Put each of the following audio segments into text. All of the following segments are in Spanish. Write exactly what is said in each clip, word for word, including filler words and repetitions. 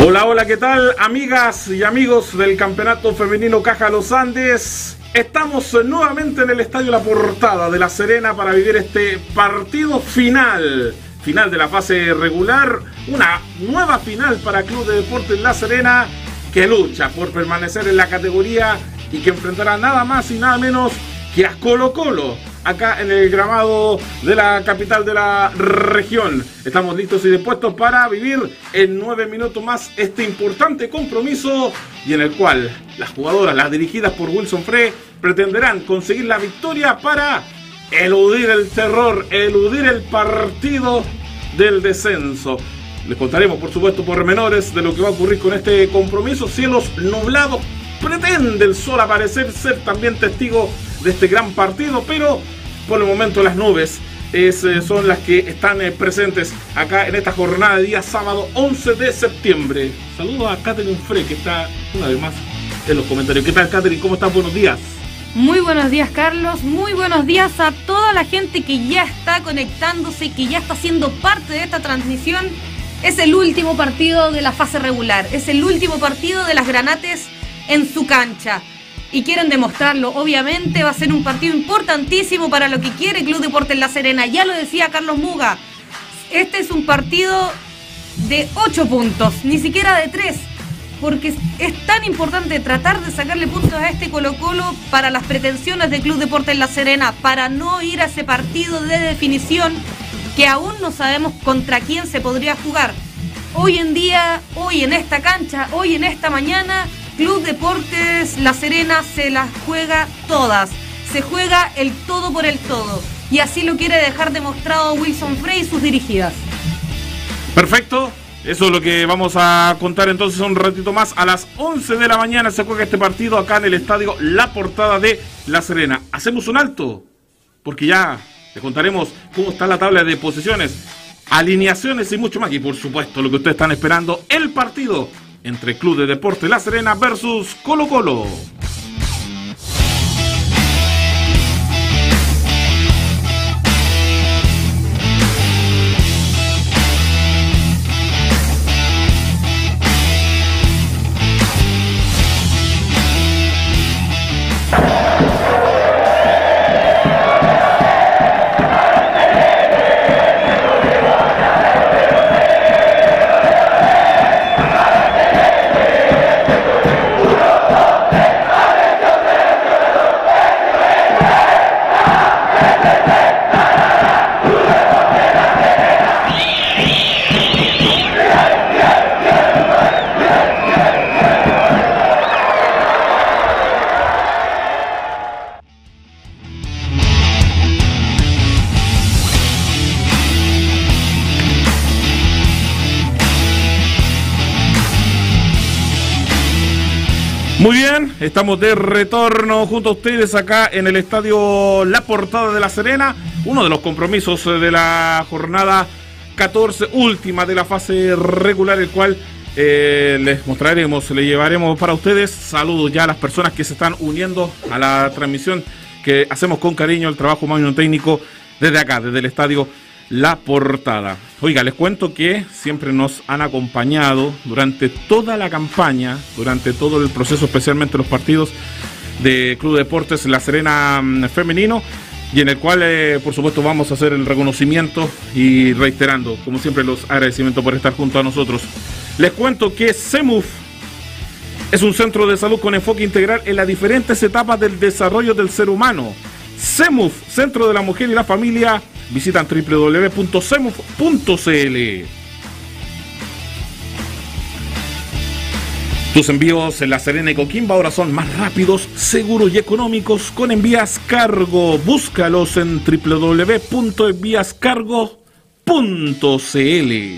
Hola, hola, ¿qué tal, amigas y amigos del Campeonato Femenino Caja Los Andes? Estamos nuevamente en el Estadio La Portada de La Serena para vivir este partido final, final de la fase regular, una nueva final para Club de Deportes La Serena, que lucha por permanecer en la categoría y que enfrentará nada más y nada menos que a Colo Colo, acá en el gramado de la capital de la región. Estamos listos y dispuestos para vivir en nueve minutos más este importante compromiso y en el cual las jugadoras, las dirigidas por Wilson Frey, pretenderán conseguir la victoria para eludir el terror, eludir el partido del descenso. Les contaremos, por supuesto, pormenores de lo que va a ocurrir con este compromiso. Cielos nublados, pretende el sol aparecer, ser también testigo de este gran partido, pero por el momento las nubes es, eh, son las que están eh, presentes acá en esta jornada de día sábado once de septiembre. Saludos a Catherine Frey, que está una vez más en los comentarios. ¿Qué tal, Catherine? ¿Cómo estás? Buenos días. Muy buenos días, Carlos. Muy buenos días a toda la gente que ya está conectándose y que ya está siendo parte de esta transmisión. Es el último partido de la fase regular, es el último partido de las Granates en su cancha. Y quieren demostrarlo, obviamente va a ser un partido importantísimo para lo que quiere Club Deportes La Serena. Ya lo decía Carlos Muga, este es un partido de ocho puntos, ni siquiera de tres, porque es tan importante tratar de sacarle puntos a este Colo Colo para las pretensiones de Club Deportes La Serena, para no ir a ese partido de definición que aún no sabemos contra quién se podría jugar. Hoy en día, hoy en esta cancha, hoy en esta mañana, Club Deportes La Serena se las juega todas, se juega el todo por el todo, y así lo quiere dejar demostrado Wilson Frey y sus dirigidas. Perfecto, eso es lo que vamos a contar entonces un ratito más. A las once de la mañana se juega este partido acá en el Estadio La Portada de La Serena. Hacemos un alto, porque ya les contaremos cómo está la tabla de posiciones, alineaciones y mucho más, y por supuesto lo que ustedes están esperando, el partido entre Club de Deportes La Serena versus Colo Colo. Muy bien, estamos de retorno junto a ustedes acá en el Estadio La Portada de La Serena, uno de los compromisos de la jornada catorce, última de la fase regular, el cual eh, les mostraremos, le llevaremos para ustedes. Saludos ya a las personas que se están uniendo a la transmisión que hacemos con cariño, el trabajo humano técnico desde acá, desde el Estadio La Portada. Oiga, les cuento que siempre nos han acompañado durante toda la campaña, durante todo el proceso, especialmente los partidos de Club Deportes La Serena femenino, y en el cual, eh, por supuesto, vamos a hacer el reconocimiento y reiterando, como siempre, los agradecimientos por estar junto a nosotros. Les cuento que CEMUF es un centro de salud con enfoque integral en las diferentes etapas del desarrollo del ser humano. CEMUF, Centro de la Mujer y la Familia. Visitan doble u doble u doble u punto cemuf punto c l. Tus envíos en La Serena y Coquimbo ahora son más rápidos, seguros y económicos con Envías Cargo. Búscalos en doble u doble u doble u punto envías cargo punto c l.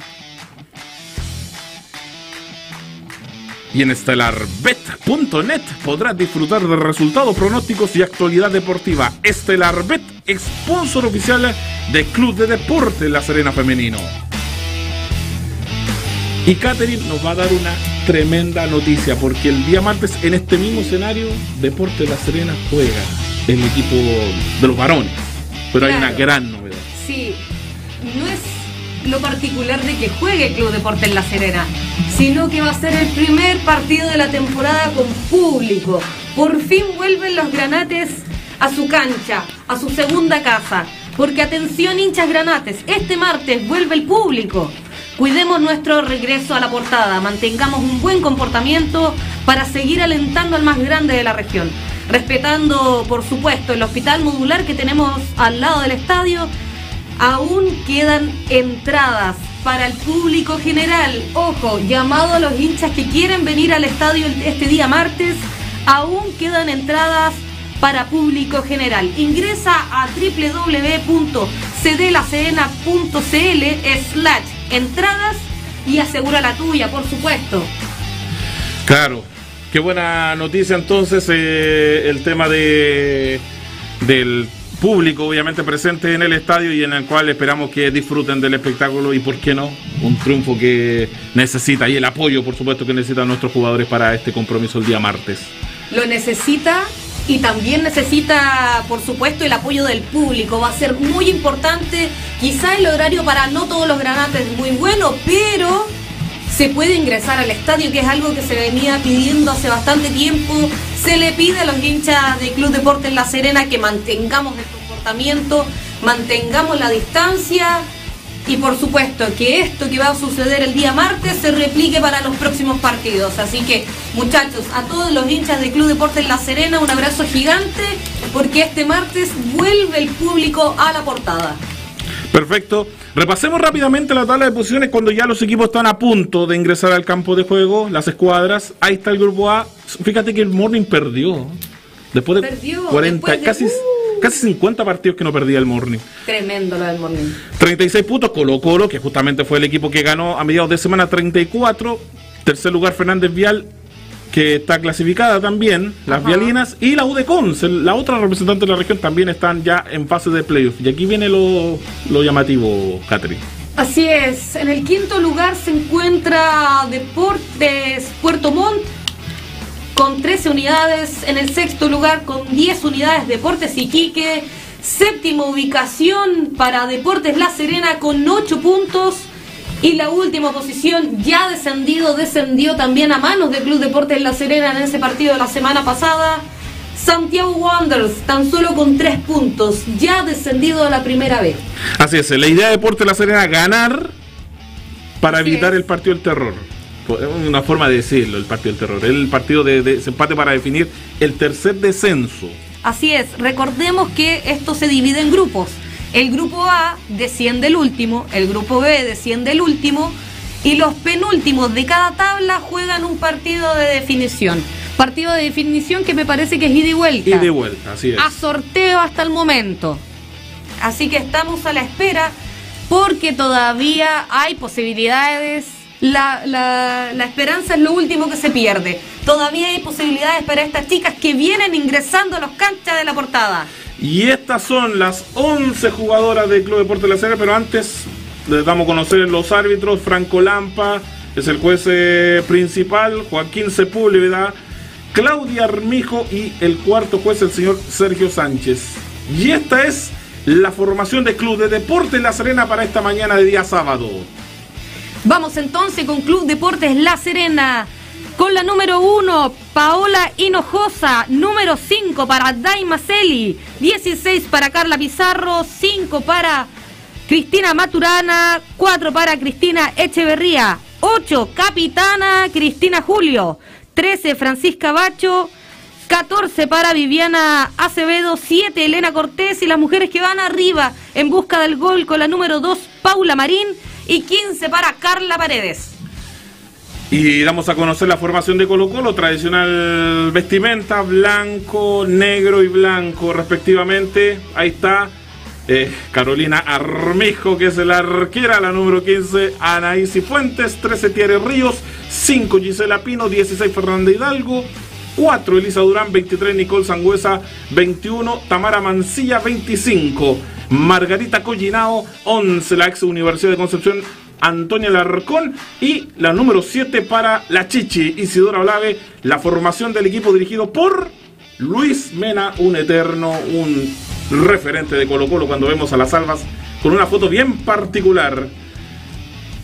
Y en estelar bet punto net podrás disfrutar de resultados, pronósticos y actualidad deportiva. Estelar Bet, sponsor oficial de Club de Deportes La Serena femenino. Y Catherine nos va a dar una tremenda noticia, porque el día martes en este mismo escenario Deportes La Serena juega el equipo de los varones, pero claro, hay una gran novedad. Sí, no es lo particular de que juegue Club Deportes La Serena, sino que va a ser el primer partido de la temporada con público. Por fin vuelven los granates a su cancha, a su segunda casa. Porque atención, hinchas granates, este martes vuelve el público. Cuidemos nuestro regreso a la portada, mantengamos un buen comportamiento para seguir alentando al más grande de la región. Respetando, por supuesto, el hospital modular que tenemos al lado del estadio. Aún quedan entradas para el público general. Ojo, llamado a los hinchas que quieren venir al estadio este día martes. Aún quedan entradas para público general. Ingresa a doble u doble u doble u punto c d la serena punto c l slash entradas y asegura la tuya, por supuesto. Claro, qué buena noticia entonces, eh, el tema de del público obviamente presente en el estadio y en el cual esperamos que disfruten del espectáculo y por qué no, un triunfo que necesita y el apoyo por supuesto que necesitan nuestros jugadores para este compromiso el día martes. Lo necesita. Y también necesita, por supuesto, el apoyo del público. Va a ser muy importante. Quizá el horario para no todos los granates es muy bueno, pero se puede ingresar al estadio, que es algo que se venía pidiendo hace bastante tiempo. Se le pide a los hinchas del Club Deportes La Serena que mantengamos el comportamiento, mantengamos la distancia. Y por supuesto que esto que va a suceder el día martes se replique para los próximos partidos. Así que, muchachos, a todos los hinchas del Club Deportes La Serena, un abrazo gigante, porque este martes vuelve el público a la portada. Perfecto. Repasemos rápidamente la tabla de posiciones cuando ya los equipos están a punto de ingresar al campo de juego, las escuadras. Ahí está el grupo A. Fíjate que el Morning perdió. Después de perdió, cuarenta, después de, casi... Uh. Casi cincuenta partidos que no perdía el Morning. Tremendo lo del Morning. treinta y seis puntos Colo Colo, que justamente fue el equipo que ganó a mediados de semana, treinta y cuatro. Tercer lugar Fernández Vial, que está clasificada también, las Ajá. Vialinas. Y la U de Conce, la otra representante de la región, también están ya en fase de playoff. Y aquí viene lo, lo llamativo, Catherine. Así es. En el quinto lugar se encuentra Deportes Puerto Montt, con trece unidades. En el sexto lugar con diez unidades Deportes Iquique. Séptima ubicación para Deportes La Serena con ocho puntos. Y la última posición, ya descendido, descendió también a manos del Club Deportes La Serena en ese partido de la semana pasada. Santiago Wanderers, tan solo con tres puntos, ya descendido a la primera vez. Así es, la idea de Deportes La Serena ganar para Así evitar es. el partido del terror. Una forma de decirlo, el partido del terror. El partido de, de empate para definir el tercer descenso. Así es, recordemos que esto se divide en grupos. El grupo A desciende el último, el grupo B desciende el último y los penúltimos de cada tabla juegan un partido de definición. Partido de definición que me parece que es ida y vuelta. Ida y vuelta, así es. A sorteo hasta el momento. Así que estamos a la espera porque todavía hay posibilidades. La, la, la esperanza es lo último que se pierde. Todavía hay posibilidades para estas chicas que vienen ingresando a los canchas de la portada. Y estas son las once jugadoras del Club Deportes La Serena, pero antes les damos a conocer los árbitros. Franco Lampa es el juez eh, principal, Joaquín Sepúlveda, Claudia Armijo y el cuarto juez, el señor Sergio Sánchez. Y esta es la formación del Club de Deportes La Serena para esta mañana de día sábado. Vamos entonces con Club Deportes La Serena. Con la número uno, Paola Hinojosa. Número cinco para Daima Celi. dieciséis para Carla Pizarro. cinco para Cristina Maturana. cuatro para Cristina Echeverría. ocho, Capitana Cristina Julio. trece, Francisca Bacho. catorce para Viviana Acevedo. siete, Elena Cortés. Y las mujeres que van arriba en busca del gol con la número dos, Paula Marín. Y quince para Carla Paredes. Y damos a conocer la formación de Colo Colo, tradicional vestimenta, blanco, negro y blanco respectivamente. Ahí está eh, Carolina Armijo, que es la arquera, la número quince, Anaí Cifuentes, trece, Thierry Ríos, cinco, Gisela Pino, dieciséis, Fernanda Hidalgo, cuatro, Elisa Durán, veintitrés, Nicole Sangüesa, veintiuno, Tamara Mancilla, veinticinco, Margarita Collinao, once, la ex Universidad de Concepción, Antonia Larcón, y la número siete para la Chichi, Isidora Olave. La formación del equipo dirigido por Luis Mena, un eterno, un referente de Colo Colo cuando vemos a las albas con una foto bien particular.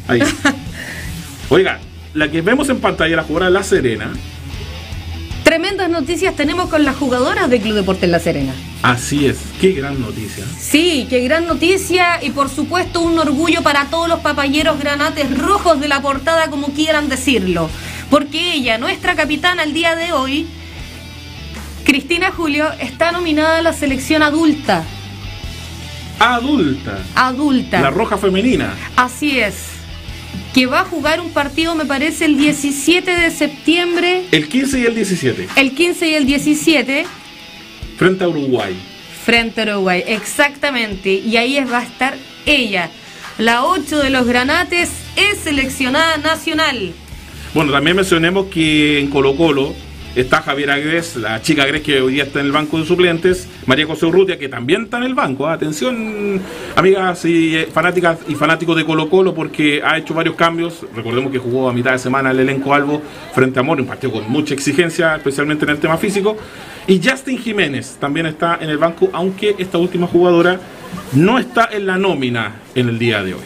Ahí. Oiga, la que vemos en pantalla, la jugadora de La Serena. Tremendas noticias tenemos con las jugadoras de Club Deportes La Serena. Así es, qué gran noticia. Sí, qué gran noticia y por supuesto un orgullo para todos los papayeros granates rojos de la portada, como quieran decirlo. Porque ella, nuestra capitana el día de hoy, Cristina Julio, está nominada a la selección adulta. Adulta. Adulta. La roja femenina. Así es. Que va a jugar un partido, me parece, el diecisiete de septiembre. El quince y el diecisiete. El quince y el diecisiete. Frente a Uruguay. Frente a Uruguay, exactamente. Y ahí es, va a estar ella. La ocho de los granates es seleccionada nacional. Bueno, también mencionemos que en Colo Colo está Javier Agres, la chica Agres que hoy día está en el banco de suplentes, María José Urrutia, que también está en el banco. Atención, amigas y fanáticas y fanáticos de Colo Colo, porque ha hecho varios cambios. Recordemos que jugó a mitad de semana el elenco Albo frente a Mori, un partido con mucha exigencia, especialmente en el tema físico. Y Justin Jiménez también está en el banco, aunque esta última jugadora no está en la nómina en el día de hoy.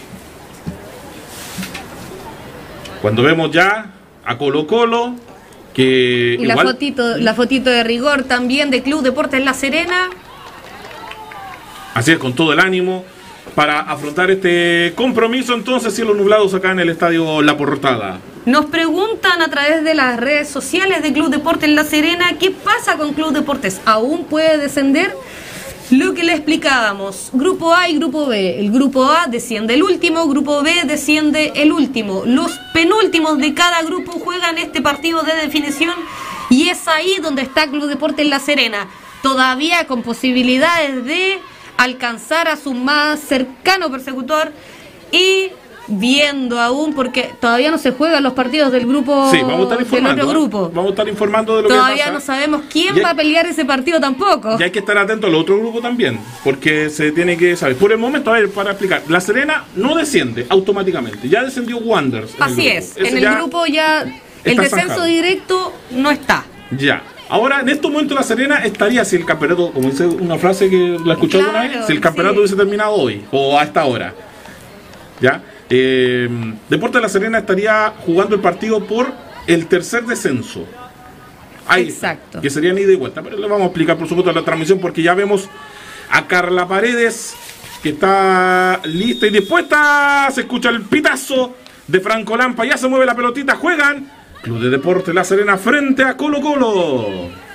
Cuando vemos ya a Colo Colo, que y igual... la fotito, la fotito de rigor también de Club Deportes La Serena. Así es, con todo el ánimo para afrontar este compromiso. Entonces, cielos nublados acá en el estadio La Portada. Nos preguntan a través de las redes sociales de Club Deportes La Serena, ¿qué pasa con Club Deportes? ¿Aún puede descender? Lo que le explicábamos, grupo A y grupo B. El grupo A desciende el último, grupo B desciende el último. Los penúltimos de cada grupo juegan este partido de definición y es ahí donde está Club Deportes La Serena, todavía con posibilidades de alcanzar a su más cercano persecutor y viendo aún, porque todavía no se juegan los partidos del grupo, sí, vamos a estar informando, del otro grupo. Vamos a estar informando de lo todavía que pasa. No sabemos quién y va a pelear ese partido tampoco. Y hay que estar atento al otro grupo también, porque se tiene que saber. Por el momento, a ver, para explicar, La Serena no desciende automáticamente, ya descendió Wanderers. Así es, en el grupo ya el descenso zanjado. Directo no está. Ya. Ahora, en este momento La Serena estaría, si el campeonato, como dice una frase que la escuché claro, alguna vez, si el campeonato sí. hubiese terminado hoy o a esta hora. ¿Ya? Eh, Deportes La Serena estaría jugando el partido por el tercer descenso. Ahí exacto. Está, que serían ida y vuelta. Pero le vamos a explicar, por supuesto, la transmisión, porque ya vemos a Carla Paredes, que está lista y dispuesta. Se escucha el pitazo de Franco Lampa. Ya se mueve la pelotita. Juegan Club de Deportes La Serena frente a Colo Colo.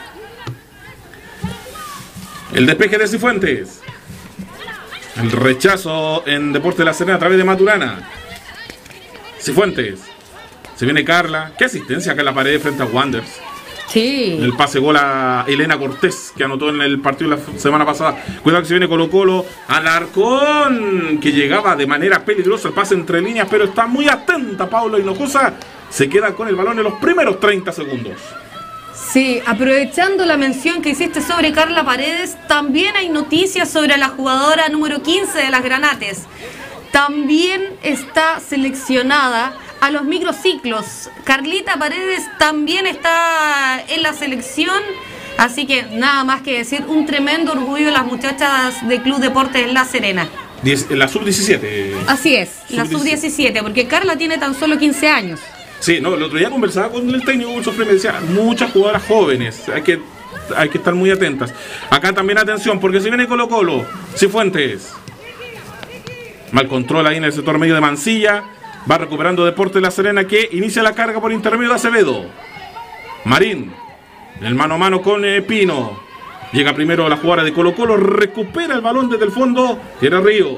El despeje de Cifuentes. El rechazo en Deportes La Serena a través de Maturana. Cifuentes. Se viene Carla. Qué asistencia acá en la pared frente a Wanderers. Sí. El pase gol a Elena Cortés, que anotó en el partido la semana pasada. Cuidado que se viene Colo Colo. Alarcón, que llegaba de manera peligrosa el pase entre líneas, pero está muy atenta Paula Hinojosa. Se queda con el balón en los primeros treinta segundos. Sí, aprovechando la mención que hiciste sobre Carla Paredes, también hay noticias sobre la jugadora número quince de las Granates. También está seleccionada a los microciclos. Carlita Paredes también está en la selección, así que nada más que decir, un tremendo orgullo de las muchachas de Club Deportes La Serena. La sub diecisiete. Así es, la sub diecisiete, porque Carla tiene tan solo quince años. Sí, no, el otro día conversaba con el técnico Wilson Frey, me decía, muchas jugadoras jóvenes, hay que, hay que estar muy atentas. Acá también atención, porque si viene Colo Colo, Cifuentes. Mal control ahí en el sector medio de Mansilla. Va recuperando Deportes La Serena, que inicia la carga por intermedio de Acevedo. Marín, el mano a mano con eh, Pino. Llega primero la jugadora de Colo Colo, recupera el balón desde el fondo. Tiene Ríos.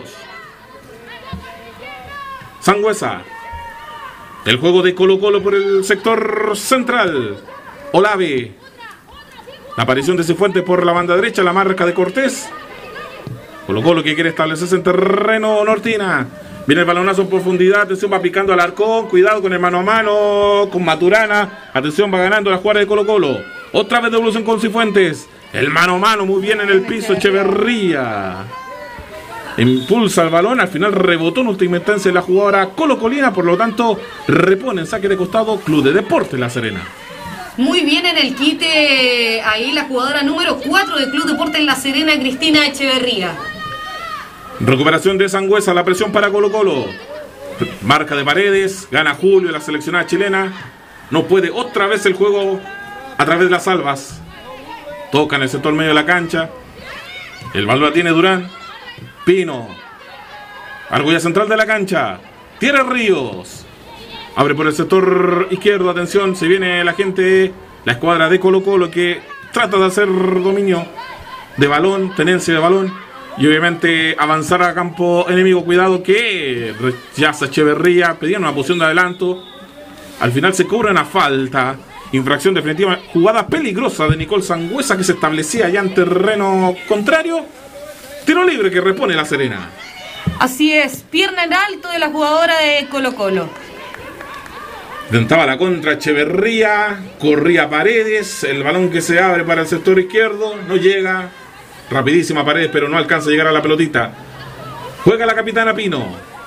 Sangüesa. El juego de Colo Colo por el sector central. Olave. La aparición de Cifuentes por la banda derecha, la marca de Cortés. Colo Colo que quiere establecerse en terreno nortina. Viene el balonazo en profundidad, atención, va picando al arcón, cuidado con el mano a mano, con Maturana, atención, va ganando la jugada de Colo Colo. Otra vez devolución con Cifuentes. El mano a mano, muy bien en el piso, Echeverría. Impulsa el balón, al final rebotó en última instancia la jugadora colocolina, por lo tanto repone en saque de costado Club de Deportes La Serena. Muy bien en el quite ahí la jugadora número cuatro de Club Deportes La Serena, Cristina Echeverría. Recuperación de Sangüesa, la presión para Colo Colo. Marca de Paredes, gana Julio, la seleccionada chilena. No puede otra vez el juego a través de las albas. Toca en el sector medio de la cancha. El balón la tiene Durán. Pino. Argolla central de la cancha. Tiene Ríos. Abre por el sector izquierdo. Atención, se viene la gente, la escuadra de Colo Colo, que trata de hacer dominio de balón, tenencia de balón. Y obviamente avanzar a campo enemigo. Cuidado que rechaza Echeverría. Pedían una posición de adelanto. Al final se cobra una falta. Infracción definitiva. Jugada peligrosa de Nicole Sangüesa, que se establecía ya en terreno contrario. Tiro libre que repone La Serena. Así es. Pierna en alto de la jugadora de Colo Colo. Intentaba la contra Echeverría. Corría Paredes. El balón que se abre para el sector izquierdo. No llega. Rapidísima Paredes, pero no alcanza a llegar a la pelotita. Juega la capitana Pino.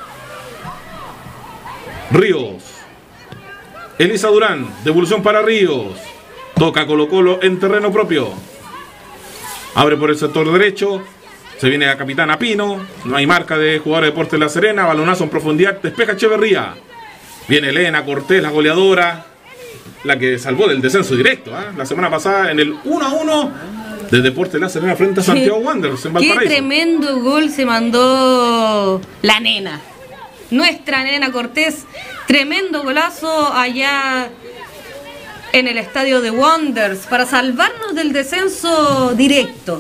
Ríos. Elisa Durán. Devolución para Ríos. Toca Colo Colo en terreno propio. Abre por el sector derecho. Se viene la capitana Pino. No hay marca de jugador de Deportes La Serena. Balonazo en profundidad. Despeja Echeverría. Viene Elena Cortés, la goleadora. La que salvó del descenso directo, ¿eh? La semana pasada en el uno a uno de Deportes La Serena frente a Santiago Wanderers en Valparaíso. Qué tremendo gol se mandó la nena. Nuestra nena Cortés. Tremendo golazo allá en el estadio de Wanderers para salvarnos del descenso directo.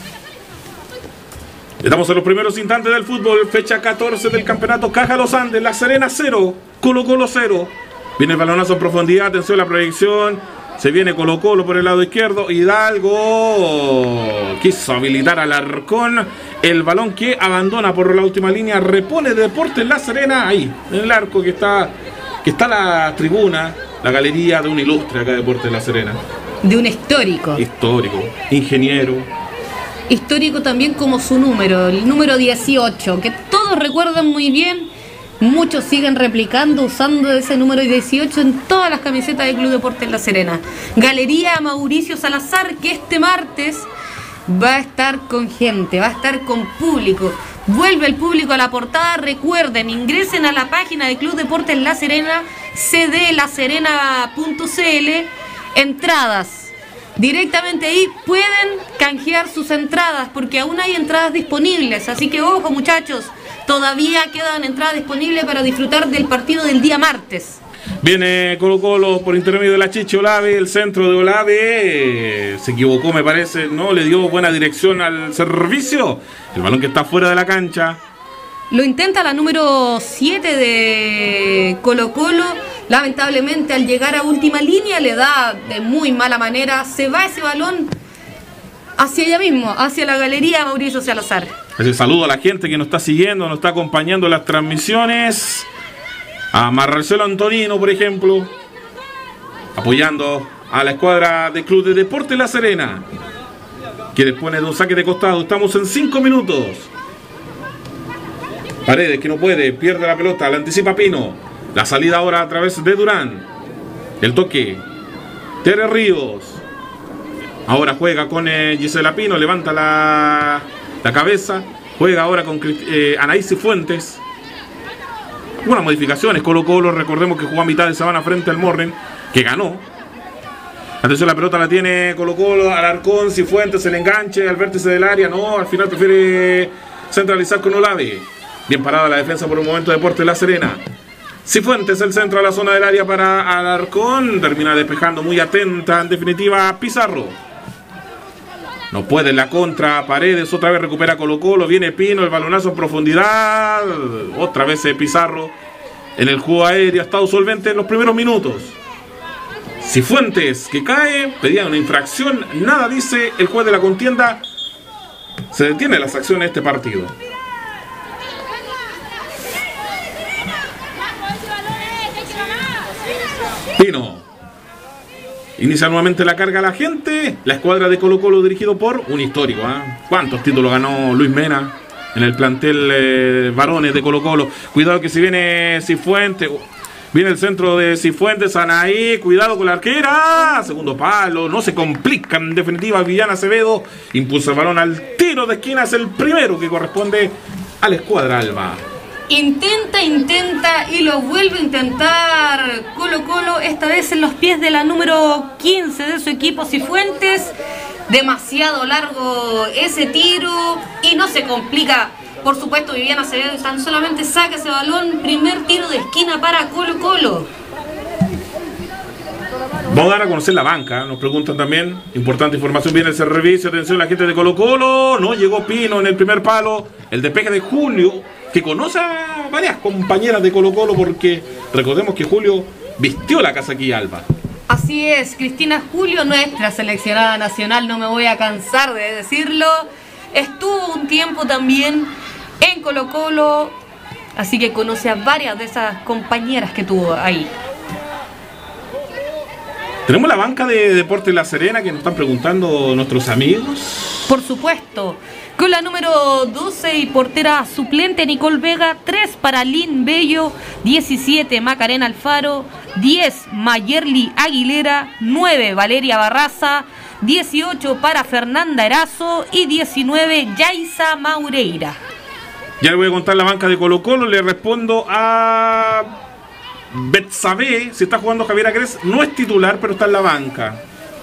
Estamos en los primeros instantes del fútbol. Fecha catorce del campeonato Caja Los Andes. La Serena cero, Colo Colo cero. Viene el balonazo en profundidad. Atención a la proyección. Se viene Colo Colo por el lado izquierdo. Hidalgo quiso habilitar al Arcón. El balón que abandona por la última línea. Repone Deportes La Serena. Ahí, en el arco que está, que está la tribuna, la galería de un ilustre acá de Deportes La Serena. De un histórico. Histórico, ingeniero. Histórico también como su número, el número dieciocho, que todos recuerdan muy bien. Muchos siguen replicando, usando ese número dieciocho en todas las camisetas del Club Deportes La Serena. Galería Mauricio Salazar, que este martes va a estar con gente, va a estar con público. Vuelve el público a la portada. Recuerden, ingresen a la página del Club Deportes La Serena, c d la serena punto c l, entradas. Directamente ahí pueden canjear sus entradas, porque aún hay entradas disponibles. Así que ojo, muchachos, todavía quedan entradas disponibles para disfrutar del partido del día martes. Viene Colo Colo por intermedio de la Chichi Olave. El centro de Olave eh, se equivocó, me parece. No le dio buena dirección al servicio. El balón que está fuera de la cancha. Lo intenta la número siete de Colo Colo. Lamentablemente, al llegar a última línea, le da de muy mala manera. Se va ese balón hacia ella mismo, hacia la galería Mauricio Salazar. Así, saludo a la gente que nos está siguiendo, nos está acompañando en las transmisiones. A Marcelo Antonino, por ejemplo, apoyando a la escuadra del Club de Deportes La Serena, que dispone de un saque de costado. Estamos en cinco minutos. Paredes, que no puede, pierde la pelota, la anticipa Pino. La salida ahora a través de Durán. El toque. Tere Ríos. Ahora juega con eh, Gisela Pino. Levanta la, la cabeza. Juega ahora con eh, Anaís Fuentes. Algunas modificaciones. Colo Colo, recordemos que jugó a mitad de semana frente al Morren, que ganó. Atención, la pelota la tiene Colo Colo. Alarcón, Cifuentes, el enganche al vértice del área. No, al final prefiere centralizar con Olave. Bien parada la defensa por un momento de Deportes La Serena. Cifuentes, el centro a la zona del área para Alarcón. Termina despejando muy atenta. En definitiva, Pizarro. No puede en la contra. Paredes otra vez recupera Colo Colo. Viene Pino, el balonazo en profundidad. Otra vez Pizarro. En el juego aéreo ha estado solvente en los primeros minutos. Cifuentes, que cae. Pedía una infracción. Nada dice el juez de la contienda. Se detiene las acciones de este partido. Pino. Inicia nuevamente la carga a la gente. La escuadra de Colo Colo dirigido por un histórico. ¿eh? ¿Cuántos títulos ganó Luis Mena en el plantel eh, varones de Colo Colo? Cuidado que si viene Cifuentes. Viene el centro de Cifuentes. Anaí. Cuidado con la arquera. Segundo palo. No se complica en definitiva. Villana Acevedo impulsa el balón al tiro de esquina. Es el primero que corresponde a la escuadra alba. Intenta, intenta y lo vuelve a intentar Colo Colo, esta vez en los pies de la número quince de su equipo, Cifuentes. Demasiado largo ese tiro y no se complica. Por supuesto, Viviana Acevedo tan solamente saca ese balón. Primer tiro de esquina para Colo Colo. Vamos a dar a conocer la banca, nos preguntan también. Importante información, viene el servicio. Atención la gente de Colo Colo. No llegó Pino en el primer palo. El despeje de Julio, que conoce a varias compañeras de Colo Colo, porque recordemos que Julio vistió la casaquilla alba. Así es, Cristina Julio, nuestra seleccionada nacional, no me voy a cansar de decirlo. Estuvo un tiempo también en Colo Colo, así que conoce a varias de esas compañeras que tuvo ahí. Tenemos la banca de Deportes La Serena que nos están preguntando nuestros amigos. Por supuesto, con la número doce y portera suplente Nicole Vega, tres para Lynn Bello, diecisiete Macarena Alfaro, diez Mayerly Aguilera, nueve Valeria Barraza, dieciocho para Fernanda Erazo y diecinueve Yaisa Maureira. Ya le voy a contar la banca de Colo Colo, le respondo a Betsabe, si está jugando Javier Agres, no es titular, pero está en la banca.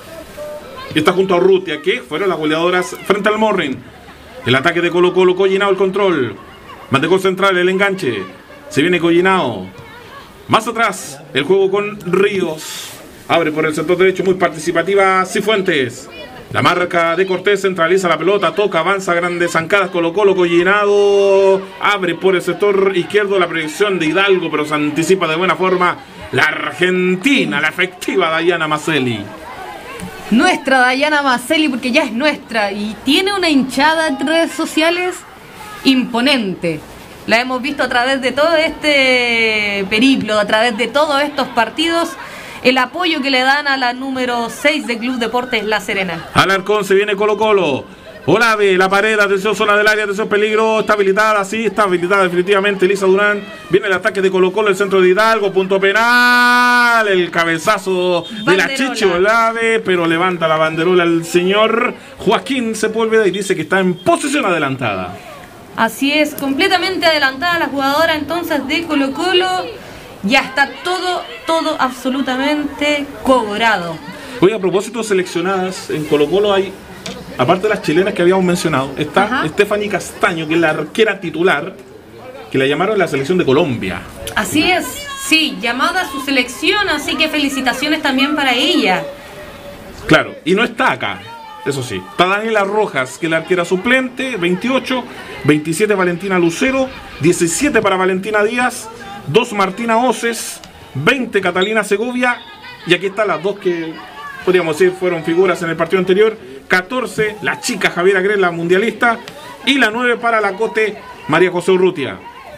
Y está junto a Urrutia, que fueron las goleadoras frente al Morrin. El ataque de Colo Colo, Collinao el control. Mantecol central, el enganche. Se viene Collinao. Más atrás, el juego con Ríos. Abre por el sector derecho, muy participativa Cifuentes. La marca de Cortés centraliza la pelota, toca, avanza, grandes zancadas, Colo Colo, Collinao. Abre por el sector izquierdo la proyección de Hidalgo, pero se anticipa de buena forma la argentina, la efectiva Dayana Maselli. Nuestra Dayana Maselli, porque ya es nuestra y tiene una hinchada en redes sociales imponente. La hemos visto a través de todo este periplo, a través de todos estos partidos. El apoyo que le dan a la número seis de Club Deportes La Serena. Alarcón, se viene Colo Colo. Olave, la pared, atención, zona del área, atención, peligro. Está habilitada, sí, está habilitada definitivamente Elisa Durán. Viene el ataque de Colo Colo, el centro de Hidalgo, punto penal. El cabezazo banderola de la Chichi Olave, pero levanta la banderola el señor Joaquín Sepúlveda y dice que está en posición adelantada. Así es, completamente adelantada la jugadora entonces de Colo Colo. Ya está todo, todo absolutamente cobrado. Oye, a propósito, seleccionadas en Colo Colo hay, aparte de las chilenas que habíamos mencionado, está Ajá. Stephanie Castaño, que es la arquera titular, que la llamaron la selección de Colombia. Así es, sí, llamada a su selección, así que felicitaciones también para ella. Claro, y no está acá, eso sí. Está Daniela Rojas, que es la arquera suplente, veintiocho, veintisiete Valentina Lucero, diecisiete para Valentina Díaz, dos Martina Oces, veinte Catalina Segovia, y aquí están las dos que podríamos decir fueron figuras en el partido anterior, catorce la chica Javiera Gres, la mundialista, y la nueve para la Cote María José Urrutia.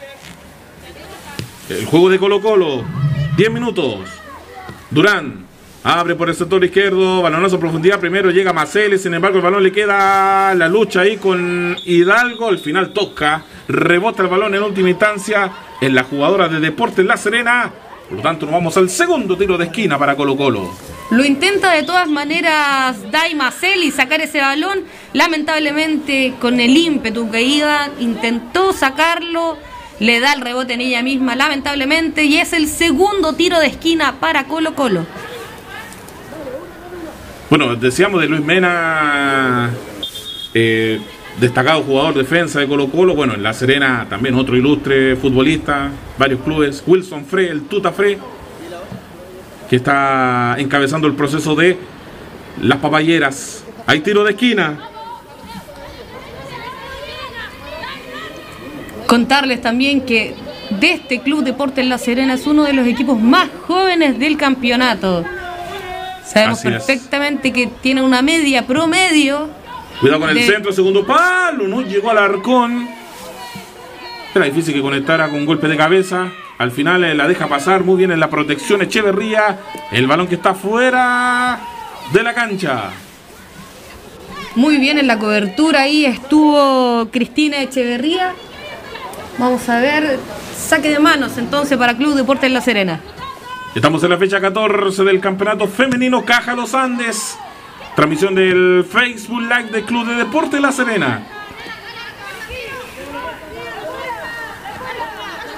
El juego de Colo Colo, diez minutos. Durán abre por el sector izquierdo, balonazo a profundidad, primero llega Maselli, sin embargo el balón le queda la lucha ahí con Hidalgo, al final toca, rebota el balón en última instancia en la jugadora de Deportes La Serena, por lo tanto nos vamos al segundo tiro de esquina para Colo Colo. Lo intenta de todas maneras Dai Maselli sacar ese balón, lamentablemente con el ímpetu que iba, intentó sacarlo, le da el rebote en ella misma lamentablemente y es el segundo tiro de esquina para Colo Colo. Bueno, decíamos de Luis Mena, eh, destacado jugador defensa de Colo Colo. Bueno, en La Serena también otro ilustre futbolista, varios clubes. Wilson Frey, el Tuta Frey, que está encabezando el proceso de las papayeras. Hay tiro de esquina. Contarles también que de este Club Deportes La Serena es uno de los equipos más jóvenes del campeonato. Sabemos Así perfectamente es. que tiene una media promedio. Cuidado con el de... centro, segundo palo, no llegó al arcón. Era difícil que conectara con golpe de cabeza. Al final eh, la deja pasar muy bien en la protección Echeverría. El balón que está fuera de la cancha. Muy bien en la cobertura ahí estuvo Cristina Echeverría. Vamos a ver, saque de manos entonces para Club Deportes La Serena. Estamos en la fecha catorce del campeonato femenino Caja Los Andes. Transmisión del Facebook Live del Club de Deportes La Serena.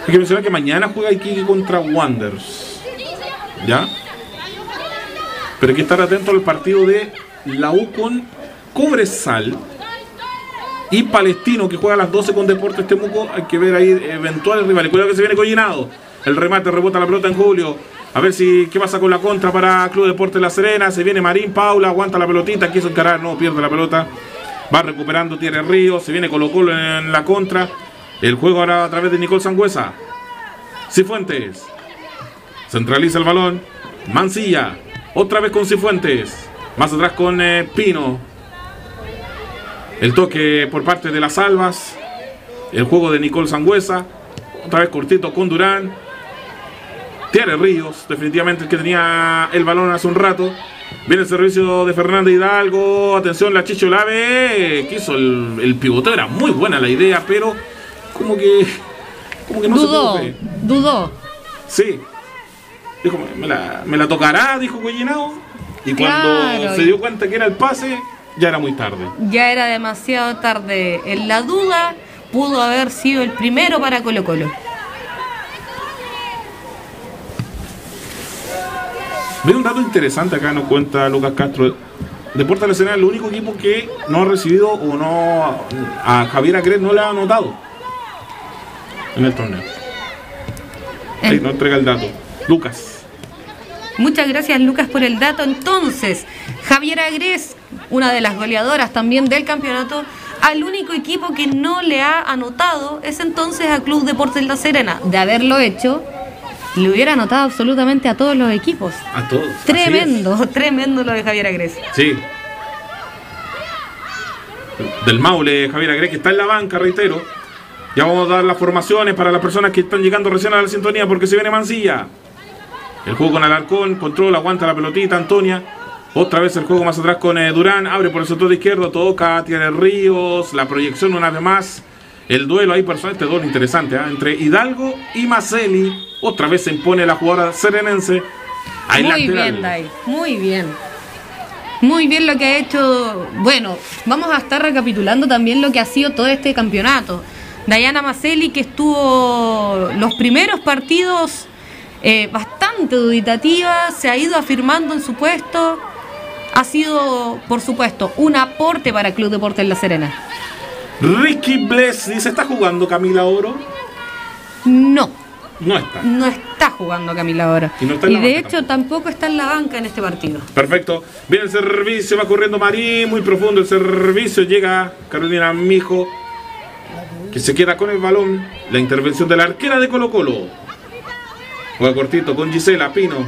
Hay que mencionar que mañana juega Iquique contra Wanderers. ¿Ya? Pero hay que estar atento al partido de la U con Cobresal y Palestino, que juega a las doce con Deportes Temuco. Hay que ver ahí eventuales rivales. Cuidado que se viene Collinado. El remate, rebota la pelota en Julio. A ver si qué pasa con la contra para Club Deportes La Serena. Se viene Marín Paula, aguanta la pelotita, quiso encarar, no, pierde la pelota. Va recuperando Thierry Ríos. Se viene Colo Colo en la contra. El juego ahora a través de Nicole Sangüesa. Cifuentes. Centraliza el balón. Mancilla. Otra vez con Cifuentes. Más atrás con eh, Pino. El toque por parte de las Albas. El juego de Nicole Sangüesa. Otra vez cortito con Durán. Thierry Ríos. Definitivamente el que tenía el balón hace un rato. Viene el servicio de Fernando Hidalgo. Atención, la Chicho Lave. Que hizo el, el pivoteo. Era muy buena la idea, pero como que, como que no dudó, se pudo. Dudó. Sí. Dijo, me la, me la tocará, dijo Collinado. Y cuando Claro. se dio cuenta que era el pase, ya era muy tarde. Ya era demasiado tarde. En la duda, pudo haber sido el primero para Colo Colo. Ve un dato interesante acá, nos cuenta Lucas Castro. Deportes La Serena es el único equipo que no ha recibido o no a Javier Acres no le ha anotado en el torneo. Ahí En- nos entrega el dato. Lucas. Muchas gracias, Lucas, por el dato. Entonces, Javier Agrés, una de las goleadoras también del campeonato, al único equipo que no le ha anotado es entonces a Club Deportes La Serena. De haberlo hecho, le hubiera anotado absolutamente a todos los equipos. A todos. Tremendo, tremendo lo de Javier Agrés. Sí. Del Maule, Javier Agré, que está en la banca, reitero. Ya vamos a dar las formaciones para las personas que están llegando recién a la sintonía, porque se viene Mancilla. El juego con Alarcón, control, aguanta la pelotita, Antonia. Otra vez el juego más atrás con eh, Durán, abre por el sector izquierdo, toca, tiene Ríos, la proyección una vez más. El duelo ahí personal, este duelo interesante, ¿eh? Entre Hidalgo y Maceli. Otra vez se impone la jugadora serenense. Ahí Muy lateral. bien, Dai, muy bien. Muy bien lo que ha hecho. Bueno, vamos a estar recapitulando también lo que ha sido todo este campeonato. Dayana Maceli, que estuvo los primeros partidos eh, bastante duditativa, se ha ido afirmando en su puesto. Ha sido, por supuesto, un aporte para Club Deportes La Serena. Ricky Bless dice, ¿está jugando Camila Oro? No, No está. no está jugando Camila ahora. Y no está en Y la de banca hecho tampoco está en la banca en este partido. Perfecto. Viene el servicio, va corriendo Marín, muy profundo el servicio, llega Carolina Mijo, que se queda con el balón. La intervención de la arquera de Colo Colo. Juega cortito con Gisela Pino.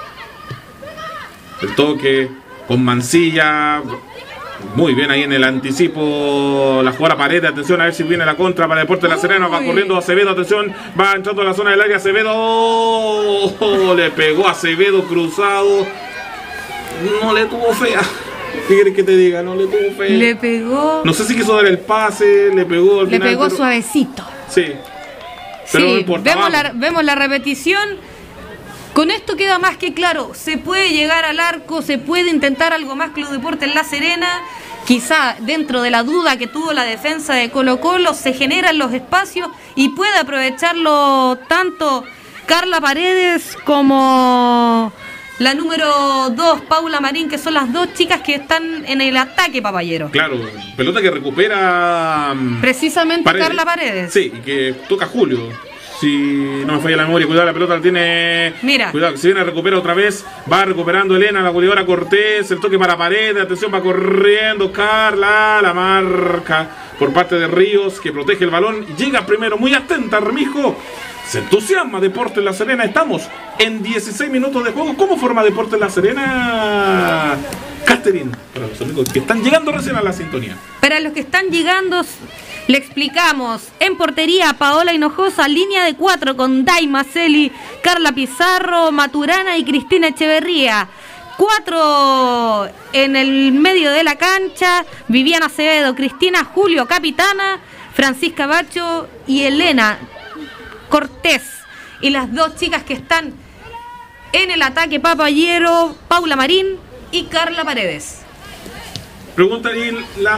El toque con Mancilla. Muy bien ahí en el anticipo. La jugada Paredes. Atención a ver si viene la contra para Deportes La Serena. Va Uy. corriendo Acevedo. Atención. Va entrando a la zona del área. Acevedo. Oh, le pegó a Acevedo cruzado. No le tuvo fea. ¿Qué quieres que te diga? No le tuvo fea. Le pegó, No sé si quiso dar el pase. Le pegó al le final, pegó pero- suavecito. Sí. Pero no Sí, importa, vemos vamos. la, vemos la repetición. Con esto queda más que claro, se puede llegar al arco, se puede intentar algo más Club Deportes La Serena. Quizá dentro de la duda que tuvo la defensa de Colo Colo, se generan los espacios y puede aprovecharlo tanto Carla Paredes como la número dos, Paula Marín, que son las dos chicas que están en el ataque, papayero. Claro. Pelota que recupera. mm, Precisamente Paredes. Carla Paredes. Sí, y que toca Julio. Si no me falla la memoria, cuidado, la pelota la tiene. Mira. Cuidado, que si viene, recupera otra vez. Va recuperando Elena, la goleadora Cortés. El toque para Paredes. Atención, va corriendo Carla. La marca por parte de Ríos, que protege el balón. Llega primero, muy atenta, Armijo. Se entusiasma Deportes La Serena. Estamos en dieciséis minutos de juego. ¿Cómo forma Deportes La Serena? Catherine, para los amigos que están llegando recién a la sintonía. Para los que están llegando, le explicamos. En portería, Paola Hinojosa, línea de cuatro con Dai Maceli, Carla Pizarro, Maturana y Cristina Echeverría. Cuatro en el medio de la cancha, Viviana Acevedo, Cristina Julio, capitana, Francisca Bacho y Elena Cortés. Y las dos chicas que están en el ataque, Papayero, Paula Marín y Carla Paredes. Pregunta ahí las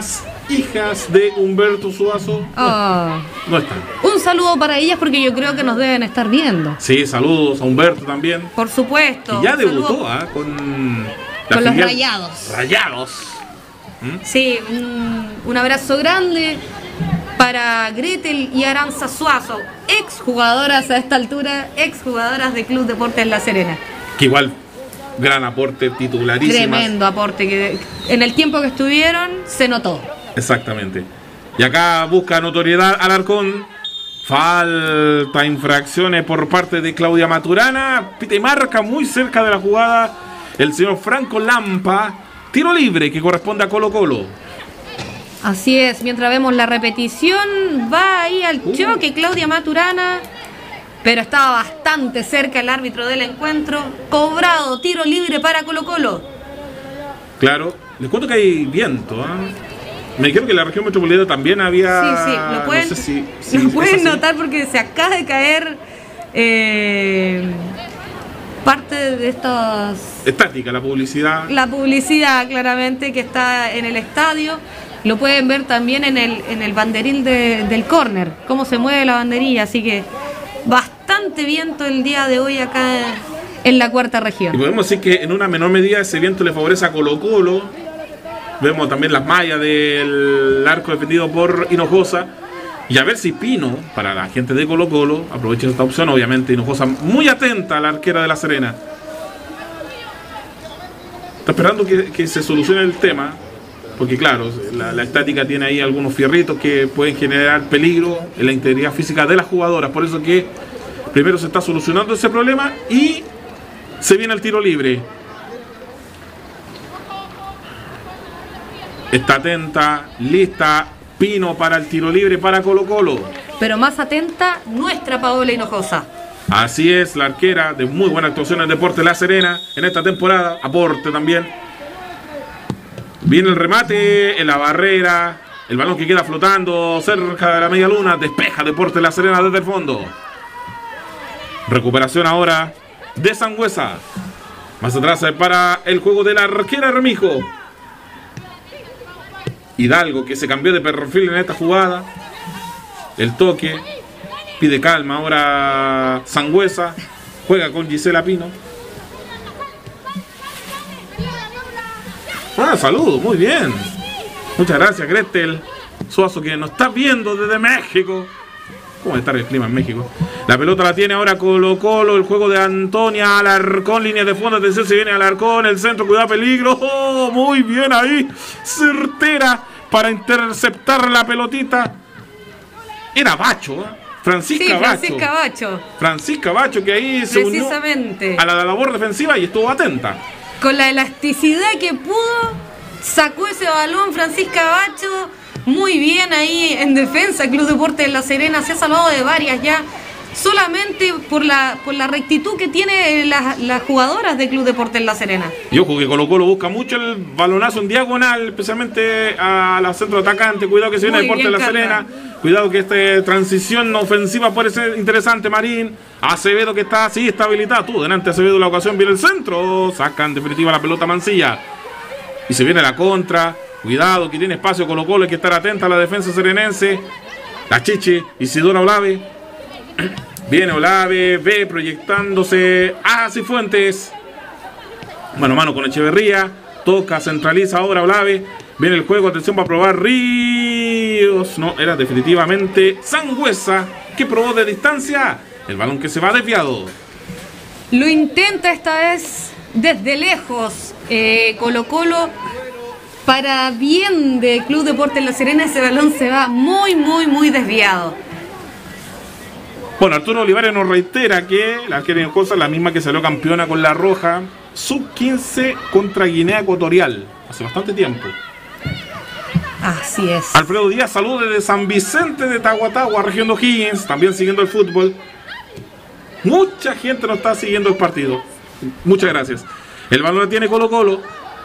hijas de Humberto Suazo no, Oh. no están. Un saludo para ellas porque yo creo que nos deben estar viendo. Sí, saludos a Humberto también. Por supuesto. Y ya Un debutó saludo ¿ah? con, la con los filial Rayados. Rayados. ¿Mm? Sí, un, un abrazo grande para Gretel y Aranza Suazo, exjugadoras a esta altura, exjugadoras de Club Deportes La Serena. Que igual, gran aporte, titularísimas. Tremendo aporte, que en el tiempo que estuvieron se notó. Exactamente. Y acá busca notoriedad Alarcón. Falta infracciones por parte de Claudia Maturana. Pite marca muy cerca de la jugada el señor Franco Lampa. Tiro libre que corresponde a Colo Colo. Así es, mientras vemos la repetición, va ahí al Uh. choque Claudia Maturana, pero estaba bastante cerca el árbitro del encuentro. Cobrado, tiro libre para Colo Colo. Claro, les cuento que hay viento. ¿ah? Me dijeron que en la región metropolitana también había. Sí, sí, lo pueden, no sé si, si lo es pueden así. notar porque se acaba de caer eh, parte de estos... Estática la publicidad. La publicidad claramente que está en el estadio. Lo pueden ver también en el, en el banderil de- del córner, cómo se mueve la banderilla. Así que bastante viento el día de hoy acá en la cuarta Y región. podemos decir que en una menor medida ese viento le favorece a Colo Colo. Vemos también las mallas del arco defendido por Hinojosa. Y a ver si Pino, para la gente de Colo Colo, aprovecha esta opción. Obviamente Hinojosa muy atenta a la arquera de La Serena. Está esperando que, que se solucione el tema. Porque claro, la, la estática tiene ahí algunos fierritos que pueden generar peligro en la integridad física de las jugadoras. Por eso que primero se está solucionando ese problema y se viene el tiro libre. Está atenta, lista, Pino para el tiro libre para Colo Colo. Pero más atenta nuestra Paola Hinojosa. Así es, la arquera de muy buena actuación en Deportes La Serena en esta temporada. Aporte también. Viene el remate en la barrera. El balón que queda flotando cerca de la media luna. Despeja Deportes La Serena desde el fondo. Recuperación ahora de Sangüesa. Más atrás para el juego de la arquera Remijo. Hidalgo que se cambió de perfil en esta jugada. El toque. Pide calma ahora Sangüesa. Juega con Gisela Pino. Ah, saludos, muy bien. Muchas gracias, Gretel Suazo, que nos está viendo desde México. ¿Cómo está el clima en México? La pelota la tiene ahora Colo Colo. El juego de Antonia Alarcón. Línea de fondo. Atención, se viene Alarcón. El centro, cuidado, peligro. Oh, muy bien ahí. Certera para interceptar la pelotita. Era Bacho, ¿eh? Francisca Sí, Bacho. Francisca Bacho. Francisca Bacho, que ahí se unió Precisamente. a la labor defensiva y estuvo atenta. Con la elasticidad que pudo, sacó ese balón Francisca Bacho. Muy bien ahí en defensa. Club Deportes La Serena se ha salvado de varias ya. Solamente por la, por la rectitud que tienen las, las jugadoras de Club Deportes La Serena. Y ojo que Colo Colo busca mucho el balonazo en diagonal, especialmente a la centro atacante. Cuidado que se viene Muy Deportes bien, La Carla. Serena. Cuidado que esta transición ofensiva puede ser interesante. Marín, Acevedo que está así, está habilitado. Tú, delante Acevedo la ocasión, viene el centro. Saca en definitiva la pelota Mancilla. Y se viene la contra. Cuidado que tiene espacio Colo Colo, hay que estar atenta a la defensa serenense. La Chichi, Isidora Olave. Viene Olave, ve proyectándose a Cifuentes. Mano a mano con Echeverría. Toca, centraliza ahora Olave. Viene el juego, atención, va a probar Ríos. No, era definitivamente Sangüesa que probó de distancia. El balón que se va desviado. Lo intenta esta vez desde lejos eh, Colo Colo. Para bien de Club Deportes La Serena, ese balón se va muy, muy, muy desviado. Bueno, Arturo Olivares nos reitera que la arquera Hinojosa es la misma que salió campeona con la Roja sub quince contra Guinea Ecuatorial hace bastante tiempo. Así es. Alfredo Díaz, saludos desde San Vicente de Tahuatahua, región de O'Higgins, también siguiendo el fútbol. Mucha gente nos está siguiendo el partido. Muchas gracias. El balón lo tiene Colo Colo.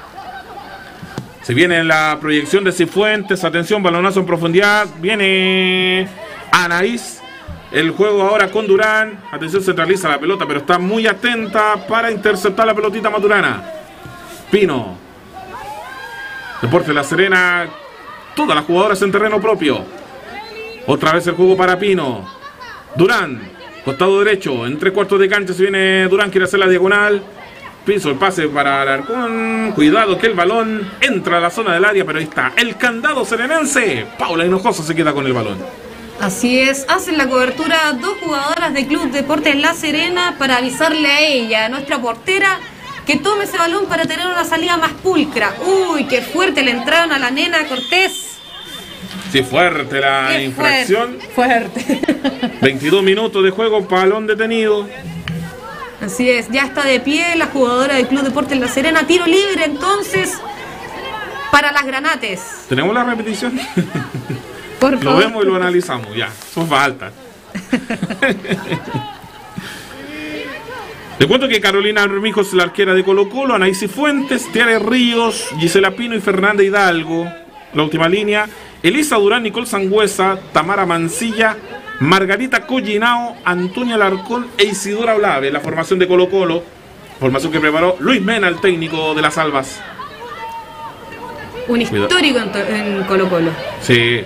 Se viene la proyección de Cifuentes. Atención, balonazo en profundidad. Viene Anaís. El juego ahora con Durán. Atención, centraliza la pelota, pero está muy atenta para interceptar la pelotita Maturana. Pino. Deportes La Serena todas las jugadoras en terreno propio. Otra vez el juego para Pino. Durán, costado derecho, en tres cuartos de cancha se viene Durán, quiere hacer la diagonal. Piso el pase para Alarcón. Cuidado que el balón entra a la zona del área, pero ahí está el candado serenense. Paula Hinojosa se queda con el balón. Así es, hacen la cobertura dos jugadoras de Club Deportes La Serena para avisarle a ella, a nuestra portera, que tome ese balón para tener una salida más pulcra. Uy, qué fuerte le entraron a la nena Cortés. Sí, fuerte la qué infracción. Fuerte. fuerte. veintidós minutos de juego, balón detenido. Así es, ya está de pie la jugadora del Club Deportes La Serena. Tiro libre entonces para las granates. ¿Tenemos la repetición? Por favor. Lo vemos y lo analizamos, ya, son faltas. Le cuento que Carolina Armijo es la arquera de Colo Colo, Anaísi Fuentes, Tiare Ríos, Gisela Pino y Fernanda Hidalgo. La última línea, Elisa Durán, Nicole Sangüesa, Tamara Mancilla, Margarita Collinao, Antonia Alarcón e Isidora Olave. La formación de Colo Colo, formación que preparó Luis Mena, el técnico de las Albas. Un histórico en, en Colo Colo. Sí.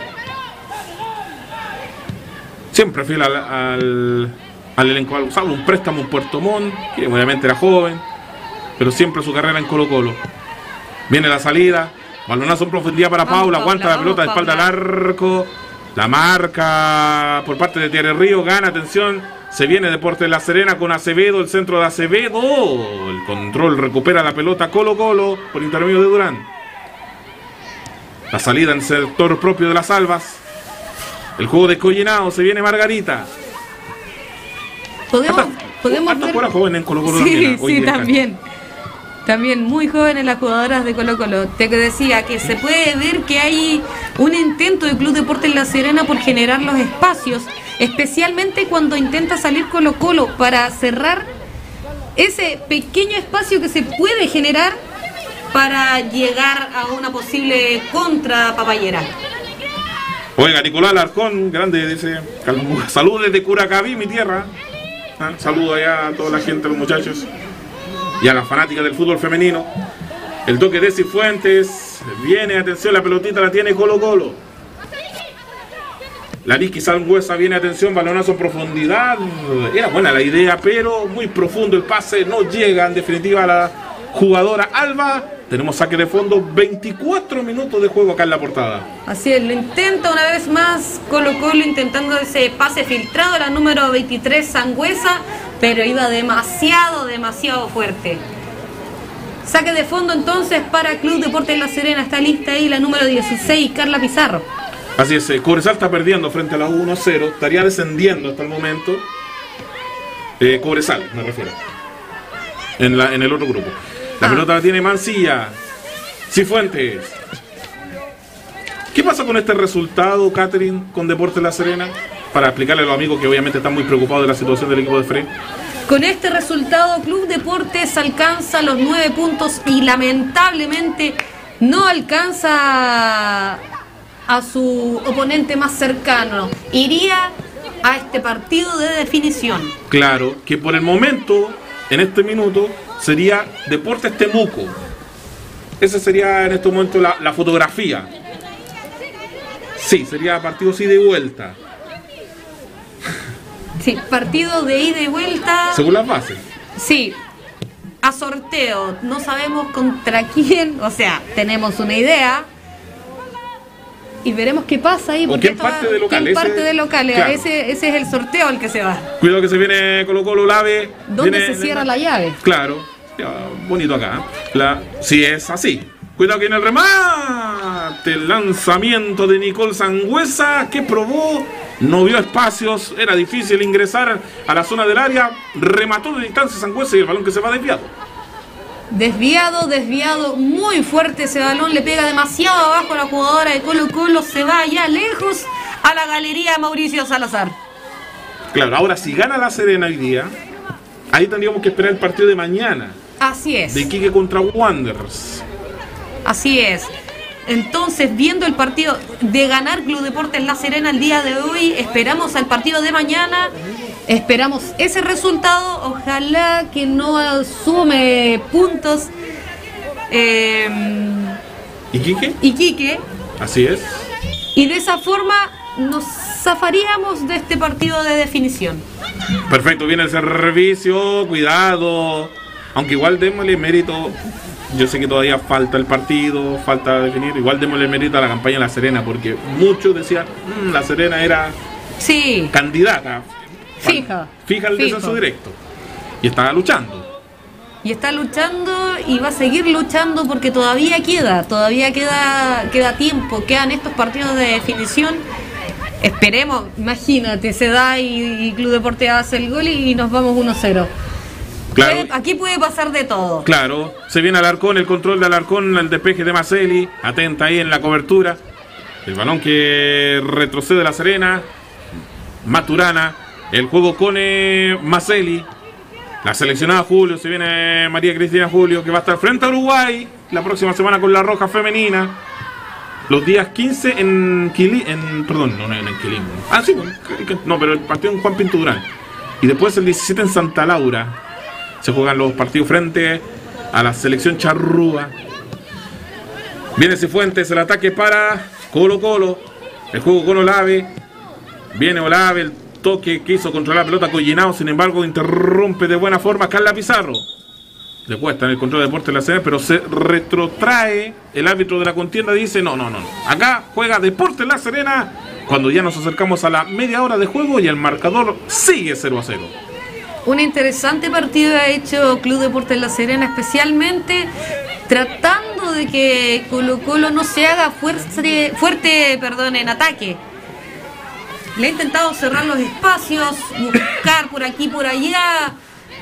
Siempre fiel al, al, al elenco, salvo un préstamo en Puerto Montt, que obviamente era joven, pero siempre su carrera en Colo Colo. Viene la salida, balonazo en profundidad para vamos, Paula, aguanta Paula, la pelota de espalda Paula. Al arco, la marca por parte de Tiare Río, gana, atención, se viene Deportes La Serena con Acevedo, el centro de Acevedo, el control, recupera la pelota Colo Colo por intermedio de Durán. La salida en el sector propio de las Albas. El juego de Collinao, se viene Margarita. Podemos, podemos ver... Hasta joven en Colo Colo sí, también. Sí, también. También muy jóvenes las jugadoras de Colo Colo. Te decía que se puede ver que hay un intento del Club Deportes La Serena por generar los espacios, especialmente cuando intenta salir Colo Colo para cerrar ese pequeño espacio que se puede generar para llegar a una posible contra papayera. Oiga, Nicolás Alarcón, grande, dice, saludos desde Curacaví, mi tierra. ¿Ah? Saludos allá a toda la gente, los muchachos. Y a las fanáticas del fútbol femenino. El toque de Cifuentes. Viene, atención, la pelotita la tiene Colo Colo. La Niki Sangüesa viene, atención, balonazo en profundidad. Era buena la idea, pero muy profundo el pase. No llega en definitiva a la jugadora Alba. Tenemos saque de fondo, veinticuatro minutos de juego acá en la portada. Así es, lo intenta una vez más Colo Colo intentando ese pase filtrado, la número veintitrés Sangüesa, pero iba demasiado, demasiado fuerte. Saque de fondo entonces para Club Deportes La Serena, está lista ahí la número dieciséis, Carla Pizarro. Así es, Cobresal está perdiendo frente a la uno a cero, estaría descendiendo hasta el momento. Eh, Cobresal, me refiero, en, la, en el otro grupo. La ah. pelota la tiene Mancilla. Cifuentes. ¿Qué pasa con este resultado, Catherine, con Deportes La Serena? Para explicarle a los amigos que obviamente están muy preocupados de la situación del equipo de Frey. Con este resultado, Club Deportes alcanza los nueve puntos y lamentablemente no alcanza a su oponente más cercano. Iría a este partido de definición. Claro, que por el momento, en este minuto, sería Deportes Temuco. Esa sería en este momento la, la fotografía. Sí, sería partido ida y vuelta. Sí, partido de ida y vuelta. Según las bases. Sí, a sorteo. No sabemos contra quién. O sea, tenemos una idea. Y veremos qué pasa ahí. ¿Con quién parte de local? ¿Quién parte de local? Claro. Ese, ese es el sorteo al que se va. Cuidado que se viene Colo Colo Lave. ¿Dónde viene, se cierra la llave? Claro. Ya, bonito acá. La, si es así. Cuidado que en el remate. El lanzamiento de Nicole Sangüesa, que probó. No vio espacios. Era difícil ingresar a la zona del área. Remató de distancia Sangüesa y el balón que se va desviado. Desviado, desviado, muy fuerte ese balón, le pega demasiado abajo a la jugadora de Colo Colo, se va allá lejos a la galería Mauricio Salazar. Claro, ahora si gana La Serena hoy día, ahí tendríamos que esperar el partido de mañana. Así es. De Iquique contra Wanderers. Así es. Entonces, viendo el partido de ganar Club Deportes La Serena el día de hoy, esperamos al partido de mañana. Esperamos ese resultado, ojalá que no sume puntos. Eh, ¿Iquique? Iquique. Así es. Y de esa forma nos zafaríamos de este partido de definición. Perfecto, viene el servicio, cuidado. Aunque igual démosle mérito. Yo sé que todavía falta el partido, falta definir. Igual démosle mérito a la campaña de La Serena, porque muchos decían, mmm, La Serena era sí. candidata. Fija. Fija el fijo. descenso directo. Y estaba luchando. Y está luchando y va a seguir luchando porque todavía queda, todavía queda, queda tiempo, quedan estos partidos de definición. Esperemos, imagínate, se da y, y Club Deportes hace el gol y nos vamos uno cero. Claro. Puede, aquí puede pasar de todo. Claro, se viene Alarcón, el control de Alarcón, el despeje de Maceli, atenta ahí en la cobertura. El balón que retrocede La Serena, Maturana, el juego con eh, Maceli. La seleccionada Julio, se viene María Cristina Julio, que va a estar frente a Uruguay la próxima semana con la Roja Femenina. Los días quince en Quilín, en, perdón, no, no en Quilín. Ah, sí, no, pero el partido en Juan Pinto Durán. Y después el diecisiete en Santa Laura. Se juegan los partidos frente a la selección charrúa. Viene Cifuentes, el ataque para Colo Colo. El juego con Olave. Viene Olave, el toque, quiso controlar la pelota Collinao, sin embargo interrumpe de buena forma Carla Pizarro. Le cuesta en el control de Deportes de La Serena, pero se retrotrae el árbitro de la contienda, dice no, no, no, no. Acá juega Deportes La Serena cuando ya nos acercamos a la media hora de juego y el marcador sigue cero a cero. Un interesante partido ha hecho Club Deportes La Serena, especialmente tratando de que Colo Colo no se haga fuerte, fuerte perdón, en ataque. Le ha intentado cerrar los espacios, buscar por aquí, por allá,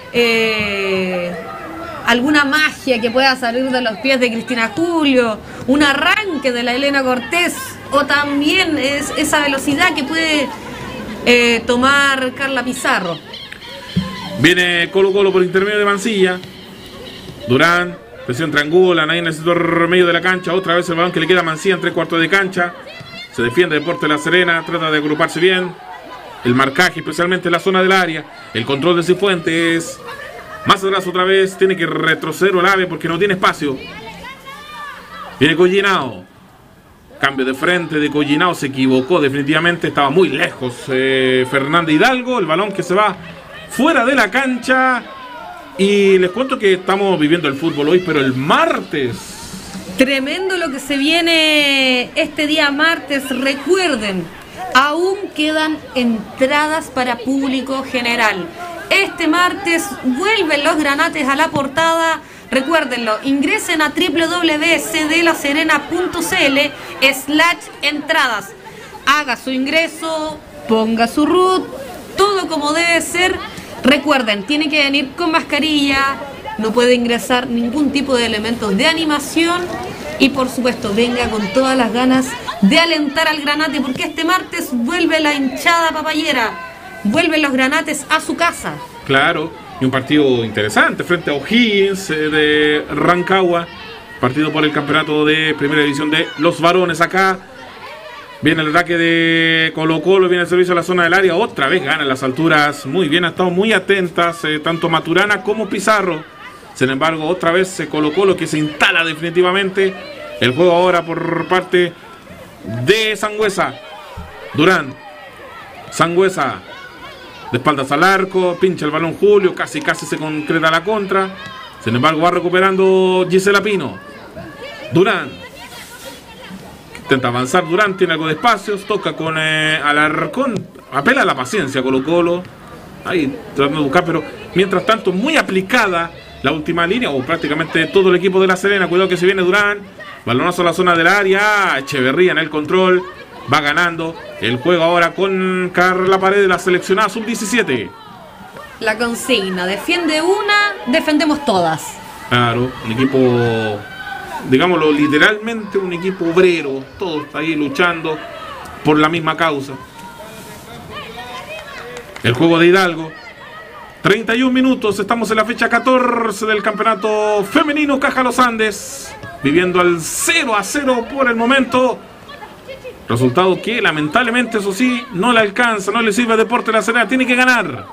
eh, alguna magia que pueda salir de los pies de Cristina Julio, un arranque de la Elena Cortés, o también es esa velocidad que puede eh, tomar Carla Pizarro. Viene Colo Colo por intermedio de Mancilla. Durán, presión triangula, ahí en el sector medio de la cancha, otra vez el balón que le queda a Mancilla en tres cuartos de cancha. Se defiende Deportes La Serena, trata de agruparse bien. El marcaje, especialmente en la zona del área. El control de Cifuentes. Más atrás otra vez, tiene que retroceder Olave porque no tiene espacio. Viene Collinao. Cambio de frente de Collinao, se equivocó definitivamente, estaba muy lejos eh, Fernanda Hidalgo. El balón que se va fuera de la cancha. Y les cuento que estamos viviendo el fútbol hoy, pero el martes... Tremendo lo que se viene este día martes. Recuerden, aún quedan entradas para público general. Este martes vuelven los granates a la portada. Recuérdenlo, ingresen a doble u doble u doble u punto c d la serena punto c l slash entradas. Haga su ingreso, ponga su root, todo como debe ser. Recuerden, tiene que venir con mascarilla. No puede ingresar ningún tipo de elementos de animación. Y por supuesto, venga con todas las ganas de alentar al Granate, porque este martes vuelve la hinchada papayera. Vuelven los Granates a su casa. Claro, y un partido interesante frente a O'Higgins eh, de Rancagua. Partido por el campeonato de primera división de los varones acá. Viene el ataque de Colo Colo, viene el servicio a la zona del área. Otra vez gana en las alturas. Muy bien, ha estado muy atentas eh, tanto Maturana como Pizarro. Sin embargo, otra vez se Colo Colo que se instala definitivamente. El juego ahora por parte de Sangüesa. Durán. Sangüesa. De espaldas al arco. Pincha el balón Julio. Casi casi se concreta la contra. Sin embargo, va recuperando Gisela Pino. Durán. Intenta avanzar Durán. Tiene algo de espacios. Toca con eh, Alarcón. Apela a la paciencia Colo Colo. Ahí tratando de buscar, pero mientras tanto muy aplicada la última línea, o prácticamente todo el equipo de La Serena. Cuidado que se viene Durán. Balonazo a la zona del área. Echeverría en el control. Va ganando el juego ahora con Carla Paredes, la seleccionada sub diecisiete. La consigna, defiende una, defendemos todas. Claro, un equipo, digámoslo literalmente, un equipo obrero. Todos ahí luchando por la misma causa. El juego de Hidalgo. treinta y un minutos, estamos en la fecha catorce del campeonato femenino Caja Los Andes, viviendo al cero a cero por el momento. Resultado que lamentablemente, eso sí, no le alcanza, no le sirve a Deportes La Serena, tiene que ganar.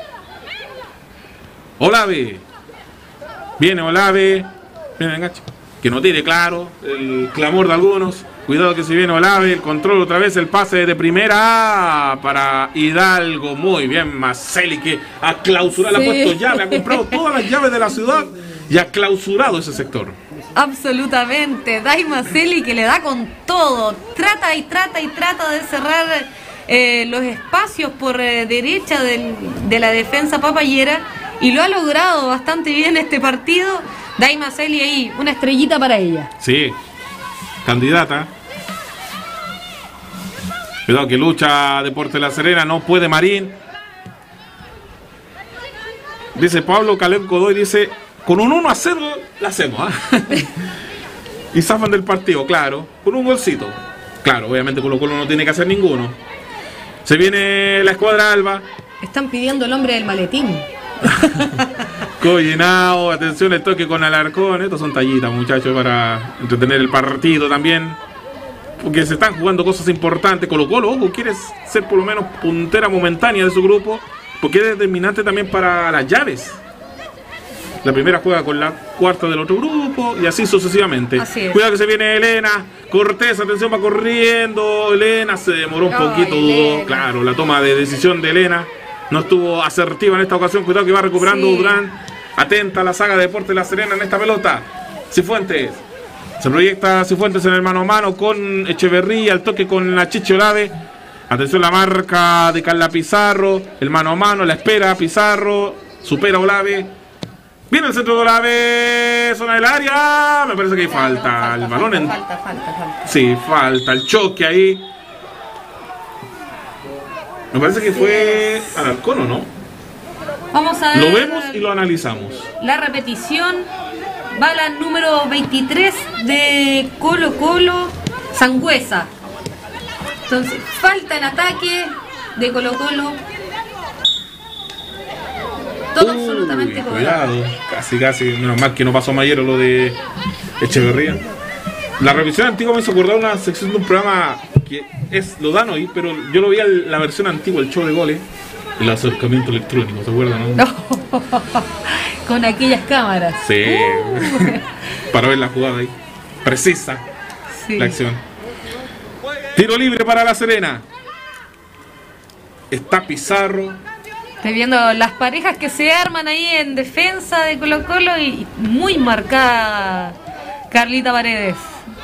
Olave. Viene Olave. Viene enganche. que no tiene claro el clamor de algunos. Cuidado que se viene Olave, el control otra vez, el pase de primera para Hidalgo. Muy bien, Maceli, que ha clausurado, sí. Le ha puesto llave, ha comprado todas las llaves de la ciudad y ha clausurado ese sector. Absolutamente, Dai Maceli que le da con todo, trata y trata y trata de cerrar eh, los espacios por eh, derecha del, de la defensa papayera y lo ha logrado bastante bien este partido. Dai Maceli ahí, una estrellita para ella. Sí, candidata. Cuidado que lucha Deportes La Serena, no puede Marín. Dice Pablo Caleb Godoy, dice, con un uno a cero la hacemos, ¿eh? Y zafan del partido, claro, con un golcito. Claro, obviamente Colo Colo no tiene que hacer ninguno. Se viene la escuadra Alba. Están pidiendo el hombre del maletín. Collinao, atención, el toque con Alarcón. Estos son tallitas, muchachos, para entretener el partido también. Porque se están jugando cosas importantes. Colo Colo, ojo, quiere ser por lo menos puntera momentánea de su grupo, porque es determinante también para las llaves. La primera juega con la cuarta del otro grupo y así sucesivamente. Así es. Cuidado que se viene Elena Cortés, atención, va corriendo. Elena se demoró un poquito, dudó. Claro, la toma de decisión de Elena no estuvo asertiva en esta ocasión. Cuidado que va recuperando sí. Durán. Atenta a la saga de Deportes La Serena en esta pelota. Cifuentes. Se proyecta Cifuentes en el mano a mano con Echeverría. El toque con la Chichi Olave. Atención, la marca de Carla Pizarro. El mano a mano, la espera Pizarro. Supera Olave. Viene el centro de Olave. Zona del área. Me parece que hay falta. falta el balón en... falta, falta, falta. Sí, falta. El choque ahí. Me parece que fue Alarcón, ¿o no? Vamos a ver. Lo vemos y lo analizamos. La repetición. Bala número veintitrés de Colo Colo, Sangüesa. Entonces, falta en ataque de Colo Colo. Todo Uy, absolutamente cuidado. Casi, casi. Menos mal que no pasó Mayero lo de Echeverría. La revisión antigua me hizo acordar una sección de un programa que es lo dan hoy, pero yo lo vi en la versión antigua, el show de goles. El acercamiento electrónico, ¿se acuerdan? No? No. Con aquellas cámaras. Sí. Uh. Para ver la jugada ahí. Precisa. Sí. La acción. Tiro libre para La Serena. Está Pizarro. Estoy viendo las parejas que se arman ahí en defensa de Colo Colo y muy marcada Carlita Paredes.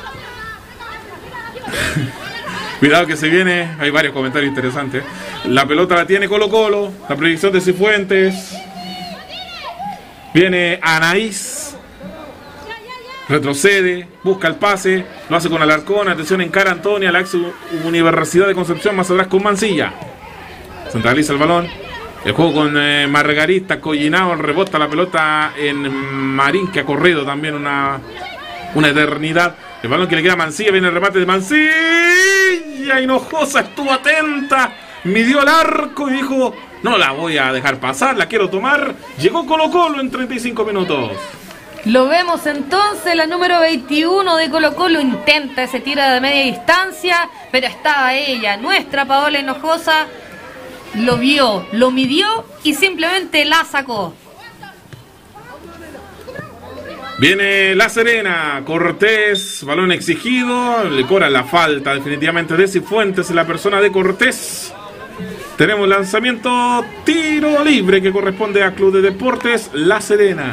Cuidado que se viene, hay varios comentarios interesantes. La pelota la tiene Colo Colo, la proyección de Cifuentes. Viene Anaís. Retrocede, busca el pase, lo hace con Alarcón, atención en cara Antonia, la ex Universidad de Concepción, más atrás con Mancilla. Centraliza el balón. El juego con eh, Margarita, Collinao, rebota la pelota en Marín, que ha corrido también una, una eternidad. El balón que le queda a Mancilla, viene el remate de Mancilla. Hinojosa estuvo atenta, midió el arco y dijo, no la voy a dejar pasar, la quiero tomar. Llegó Colo Colo en treinta y cinco minutos. Lo vemos entonces, la número veintiuno de Colo Colo intenta ese tiro de media distancia, pero estaba ella, nuestra Paola Hinojosa, lo vio, lo midió y simplemente la sacó. Viene La Serena, Cortés, balón exigido, le cobra la falta definitivamente de Cifuentes en la persona de Cortés. Tenemos lanzamiento, tiro libre que corresponde a Club de Deportes La Serena.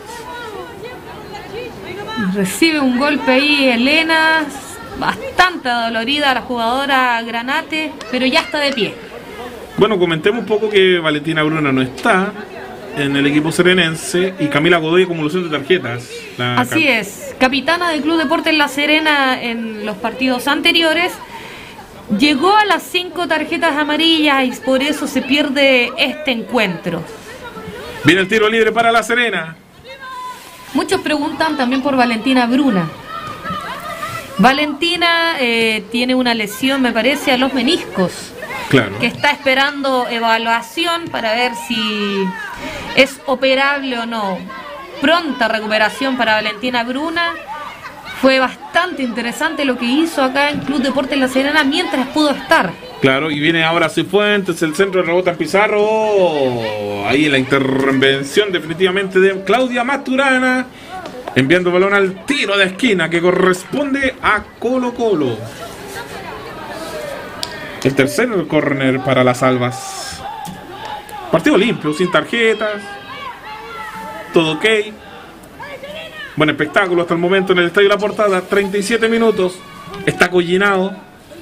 Recibe un golpe ahí Elena, bastante dolorida la jugadora Granate, pero ya está de pie. Bueno, comentemos un poco que Valentina Bruna no está en el equipo serenense y Camila Godoy acumulación de tarjetas. La Así cap es, capitana del Club Deportes La Serena en los partidos anteriores, llegó a las cinco tarjetas amarillas y por eso se pierde este encuentro. Viene el tiro libre para La Serena. Muchos preguntan también por Valentina Bruna. Valentina eh, tiene una lesión, me parece, a los meniscos. Claro. Que está esperando evaluación para ver si es operable o no. Pronta recuperación para Valentina Bruna. Fue bastante interesante lo que hizo acá en Club Deportes La Serena mientras pudo estar. Claro, y viene ahora Cifuentes, el centro de rebota en Pizarro. Ahí la intervención definitivamente de Claudia Maturana. enviando el balón al tiro de esquina que corresponde a Colo Colo. El tercer córner para las albas. Partido limpio, sin tarjetas, todo ok. Buen espectáculo hasta el momento en el Estadio La Portada. treinta y siete minutos. Está collinado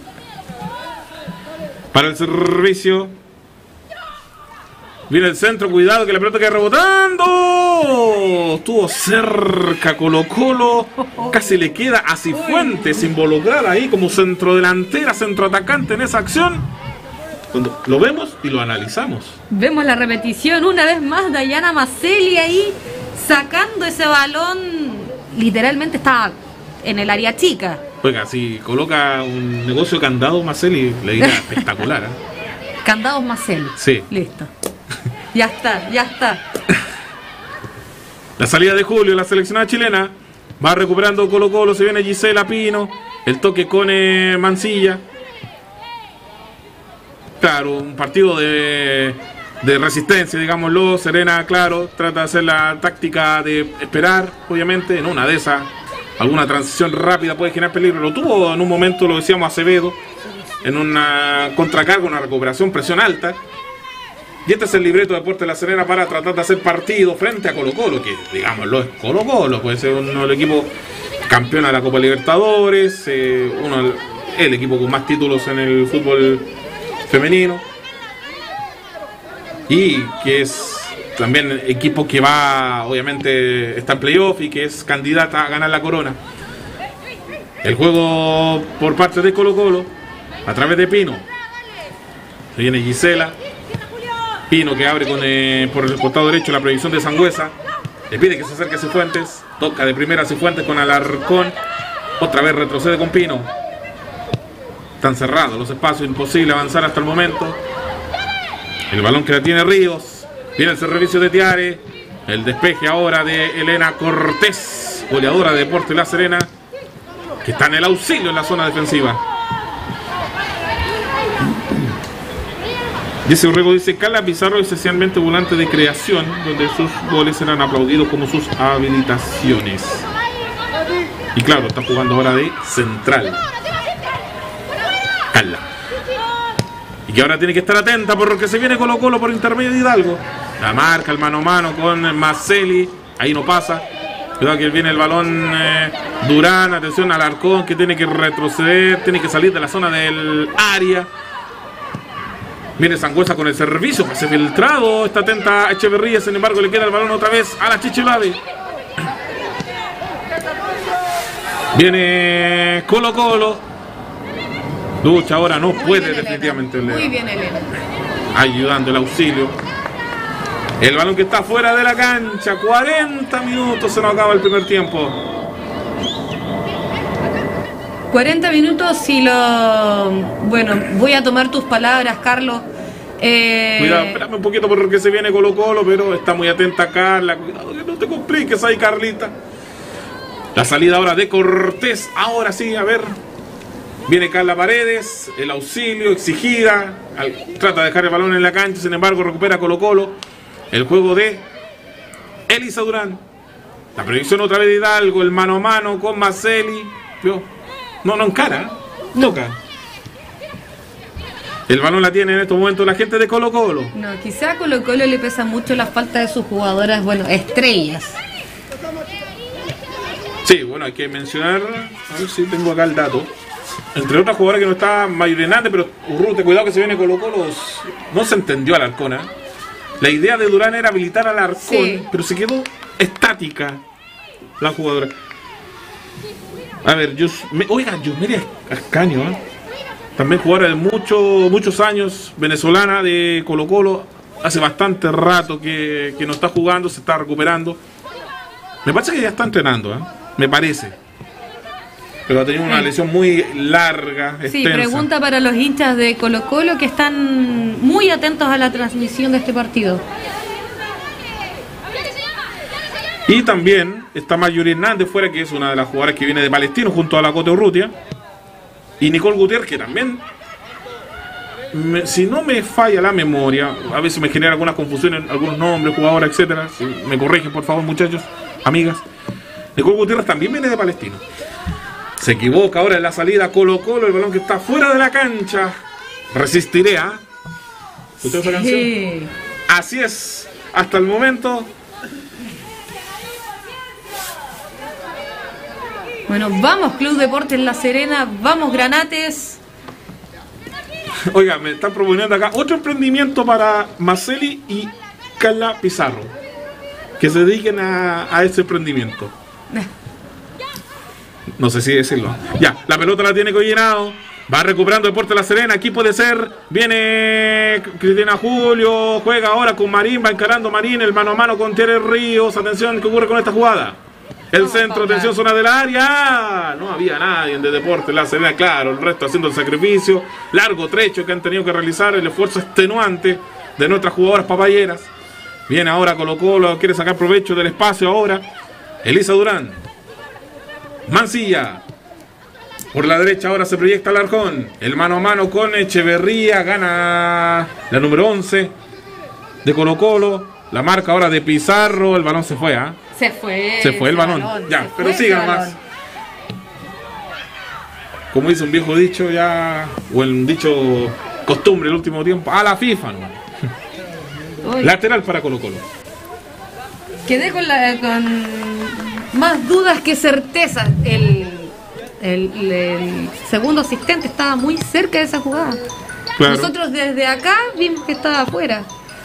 para el servicio. Viene el centro, cuidado que la pelota queda rebotando. Estuvo cerca Colo Colo. Casi le queda a Cifuentes involucrada ahí como centrodelantera, centroatacante en esa acción. Cuando lo vemos y lo analizamos. Vemos la repetición una vez más. Dayana Maselli ahí sacando ese balón. Literalmente estaba en el área chica. Oiga, si coloca un negocio candado Maselli, le diría espectacular, ¿eh? Candados Maselli. Sí. Listo. Ya está, ya está. La salida de Julio, la seleccionada chilena. Va recuperando Colo Colo, se viene Gisela Pino. El toque con eh, Mancilla. Claro, un partido de, de resistencia, digámoslo. Serena, claro, trata de hacer la táctica de esperar, obviamente. En una de esas, alguna transición rápida puede generar peligro. Lo tuvo en un momento, lo decíamos, Acevedo. En una contracarga, una recuperación, presión alta. Y este es el libreto de Deportes La Serena para tratar de hacer partido frente a Colo Colo, que digámoslo es Colo Colo, puede ser uno del equipo campeón de la Copa Libertadores, eh, uno el equipo con más títulos en el fútbol femenino, y que es también equipo que va, obviamente está en playoff y que es candidata a ganar la corona. El juego por parte de Colo Colo, a través de Pino, se viene Gisela. Pino que abre con, eh, por el costado derecho la proyección de Sangüesa. Le pide que se acerque a Cifuentes. Toca de primera a Cifuentes con Alarcón. Otra vez retrocede con Pino. Están cerrados los espacios, imposible avanzar hasta el momento. El balón que la tiene Ríos. Viene el servicio de Tiare. El despeje ahora de Elena Cortés, goleadora de Deportes La Serena, que está en el auxilio en la zona defensiva. Dice Urrego, dice Carla Pizarro es esencialmente volante de creación, donde sus goles serán aplaudidos como sus habilitaciones. Y claro, está jugando ahora de central Carla. Y que ahora tiene que estar atenta porque se viene Colo Colo por intermedio de Hidalgo. La marca, el mano a mano con Maselli. Ahí no pasa. Cuidado que viene el balón eh, Durán. Atención al Alarcón que tiene que retroceder. Tiene que salir de la zona del área. Viene Sangüesa con el servicio, pase filtrado. Está atenta Echeverría, sin embargo le queda el balón otra vez a la Chichilave. Viene Colo Colo. Lucha ahora, no puede bien, definitivamente. Elena. Muy bien, Elena. Ayudando el auxilio. El balón que está fuera de la cancha. cuarenta minutos, se nos acaba el primer tiempo. cuarenta minutos y lo... Bueno, voy a tomar tus palabras, Carlos. Eh... Cuidado, espérame un poquito porque se viene Colo Colo, pero está muy atenta Carla. Cuidado que no te compliques ahí, Carlita. La salida ahora de Cortés. Ahora sí, a ver. Viene Carla Paredes, el auxilio, exigida. Al... Trata de dejar el balón en la cancha, sin embargo recupera Colo Colo. El juego de Elisa Durán. La proyección otra vez de Hidalgo, el mano a mano con Maselli. ¿Vio? No, no encara, toca. El balón la tiene en estos momentos la gente de Colo Colo. No, quizá a Colo Colo le pesa mucho la falta de sus jugadoras, bueno, estrellas. Sí, bueno, hay que mencionar, a ver si tengo acá el dato. Entre otras jugadoras que no está Mayor Hernández, pero Urrutia, cuidado que se viene Colo Colo. No se entendió a Alarcón. La idea de Durán era habilitar a Alarcón, sí, pero se quedó estática la jugadora. A ver, yo, me, oiga, Yusmeria Ascaño, ¿eh? También jugadora de mucho, muchos años, venezolana de Colo Colo, hace bastante rato que, que no está jugando, se está recuperando. Me parece que ya está entrenando, ¿eh? Me parece. Pero ha tenido una lesión muy larga, extensa. Sí, pregunta para los hinchas de Colo Colo que están muy atentos a la transmisión de este partido. Y también está Mayuri Hernández fuera, que es una de las jugadoras que viene de Palestino junto a la Cote Urrutia. Y Nicole Gutiérrez, que también, me, si no me falla la memoria, a veces me genera algunas confusiones, algunos nombres, jugadoras, etcétera. Si me corrigen, por favor, muchachos, amigas. Nicole Gutiérrez también viene de Palestino. Se equivoca ahora en la salida Colo Colo, el balón que está fuera de la cancha. Resistiré, ¿ah? ¿eh? ¿Escuchó esa canción? Así es, hasta el momento. Bueno, vamos Club Deportes La Serena, vamos Granates. Oiga, me están proponiendo acá otro emprendimiento para Marceli y Carla Pizarro, que se dediquen a, a ese emprendimiento. No sé si decirlo. Ya, la pelota la tiene Collinao. Va recuperando Deportes La Serena. Aquí puede ser. Viene Cristina Julio. Juega ahora con Marín. Va encarando Marín. El mano a mano con Thierry Ríos. Atención, ¿qué ocurre con esta jugada? El Vamos centro, atención, zona del área. No había nadie de Deportes La Serena. Claro, el resto haciendo el sacrificio. Largo trecho que han tenido que realizar. El esfuerzo extenuante de nuestras jugadoras papayeras. Viene ahora Colo Colo. Quiere sacar provecho del espacio ahora. Elisa Durán. Mancilla. Por la derecha ahora se proyecta Alarcón. El mano a mano con Echeverría. Gana la número once de Colo Colo. La marca ahora de Pizarro. El balón se fue, ¿ah? ¿eh? Se fue. Se fue el balón. balón ya, pero siga más. Como dice un viejo dicho ya, o un dicho costumbre el último tiempo, a la FIFA, ¿no? Lateral para Colo Colo. Quedé con, la, con más dudas que certezas. El, el, el segundo asistente estaba muy cerca de esa jugada. Claro. Nosotros desde acá vimos que estaba afuera.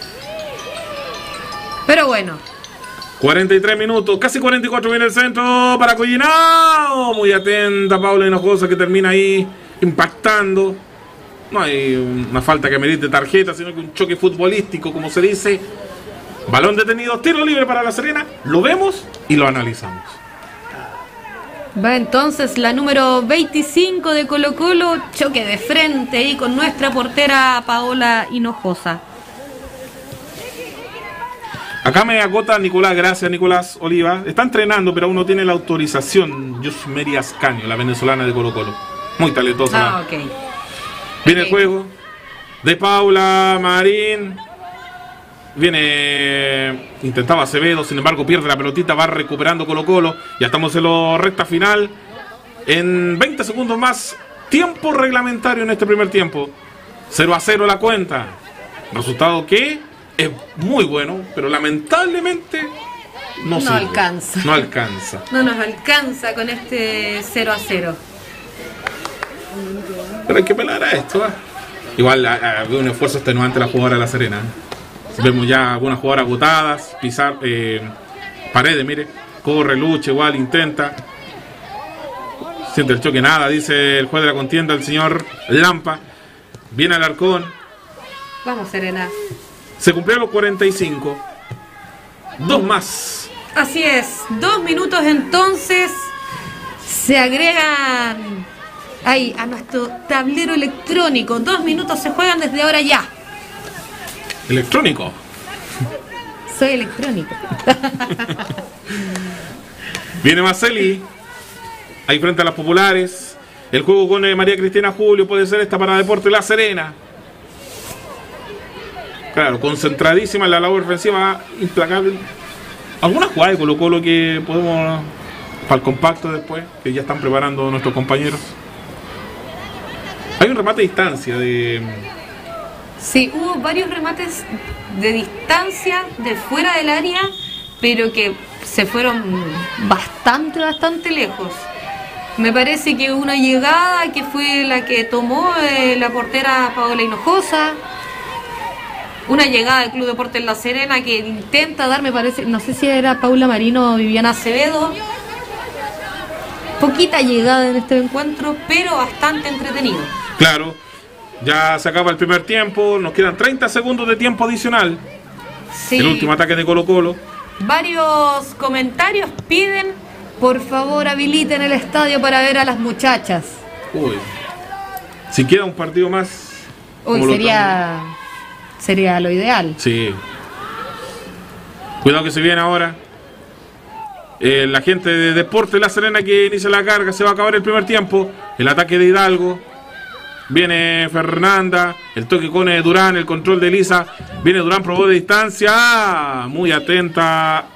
Pero bueno. cuarenta y tres minutos, casi cuarenta y cuatro, viene el centro para Collinao. Muy atenta Paula Hinojosa, que termina ahí impactando. No hay una falta que merite tarjeta, sino que un choque futbolístico, como se dice. Balón detenido, tiro libre para La Serena. Lo vemos y lo analizamos. Va entonces la número veinticinco de Colo Colo. Choque de frente ahí con nuestra portera Paola Hinojosa. Acá me agota Nicolás, gracias Nicolás Oliva. Está entrenando, pero aún no tiene la autorización. Yusmeri Ascanio, la venezolana de Colo Colo. Muy talentosa. Ah, ok. Viene okay. el juego de Paula Marín. Viene, intentaba Acevedo, sin embargo pierde la pelotita, va recuperando Colo Colo. Ya estamos en la recta final. En veinte segundos más, tiempo reglamentario en este primer tiempo. cero a cero la cuenta. Resultado que es muy bueno, pero lamentablemente no, no alcanza. No alcanza. No nos alcanza con este cero a cero. Pero hay que pelar a esto, ¿eh? Igual había un esfuerzo extenuante la jugadora de La Serena. Vemos ya algunas jugadoras agotadas. Pisar, eh, Paredes, mire, corre, lucha, igual, intenta. Siente el choque, nada, dice el juez de la contienda, el señor Lampa. Viene Alarcón. Vamos, Serena. Se cumplieron los cuarenta y cinco. Dos más. Así es, dos minutos entonces. Se agregan ahí a nuestro tablero electrónico. Dos minutos se juegan desde ahora ya. Electrónico. Soy electrónico. Viene Marceli. Ahí frente a las populares. El juego con eh, María Cristina Julio puede ser esta para Deportes La Serena. Claro, concentradísima en la labor ofensiva, implacable. ¿Alguna jugada de Colo Colo que podemos para el compacto después, que ya están preparando nuestros compañeros? Hay un remate de distancia de... Sí, hubo varios remates de distancia, de fuera del área, pero que se fueron bastante, bastante lejos. Me parece que una llegada que fue la que tomó eh, la portera Paola Hinojosa. Una llegada del Club Deportes La Serena que intenta dar, me parece, no sé si era Paula Marino o Viviana Acevedo. Poquita llegada en este encuentro, pero bastante entretenido. Claro, ya se acaba el primer tiempo, nos quedan treinta segundos de tiempo adicional. Sí. El último ataque de Colo Colo. Varios comentarios piden, por favor, habiliten el estadio para ver a las muchachas. Uy, si queda un partido más... Uy, sería... Sería lo ideal. Sí. Cuidado que se viene ahora. Eh, la gente de Deportes La Serena que inicia la carga. Se va a acabar el primer tiempo. El ataque de Hidalgo. Viene Fernanda. El toque con Durán. El control de Elisa. Viene Durán, probó de distancia. Muy atenta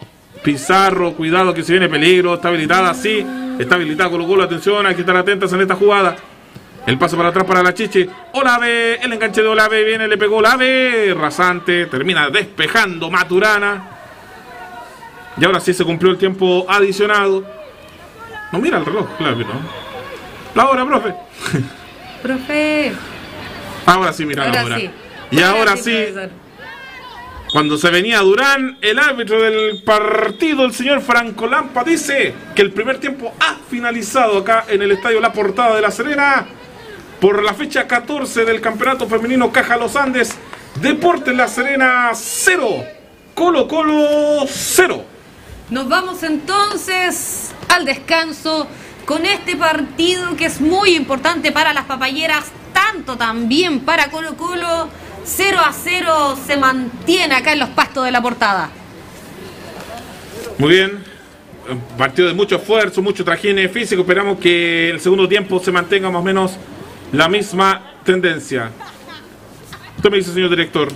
Pizarro, cuidado que se viene peligro. Está habilitada, sí. Está habilitada Colo Colo, atención, hay que estar atentos en esta jugada. El paso para atrás para la Chichi. Olave, el enganche de Olave, viene, le pegó Olave. Rasante, termina despejando Maturana. Y ahora sí se cumplió el tiempo adicionado. No mira el reloj, claro que no. La hora, profe. Profe. Ahora sí, mira la hora. Sí. Y ahora, ahora sí, sí cuando se venía Durán, el árbitro del partido, el señor Franco Lampa, dice que el primer tiempo ha finalizado acá en el estadio La Portada de La Serena. Por la fecha catorce del campeonato femenino Caja Los Andes, Deportes La Serena cero, Colo Colo cero. Nos vamos entonces al descanso con este partido que es muy importante para las papayeras, tanto también para Colo Colo. cero a cero se mantiene acá en los pastos de La Portada. Muy bien, partido de mucho esfuerzo, mucho trajín físico. Esperamos que el segundo tiempo se mantenga más o menos la misma tendencia. ¿Usted me dice, señor director?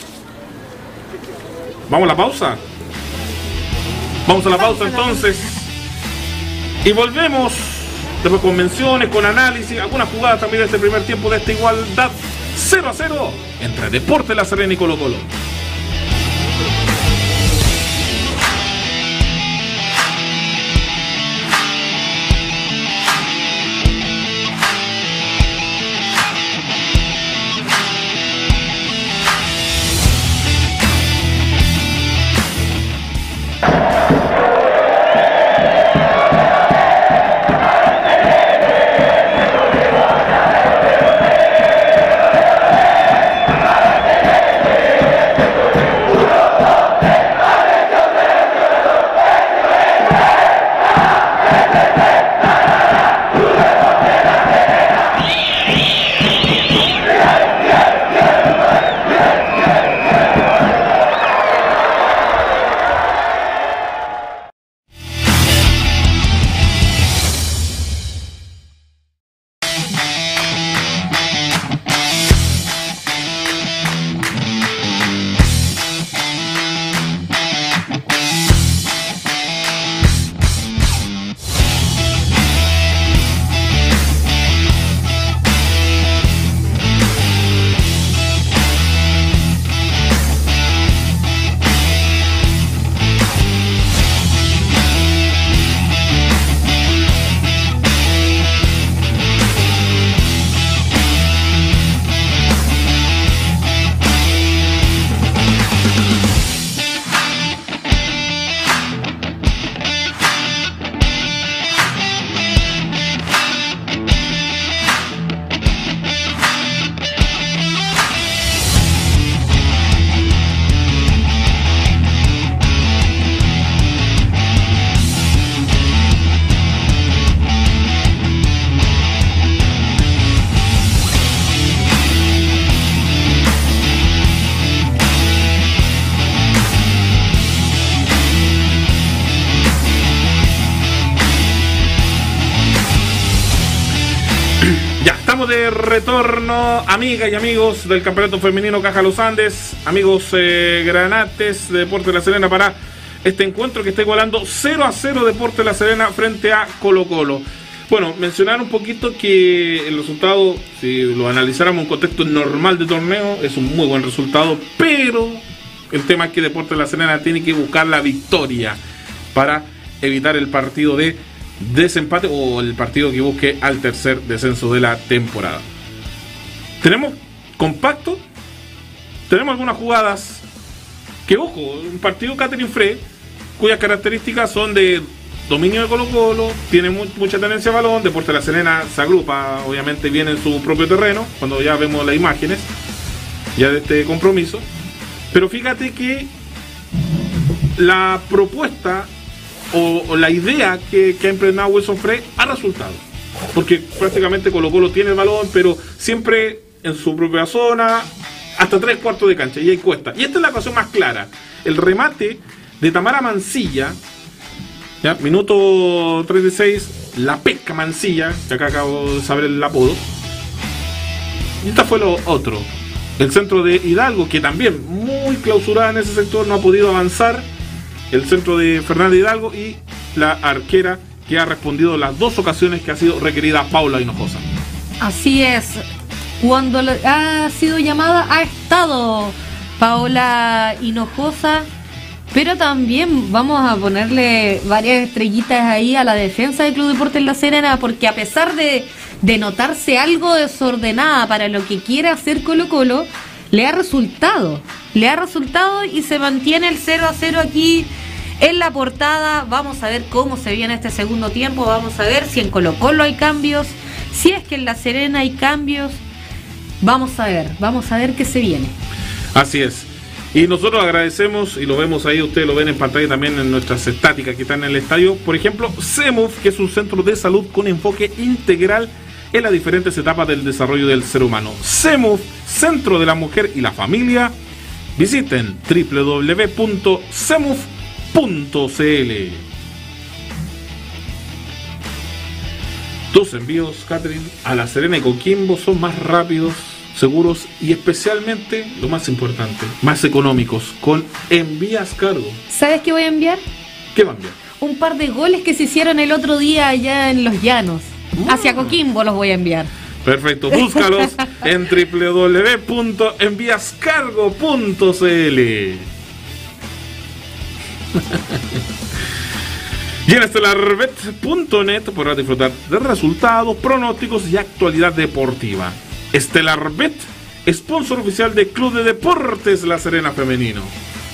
¿Vamos a la pausa? Vamos a la pausa entonces. Y volvemos después con menciones, con análisis, algunas jugadas también de este primer tiempo de esta igualdad cero a cero entre Deportes La Serena y Colo Colo. De retorno, amigas y amigos del campeonato femenino Caja Los Andes, amigos eh, granates de Deportes La Serena, para este encuentro que está igualando cero a cero Deportes La Serena frente a Colo Colo. Bueno, mencionar un poquito que el resultado, si lo analizáramos en un contexto normal de torneo, es un muy buen resultado, pero el tema es que Deportes La Serena tiene que buscar la victoria para evitar el partido de desempate o el partido que busque al tercer descenso de la temporada. Tenemos compacto, tenemos algunas jugadas que, ojo, un partido Catherine Frey cuyas características son de dominio de Colo Colo, tiene mu mucha tenencia a balón. Deportes La Serena se agrupa, obviamente viene en su propio terreno, cuando ya vemos las imágenes ya de este compromiso, pero fíjate que la propuesta O, o la idea que, que ha emprendido Wilson Frey ha resultado, porque prácticamente Colo Colo tiene el balón, pero siempre en su propia zona, hasta tres cuartos de cancha, y ahí cuesta. Y esta es la ocasión más clara, el remate de Tamara Mancilla, ¿ya? Minuto treinta y seis, la pesca Mancilla, que acá acabo de saber el apodo. Y esta fue lo otro, el centro de Hidalgo, que también muy clausurada en ese sector, no ha podido avanzar. el centro de Fernanda Hidalgo y la arquera que ha respondido las dos ocasiones que ha sido requerida Paula Hinojosa. Así es, cuando ha sido llamada ha estado Paola Hinojosa, pero también vamos a ponerle varias estrellitas ahí a la defensa del Club Deportes La Serena, porque a pesar de, de notarse algo desordenada para lo que quiere hacer Colo Colo, le ha resultado, le ha resultado y se mantiene el cero a cero aquí en la portada. Vamos a ver cómo se viene este segundo tiempo, vamos a ver si en Colo Colo hay cambios, si es que en La Serena hay cambios, vamos a ver, vamos a ver qué se viene. Así es. Y nosotros agradecemos, y lo vemos ahí, ustedes lo ven en pantalla también en nuestras estáticas que están en el estadio. Por ejemplo, CEMUF, que es un centro de salud con enfoque integral en las diferentes etapas del desarrollo del ser humano. CEMUF, Centro de la Mujer y la Familia. Visiten doble u doble u doble u punto cemuf punto c l. Dos envíos, Catherine, a La Serena y Coquimbo son más rápidos, seguros y especialmente, lo más importante, más económicos, con Envías Cargo. ¿Sabes qué voy a enviar? ¿Qué va a enviar? Un par de goles que se hicieron el otro día allá en Los Llanos. Uh. Hacia Coquimbo los voy a enviar. Perfecto, búscalos en doble u doble u doble u punto envías cargo punto c l. Y en Estelar Bet punto net podrás disfrutar de resultados, pronósticos y actualidad deportiva. Estelar Bet, sponsor oficial del Club de Deportes La Serena Femenino.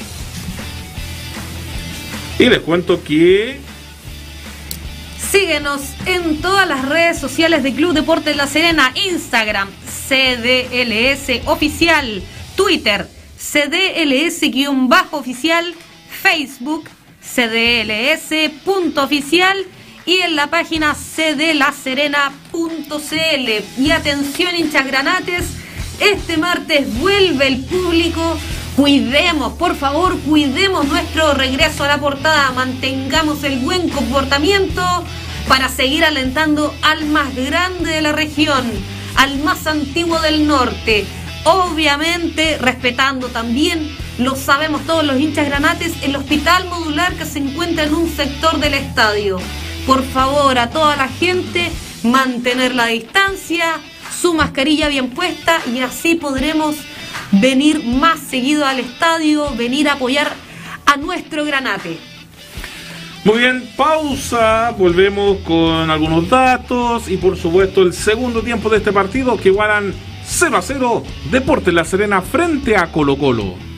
Y les cuento que... síguenos en todas las redes sociales de Club Deportes La Serena: Instagram, C D L S Oficial, Twitter, C D L S-Oficial, Facebook, C D L S punto oficial y en la página c d la serena punto c l. Y atención, hinchas granates, este martes vuelve el público. Cuidemos, por favor, cuidemos nuestro regreso a la portada, mantengamos el buen comportamiento para seguir alentando al más grande de la región, al más antiguo del norte, obviamente respetando también, lo sabemos todos los hinchas granates, el hospital modular que se encuentra en un sector del estadio. Por favor, a toda la gente, mantener la distancia, su mascarilla bien puesta y así podremos venir más seguido al estadio, venir a apoyar a nuestro granate. Muy bien, pausa, volvemos con algunos datos y por supuesto el segundo tiempo de este partido que igualan cero a cero Deportes La Serena frente a Colo Colo.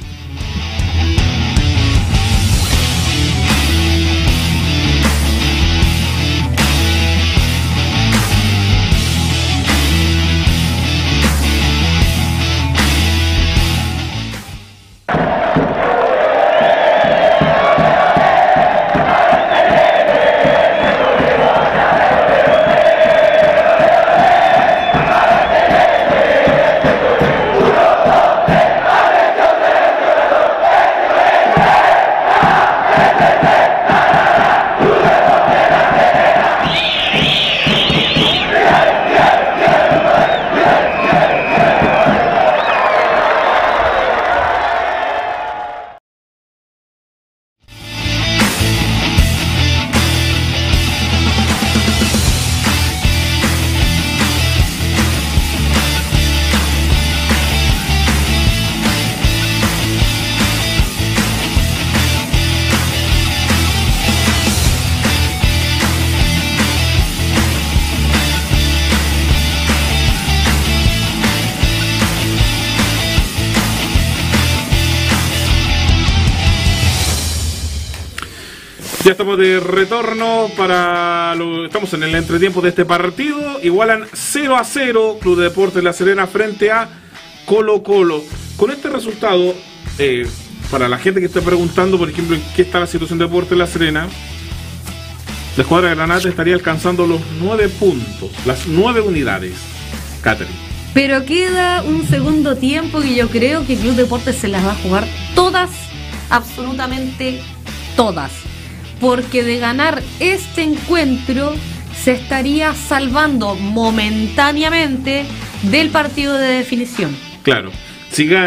Ya estamos de retorno para lo, estamos en el entretiempo de este partido. Igualan cero a cero Club de Deportes La Serena frente a Colo Colo. Con este resultado, eh, para la gente que esté preguntando, por ejemplo, en qué está la situación de Deportes La Serena, la escuadra de Granate estaría alcanzando los nueve puntos, las nueve unidades. Catherine. Pero queda un segundo tiempo que yo creo que Club Deportes se las va a jugar todas, absolutamente todas. Porque de ganar este encuentro se estaría salvando momentáneamente del partido de definición. Claro, si gana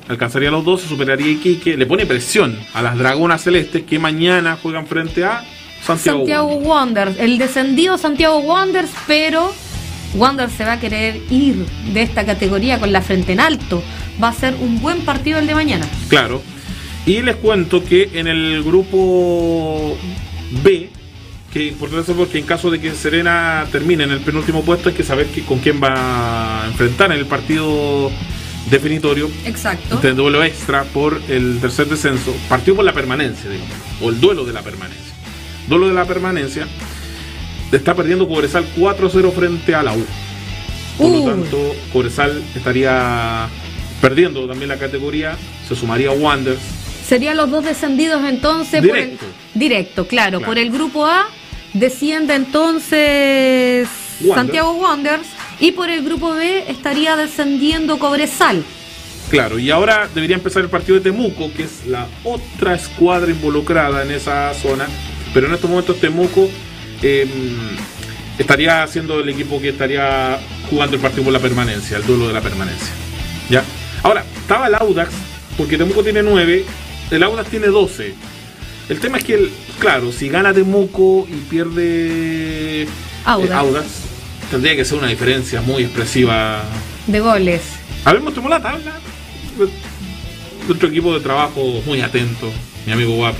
alcanzaría a los doce, superaría a Iquique, le pone presión a las Dragonas Celestes que mañana juegan frente a Santiago, Santiago Wanderers. Wanderers, el descendido Santiago Wanderers, pero Wanderers se va a querer ir de esta categoría con la frente en alto. Va a ser un buen partido el de mañana. Claro. Y les cuento que en el grupo B, que importante porque en caso de que Serena termine en el penúltimo puesto, hay que saber que, con quién va a enfrentar en el partido definitorio. Exacto. De duelo extra por el tercer descenso. Partido por la permanencia, digamos, o el duelo de la permanencia. Duelo de la permanencia. Está perdiendo Cobresal cuatro a cero frente a la U. Por Uh. lo tanto, Cobresal estaría perdiendo también la categoría. Se sumaría a Wanderers. Serían los dos descendidos entonces. Directo. Por el, directo, claro, Claro. Por el grupo A desciende entonces Wanderers. Santiago Wanderers. Y por el grupo B estaría descendiendo Cobresal. Claro, y ahora debería empezar el partido de Temuco, que es la otra escuadra involucrada en esa zona. Pero en estos momentos Temuco eh, estaría siendo el equipo que estaría jugando el partido por la permanencia, el duelo de la permanencia. ¿Ya? Ahora, estaba el Audax, porque Temuco tiene nueve, el Audax tiene doce. El tema es que, el, claro, si gana Temuco y pierde Audax. eh, Audax, tendría que ser una diferencia muy expresiva. De goles. A ver, mostremos la tabla. Nuestro equipo de trabajo muy atento, mi amigo Guapi.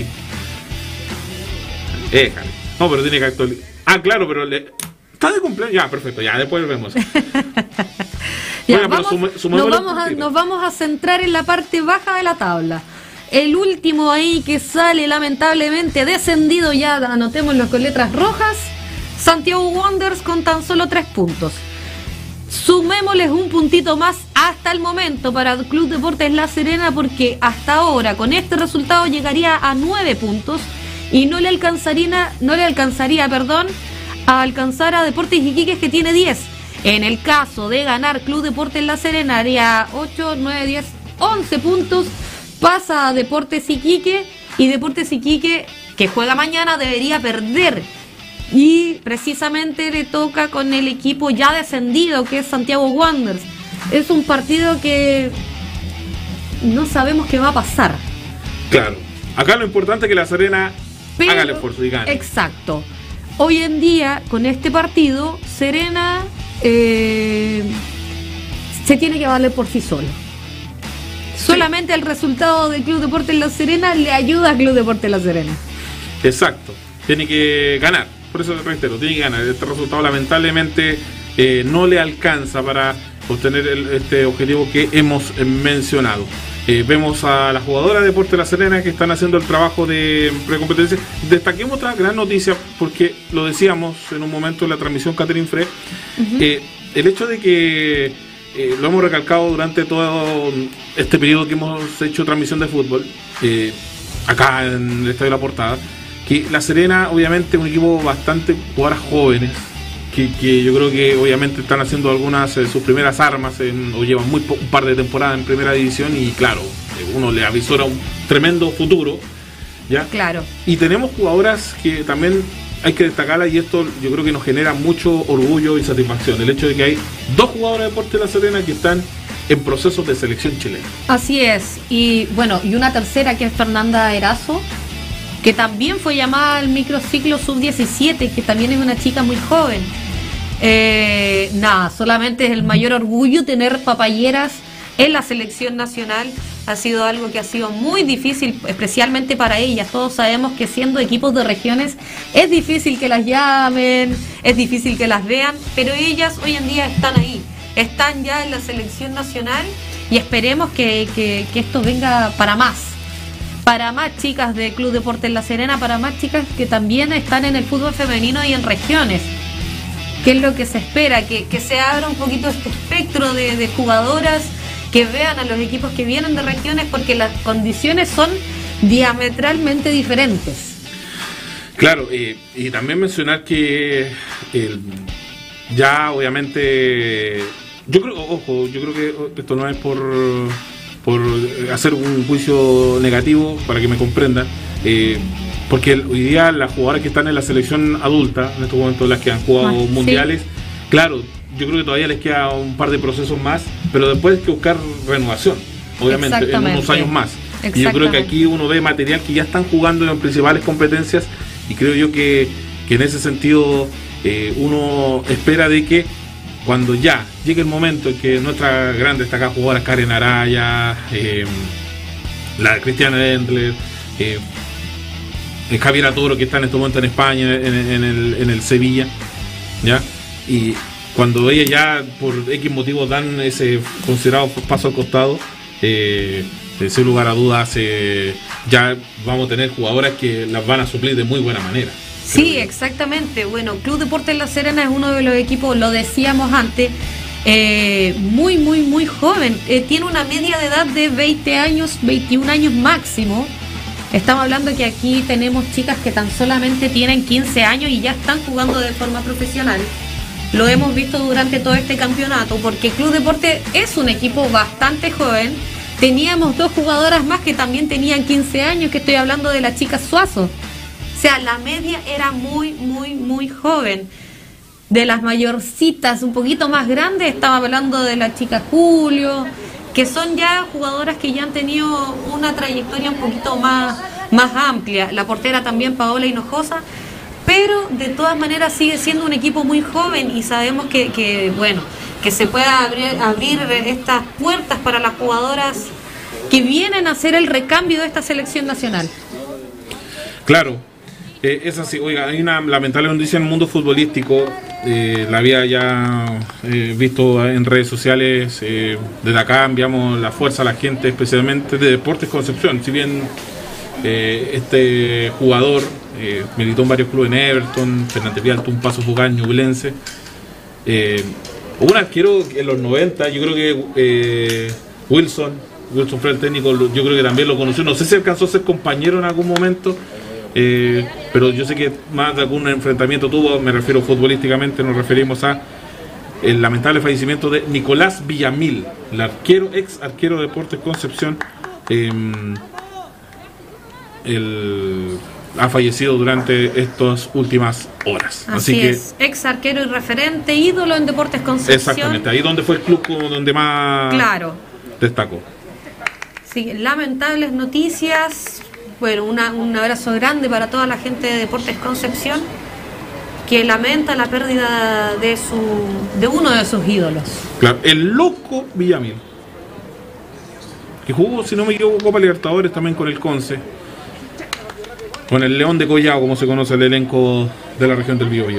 Éjale. No, pero tiene que actualizar. Ah, claro, pero le... está de cumpleaños. Ya, perfecto, ya, después vemos. Ya, Bueno, pero vamos, sume- sumemos nos, los vamos a, partidos. nos vamos a centrar en la parte baja de la tabla. El último ahí que sale lamentablemente descendido, ya anotémoslo con letras rojas, Santiago Wanderers con tan solo tres puntos. Sumémosles un puntito más hasta el momento para el Club Deportes La Serena, porque hasta ahora con este resultado llegaría a nueve puntos y no le alcanzaría, no le alcanzaría, perdón, a alcanzar a Deportes Iquique, que tiene diez. En el caso de ganar Club Deportes La Serena haría ocho, nueve, diez, once puntos, pasa a Deportes Iquique, y Deportes Iquique, que juega mañana, debería perder. Y precisamente le toca con el equipo ya descendido, que es Santiago Wanderers. Es un partido que no sabemos qué va a pasar. Claro. Acá lo importante es que la Serena Pero, haga el esfuerzo y gane. Exacto. Hoy en día, con este partido, Serena eh, se tiene que valer por sí solo. Sí. Solamente el resultado del Club Deportes La Serena le ayuda al Club Deportes La Serena. Exacto. Tiene que ganar. Por eso reitero, tiene que ganar. Este resultado lamentablemente eh, no le alcanza para obtener el, este objetivo que hemos eh, mencionado. Eh, vemos a las jugadoras de Deportes La Serena que están haciendo el trabajo de precompetencia. Destaquemos otra gran noticia, porque lo decíamos en un momento en la transmisión Catherine Frey. Uh-huh. eh, el hecho de que eh, lo hemos recalcado durante todo este periodo que hemos hecho transmisión de fútbol, eh, acá en el Estadio La Portada, que La Serena obviamente es un equipo bastante jugadoras jóvenes, que, que yo creo que obviamente están haciendo algunas de eh, sus primeras armas en, o llevan muy po- un par de temporadas en primera división, y claro, uno le avisora un tremendo futuro, ¿ya? Claro. Y tenemos jugadoras que también hay que destacarlas, y esto yo creo que nos genera mucho orgullo y satisfacción, el hecho de que hay dos jugadoras de Deportes La Serena que están en procesos de selección chilena. Así es. Y bueno, y una tercera, que es Fernanda Erazo, que también fue llamada al microciclo sub diecisiete, que también es una chica muy joven. Eh, nada, solamente es el mayor orgullo tener papayeras en la selección nacional. Ha sido algo que ha sido muy difícil, especialmente para ellas. Todos sabemos que siendo equipos de regiones es difícil que las llamen, es difícil que las vean, pero ellas hoy en día están ahí, están ya en la selección nacional, y esperemos que, que, que esto venga para más. Para más chicas de Club Deportes La Serena, para más chicas que también están en el fútbol femenino y en regiones, que es lo que se espera, que, que se abra un poquito este espectro de, de jugadoras, que vean a los equipos que vienen de regiones, porque las condiciones son diametralmente diferentes. Claro, eh, y también mencionar que eh, ya obviamente, yo creo, ojo, yo creo que esto no es por... por hacer un juicio negativo, para que me comprendan, eh, porque hoy día las jugadoras que están en la selección adulta, en estos momentos las que han jugado ah, mundiales, sí. Claro, yo creo que todavía les queda un par de procesos más, pero después hay que buscar renovación. obviamente, en unos años más. Y yo creo que aquí uno ve material que ya están jugando en principales competencias, y creo yo que, que en ese sentido eh, uno espera de que cuando ya llegue el momento en que nuestra gran destacada jugadora Karen Araya, eh, la Cristiana Endler, eh, Javier Toro, que está en este momento en España, en, en, el, en el Sevilla, ¿ya? Y cuando ellas ya por X motivos dan ese considerado paso al costado, eh, sin lugar a dudas, eh, ya vamos a tener jugadoras que las van a suplir de muy buena manera. Sí, exactamente. Bueno, Club Deportes La Serena es uno de los equipos, lo decíamos antes, eh, muy, muy, muy joven. Eh, tiene una media de edad de veinte años, veintiún años máximo. Estamos hablando que aquí tenemos chicas que tan solamente tienen quince años y ya están jugando de forma profesional. Lo hemos visto durante todo este campeonato, porque Club Deportes es un equipo bastante joven. Teníamos dos jugadoras más que también tenían quince años, que estoy hablando de la chica Suazo. O sea, la media era muy, muy, muy joven. De las mayorcitas, un poquito más grandes, estaba hablando de la chica Julio, que son ya jugadoras que ya han tenido una trayectoria un poquito más, más amplia. La portera también, Paola Hinojosa, pero de todas maneras sigue siendo un equipo muy joven, y sabemos que, que bueno, que se pueda abrir, abrir estas puertas para las jugadoras que vienen a hacer el recambio de esta selección nacional. Claro. Eh, es así, oiga, hay una lamentable noticia en el mundo futbolístico, eh, la había ya eh, visto en redes sociales, eh, desde acá enviamos la fuerza a la gente, especialmente de Deportes Concepción. Si bien eh, este jugador eh, militó en varios clubes, en Everton, Fernández Vial, un paso fugaz, Ñublense, eh, un arquero en los noventa, yo creo que eh, Wilson, Wilson fue el técnico, yo creo que también lo conoció, no sé si alcanzó a ser compañero en algún momento. Eh, pero yo sé que más de algún enfrentamiento tuvo, me refiero futbolísticamente, nos referimos a el lamentable fallecimiento de Nicolás Villamil, el arquero, ex arquero de Deportes Concepción, eh, el, ha fallecido durante estas últimas horas. Así, Así que es, ex arquero y referente, ídolo en Deportes Concepción. Exactamente, ahí donde fue el club donde más claro. destacó. Sí, lamentables noticias. Bueno, una, un abrazo grande para toda la gente de Deportes Concepción, que lamenta la pérdida de su de uno de sus ídolos. Claro, el loco Villamil, que jugó, si no me equivoco, Copa Libertadores también con el Conce, con el León de Collao, como se conoce el elenco de la región del Biobío.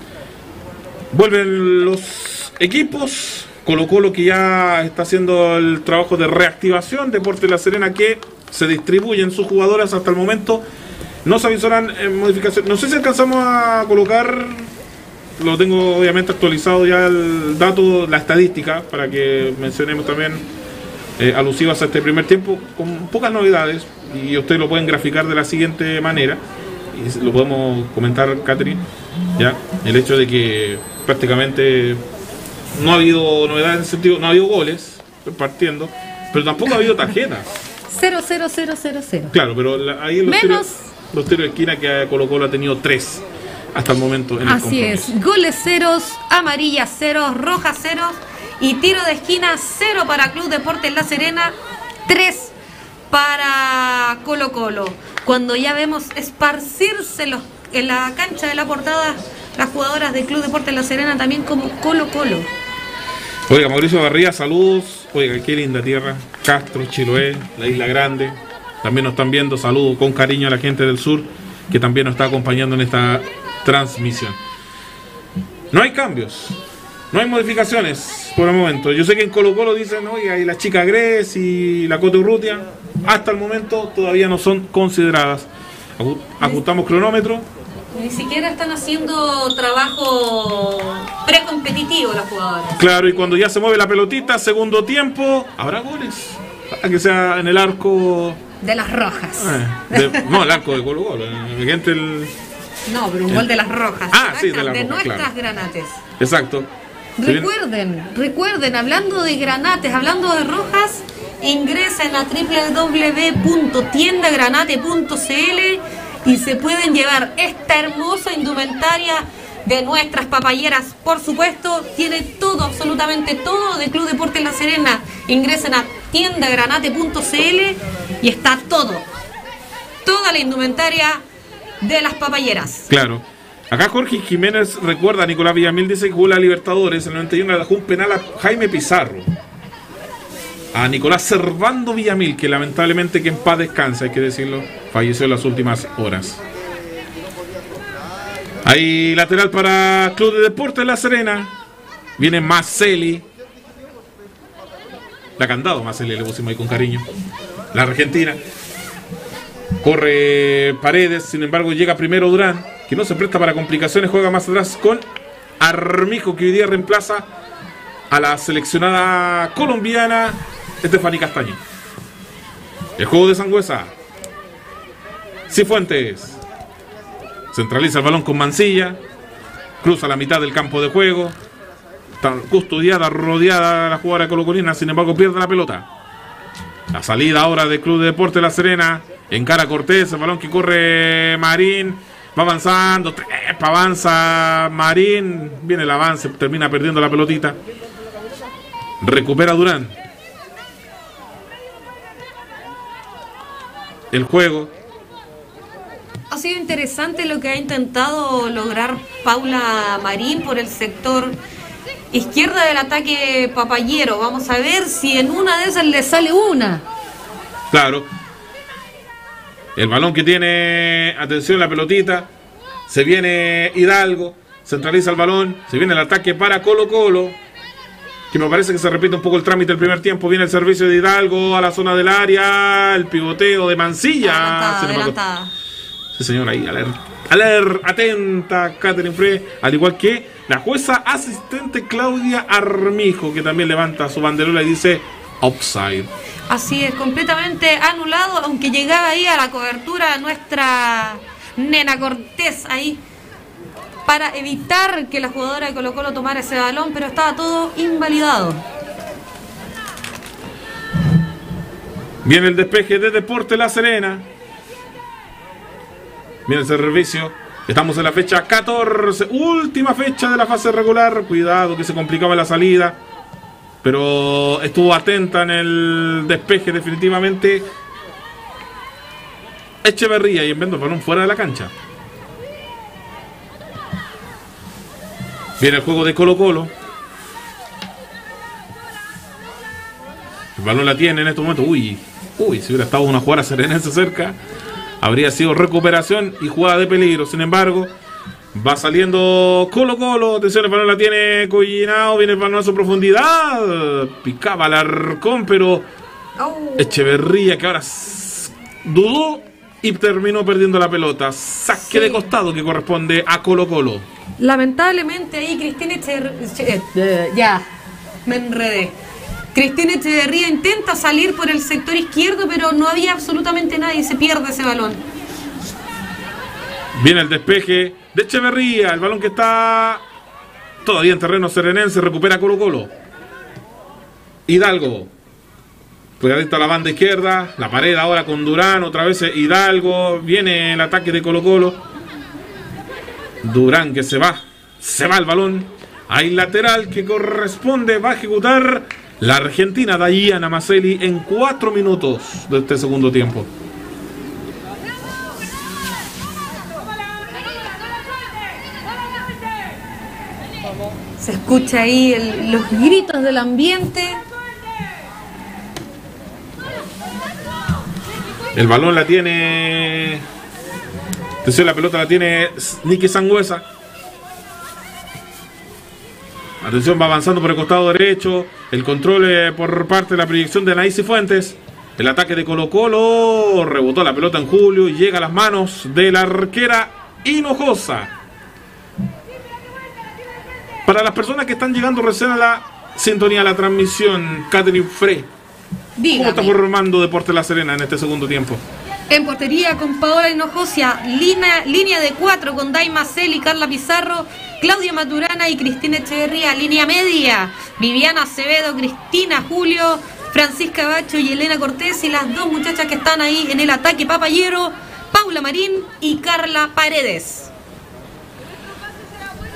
Vuelven los equipos, Colo Colo, que ya está haciendo el trabajo de reactivación, Deportes La Serena, que se distribuyen sus jugadoras hasta el momento. No se avisarán en modificaciones. No sé si alcanzamos a colocar, lo tengo obviamente actualizado ya el dato, la estadística, para que mencionemos también eh, alusivas a este primer tiempo, con pocas novedades, y ustedes lo pueden graficar de la siguiente manera, y lo podemos comentar, Catherine, ya, el hecho de que prácticamente no ha habido novedades en el sentido, no ha habido goles, partiendo, pero tampoco ha habido tarjetas. cero cero cero cero cero. Claro, pero la, ahí en los menos tiros, los tiros de esquina que Colo Colo ha tenido tres hasta el momento en el Así es, goles ceros, amarillas ceros, rojas ceros y tiro de esquina cero para Club Deportes La Serena, tres para Colo Colo. Cuando ya vemos esparcirse los, en la cancha de la Portada las jugadoras de Club Deportes La Serena, también como Colo Colo. Oiga, Mauricio Barría, saludos. Oiga, qué linda tierra. Castro, Chiloé, la Isla Grande. También nos están viendo. Saludos con cariño a la gente del sur, que también nos está acompañando en esta transmisión. No hay cambios, no hay modificaciones por el momento. Yo sé que en Colo Colo dicen, oiga, y la chica Gres y la Cote Urrutia, hasta el momento todavía no son consideradas. Ajustamos cronómetro. Ni siquiera están haciendo trabajo precompetitivo las jugadoras. Claro, y cuando ya se mueve la pelotita, segundo tiempo, habrá goles. Para que sea en el arco de las rojas. Eh, de, no, el arco de Colo Colo. El, no, pero un el, gol de las rojas. Ah, sí, de, las de rojas, nuestras claro. Granates. Exacto. Recuerden, recuerden, hablando de Granates, hablando de rojas, ingresen a doble u doble u doble u punto tienda granate punto c l y se pueden llevar esta hermosa indumentaria de nuestras papayeras. Por supuesto, tiene todo, absolutamente todo de Club Deportes La Serena. Ingresen a tienda granate punto c l y está todo. Toda la indumentaria de las papayeras. Claro. Acá Jorge Jiménez recuerda, Nicolás Villamil dice que jugó la Libertadores, en el noventa y uno le dejó un penal a Jaime Pizarro. A Nicolás Servando Villamil, que lamentablemente, que en paz descansa, hay que decirlo, falleció en las últimas horas. Hay lateral para Club de Deportes La Serena. Viene Maceli. La Candado Maceli, le pusimos ahí con cariño. La Argentina. Corre Paredes, sin embargo llega primero Durán, que no se presta para complicaciones, juega más atrás con Armijo, que hoy día reemplaza a la seleccionada colombiana Estefanía Castaño. El juego de Sangüesa. Cifuentes centraliza el balón con Mancilla, cruza la mitad del campo de juego, está custodiada, rodeada la jugadora colocolina, sin embargo pierde la pelota. La salida ahora del Club de Deportes La Serena. Encara Cortés, el balón que corre Marín. Va avanzando, trepa, avanza Marín. Viene el avance, termina perdiendo la pelotita. Recupera Durán. El juego. Ha sido interesante lo que ha intentado lograr Paula Marín por el sector izquierda del ataque papayero. Vamos a ver si en una de esas le sale una. Claro. El balón que tiene, atención, la pelotita. Se viene Hidalgo, centraliza el balón. Se viene el ataque para Colo Colo, que me parece que se repite un poco el trámite del primer tiempo. Viene el servicio de Hidalgo a la zona del área. El pivoteo de Mancilla. Adelantada, adelantada. Sí, señor, ahí, alerta, alerta, atenta, Catherine Frey, al igual que la jueza asistente Claudia Armijo, que también levanta su banderola y dice offside. Así es, completamente anulado, aunque llegaba ahí a la cobertura nuestra Nena Cortés ahí para evitar que la jugadora de Colo Colo tomara ese balón, pero estaba todo invalidado. Viene el despeje de Deportes La Serena. Viene el servicio. Estamos en la fecha catorce, última fecha de la fase regular. Cuidado que se complicaba la salida, pero estuvo atenta en el despeje definitivamente Echeverría y enviando el balón fuera de la cancha. Viene el juego de Colo Colo. El balón la tiene en este momento. Uy, uy, si hubiera estado una jugada serenense cerca, habría sido recuperación y jugada de peligro. Sin embargo, va saliendo Colo Colo. Atención, el balón la tiene Collinao. Viene el balón a su profundidad. Picaba Alarcón, pero Oh. Echeverría, que ahora dudó y terminó perdiendo la pelota. Saque Sí. de costado que corresponde a Colo Colo. Lamentablemente ahí Cristina Echeverría, ya, me enredé. Cristina Echeverría intenta salir por el sector izquierdo, pero no había absolutamente nadie, se pierde ese balón. Viene el despeje de Echeverría, el balón que está todavía en terreno serenense, recupera Colo Colo. Hidalgo, pegadito a la banda izquierda, la pared ahora con Durán, otra vez Hidalgo, viene el ataque de Colo Colo. Durán que se va, se va el balón, hay lateral que corresponde, va a ejecutar la argentina Dayana Maceli en cuatro minutos de este segundo tiempo. Se escucha ahí el- los gritos del ambiente. El balón la tiene, atención, la pelota la tiene Nicky Sangüesa. Atención, va avanzando por el costado derecho. El control eh, por parte de la proyección de Anaís Cifuentes. El ataque de Colo Colo. Rebotó la pelota en Julio y llega a las manos de la arquera Hinojosa. Para las personas que están llegando recién a la sintonía de la transmisión, Catherine Frey, ¿cómo está Dígame. formando Deportes La Serena en este segundo tiempo? En portería con Paola Hinojosa, línea, línea de cuatro con Daima Celi, Carla Pizarro, Claudia Maturana y Cristina Echeverría. Línea media, Viviana Acevedo, Cristina Julio, Francisca Bacho y Elena Cortés. Y las dos muchachas que están ahí en el ataque papayero, Paula Marín y Carla Paredes.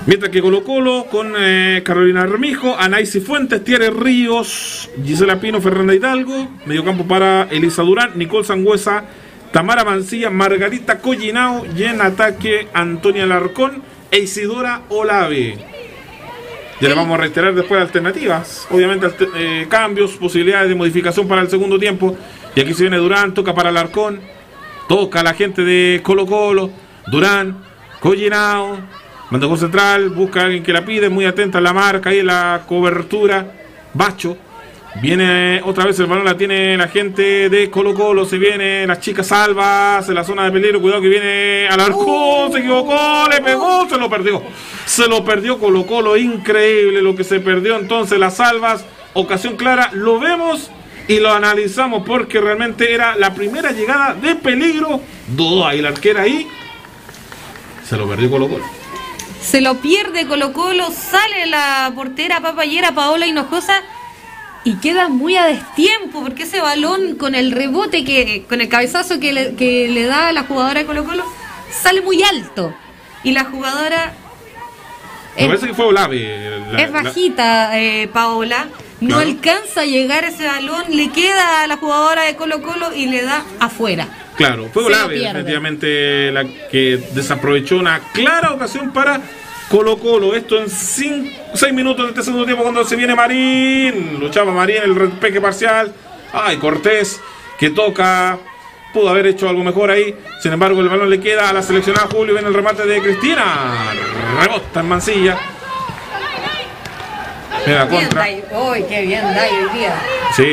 Mientras que Colo Colo con eh, Carolina Armijo, Anaís Fuentes, Thierry Ríos, Gisela Pino, Fernanda Hidalgo. Mediocampo para Elisa Durán, Nicole Sangüesa, Tamara Mancilla, Margarita Collinao. Y en ataque Antonia Larcón e Isidora Olave. Ya le vamos a reiterar después alternativas. Obviamente eh, cambios, posibilidades de modificación para el segundo tiempo. Y aquí se viene Durán, toca para Larcón. Toca la gente de Colo Colo. Durán, Collinao. Manda con central, busca a alguien que la pide, muy atenta a la marca, ahí en la cobertura. Bacho, viene otra vez el balón, la tiene la gente de Colo Colo, se viene las chicas salvas en la zona de peligro, cuidado que viene Alarcón, se equivocó, le pegó, se lo perdió. Se lo perdió Colo Colo, increíble lo que se perdió entonces las salvas, ocasión clara, lo vemos y lo analizamos porque realmente era la primera llegada de peligro, dudó ahí la arquera ahí, se lo perdió Colo Colo. Se lo pierde Colo Colo, sale la portera papayera Paola Hinojosa y queda muy a destiempo porque ese balón con el rebote, que con el cabezazo que le, que le da a la jugadora de Colo Colo, sale muy alto. Y la jugadora... Me es, parece que fue Olave. La, es bajita la... eh, Paola, no claro. alcanza a llegar ese balón, le queda a la jugadora de Colo Colo y le da afuera. Claro, fue Olave, definitivamente la que desaprovechó una clara ocasión para Colo Colo. Esto en seis minutos de este segundo tiempo cuando se viene Marín. Luchaba Marín, el repeque parcial. Ay, Cortés, que toca. Pudo haber hecho algo mejor ahí. Sin embargo, el balón le queda a la seleccionada Julio. Viene el remate de Cristina. Rebota en Mancilla. Mira, contra. Uy, qué bien da hoy día. Sí.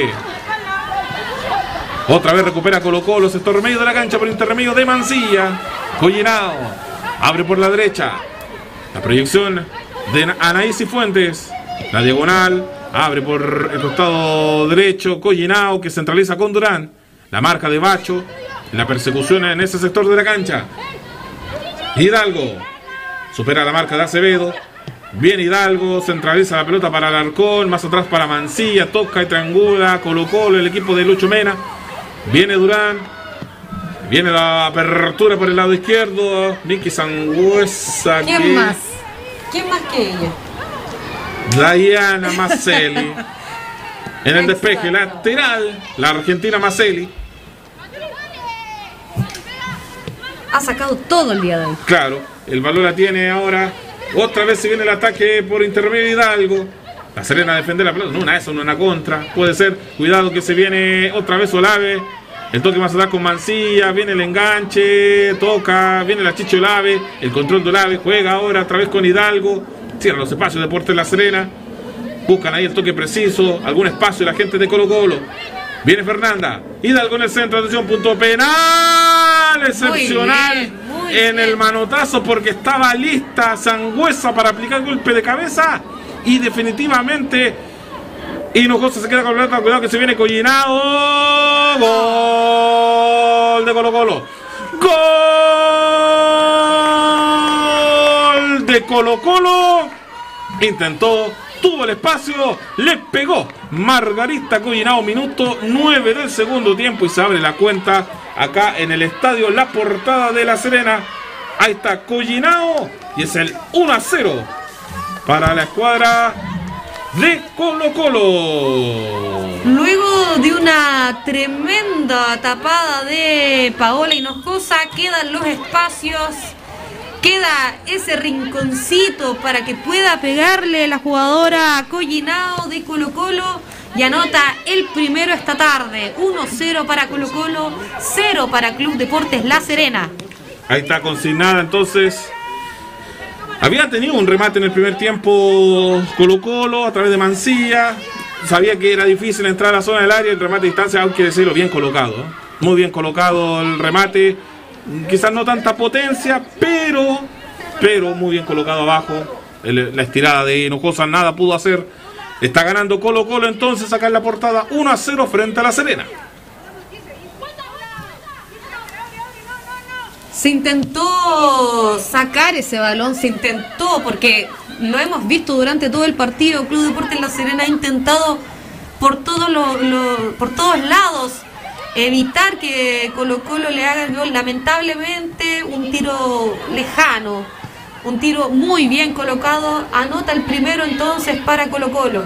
Otra vez recupera Colo Colo, sector medio de la cancha por intermedio de Mancilla. Collinao abre por la derecha. La proyección de Anaís Fuentes. La diagonal abre por el costado derecho. Collinao que centraliza con Durán. La marca de Bacho. La persecución en ese sector de la cancha. Hidalgo supera la marca de Acevedo. Bien Hidalgo, centraliza la pelota para Alarcón. Más atrás para Mancilla. Toca y triangula Colo Colo, el equipo de Lucho Mena. Viene Durán, viene la apertura por el lado izquierdo, Nicky Sangüesa. ¿Quién que... más? ¿Quién más que ella? Diana Maselli. En el despeje lateral, la argentina Maselli. Ha sacado todo el día de hoy. Claro, el balón la tiene ahora. Otra vez se viene el ataque por intermedio de Hidalgo. La Serena a defender la pelota, no una eso, no una contra. Puede ser, cuidado que se viene otra vez Olave. El toque más atrás con Mancilla, viene el enganche, toca, viene la Chicho Olave, el control de Olave, juega ahora otra vez con Hidalgo. Cierra los espacios de Deportes La Serena. Buscan ahí el toque preciso, algún espacio la gente de Colo Colo. Viene Fernanda, Hidalgo en el centro, atención, punto penal. Excepcional muy bien, muy en bien. El manotazo porque estaba lista Sangüesa para aplicar golpe de cabeza. Y definitivamente Hinojosa se queda con la pelota. Cuidado que se viene Collinao. Gol de Colo Colo. Gol de Colo Colo. Intentó, tuvo el espacio, le pegó Margarita Collinao. Minuto nueve del segundo tiempo y se abre la cuenta acá en el estadio La Portada de La Serena. Ahí está Collinao y es el uno a cero. Para la escuadra de Colo Colo. Luego de una tremenda tapada de Paola Hinojosa, quedan los espacios, queda ese rinconcito para que pueda pegarle la jugadora Collinao de Colo Colo y anota el primero esta tarde. uno cero para Colo Colo, cero para Club Deportes La Serena. Ahí está consignada entonces. Había tenido un remate en el primer tiempo Colo Colo a través de Mancilla. Sabía que era difícil entrar a la zona del área. El remate a distancia, aunque decirlo, bien colocado. Muy bien colocado el remate. Quizás no tanta potencia, pero pero muy bien colocado abajo. El, la estirada de Hinojosa nada pudo hacer. Está ganando Colo Colo entonces acá en La Portada uno a cero frente a La Serena. Se intentó sacar ese balón, se intentó, porque lo hemos visto durante todo el partido. Club Deportes La Serena ha intentado por todos lo, lo, por todos lados evitar que Colo Colo le haga el gol. Lamentablemente un tiro lejano un tiro muy bien colocado, anota el primero entonces para Colo Colo.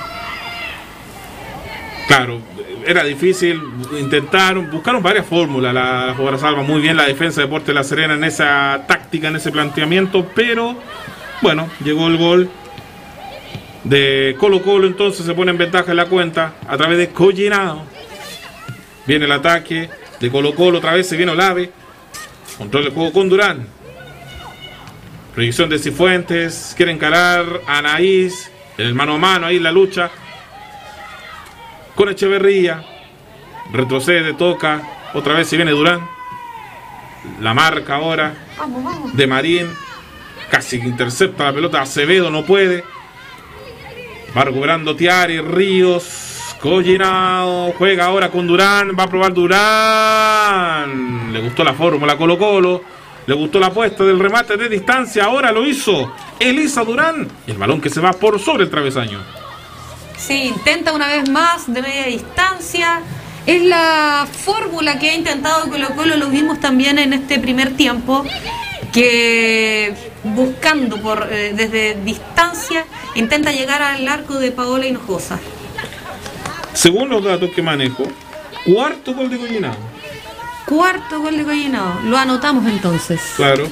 Claro, era difícil, intentaron, buscaron varias fórmulas, la, la jugadora salva muy bien la defensa de Deportes La Serena en esa táctica, en ese planteamiento, pero bueno, llegó el gol de Colo Colo, entonces se pone en ventaja en la cuenta a través de Collinao. Viene el ataque de Colo Colo, otra vez se viene Olave, control del juego con Durán. Proyección de Cifuentes, quiere encarar a Anaís, en el mano a mano, ahí la lucha con Echeverría, retrocede, toca, otra vez se viene Durán, la marca ahora Vamos, vamos. de Marín, casi que intercepta la pelota, Acevedo no puede, va recuperando Tiari, Ríos, Collinao, juega ahora con Durán, va a probar Durán, le gustó la fórmula Colo Colo, le gustó la apuesta del remate de distancia, ahora lo hizo Elisa Durán, el balón que se va por sobre el travesaño. Sí, intenta una vez más de media distancia. Es la fórmula que ha intentado Colo Colo, lo vimos también en este primer tiempo, que buscando por eh, desde distancia intenta llegar al arco de Paola Hinojosa. Según los datos que manejo, cuarto gol de Collinao. Cuarto gol de Collinao, lo anotamos entonces. Claro.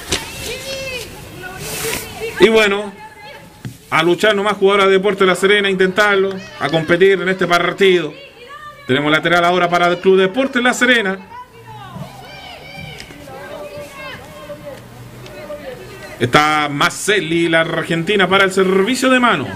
Y bueno, a luchar nomás jugadora de Deportes La Serena, a intentarlo, a competir en este partido. Tenemos lateral ahora para el Club Deportes La Serena. Está Maselli, la argentina, para el servicio de mano.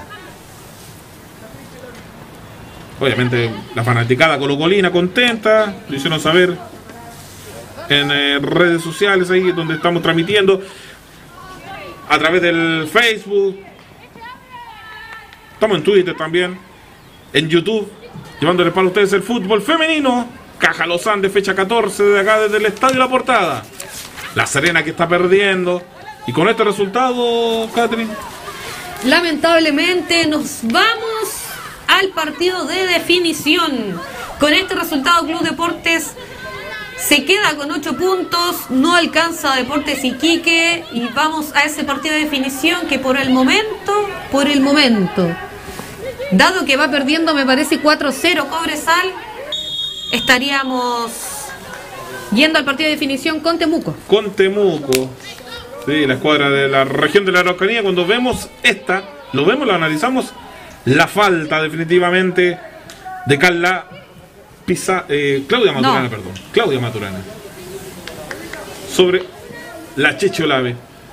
Obviamente la fanaticada colocolina contenta, lo hicieron saber en eh, redes sociales, ahí donde estamos transmitiendo, a través del Facebook. Estamos en Twitter también, en YouTube, llevándoles para ustedes el fútbol femenino. Caja Los Andes, fecha catorce, de acá desde el Estadio La Portada. La Serena que está perdiendo. Y con este resultado, Catherine, lamentablemente nos vamos al partido de definición. Con este resultado, Club Deportes se queda con ocho puntos, no alcanza a Deportes Iquique y vamos a ese partido de definición que por el momento, por el momento, dado que va perdiendo, me parece cuatro cero Cobresal, estaríamos yendo al partido de definición con Temuco. Con Temuco. Sí, la escuadra de la región de la Araucanía. Cuando vemos esta, lo vemos, lo analizamos, la falta definitivamente de Carla Pisa, eh, Claudia Maturana, no. perdón, Claudia Maturana, sobre la Cheche Olave.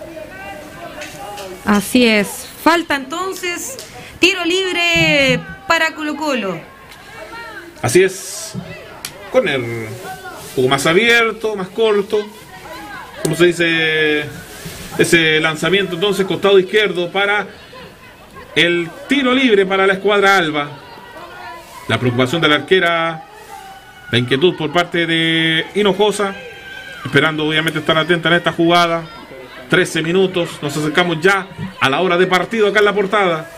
Así es, falta entonces, tiro libre para Colo Colo. Así es, corner un poco más abierto, más corto, como se dice, ese lanzamiento entonces costado izquierdo para el tiro libre para la escuadra alba. La preocupación de la arquera, la inquietud por parte de Hinojosa, esperando obviamente estar atenta en esta jugada. trece minutos, nos acercamos ya a la hora de partido acá en La Portada.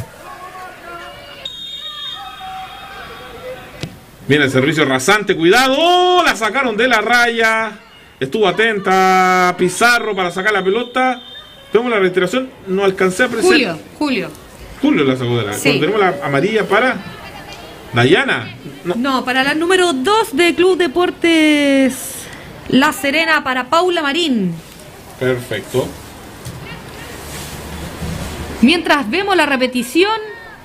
Viene el servicio rasante, cuidado, ¡oh! La sacaron de la raya. Estuvo atenta Pizarro para sacar la pelota. Tenemos la retiración, no alcancé a apreciar. Julio, Julio. Julio la sacó de la. Sí. Tenemos la amarilla para Dayana. No. no, para la número dos de Club Deportes La Serena, para Paula Marín. Perfecto. Mientras vemos la repetición,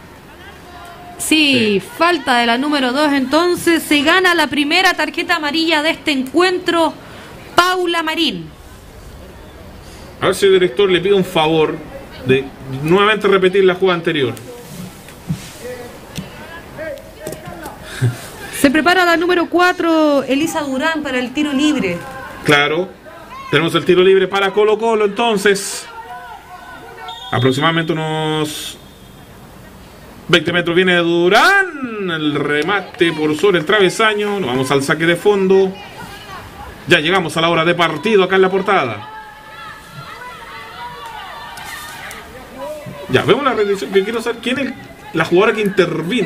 sí, sí, falta de la número dos, entonces se gana la primera tarjeta amarilla de este encuentro, Paula Marín. A ver si el director le pide un favor de nuevamente repetir la jugada anterior. Se prepara la número cuatro, Elisa Durán, para el tiro libre. Claro, tenemos el tiro libre para Colo Colo entonces. Aproximadamente unos veinte metros viene Durán. El remate por sobre el travesaño. Nos vamos al saque de fondo. Ya llegamos a la hora de partido acá en La Portada. Ya, vemos la rendición. Que quiero saber quién es la jugadora que intervino.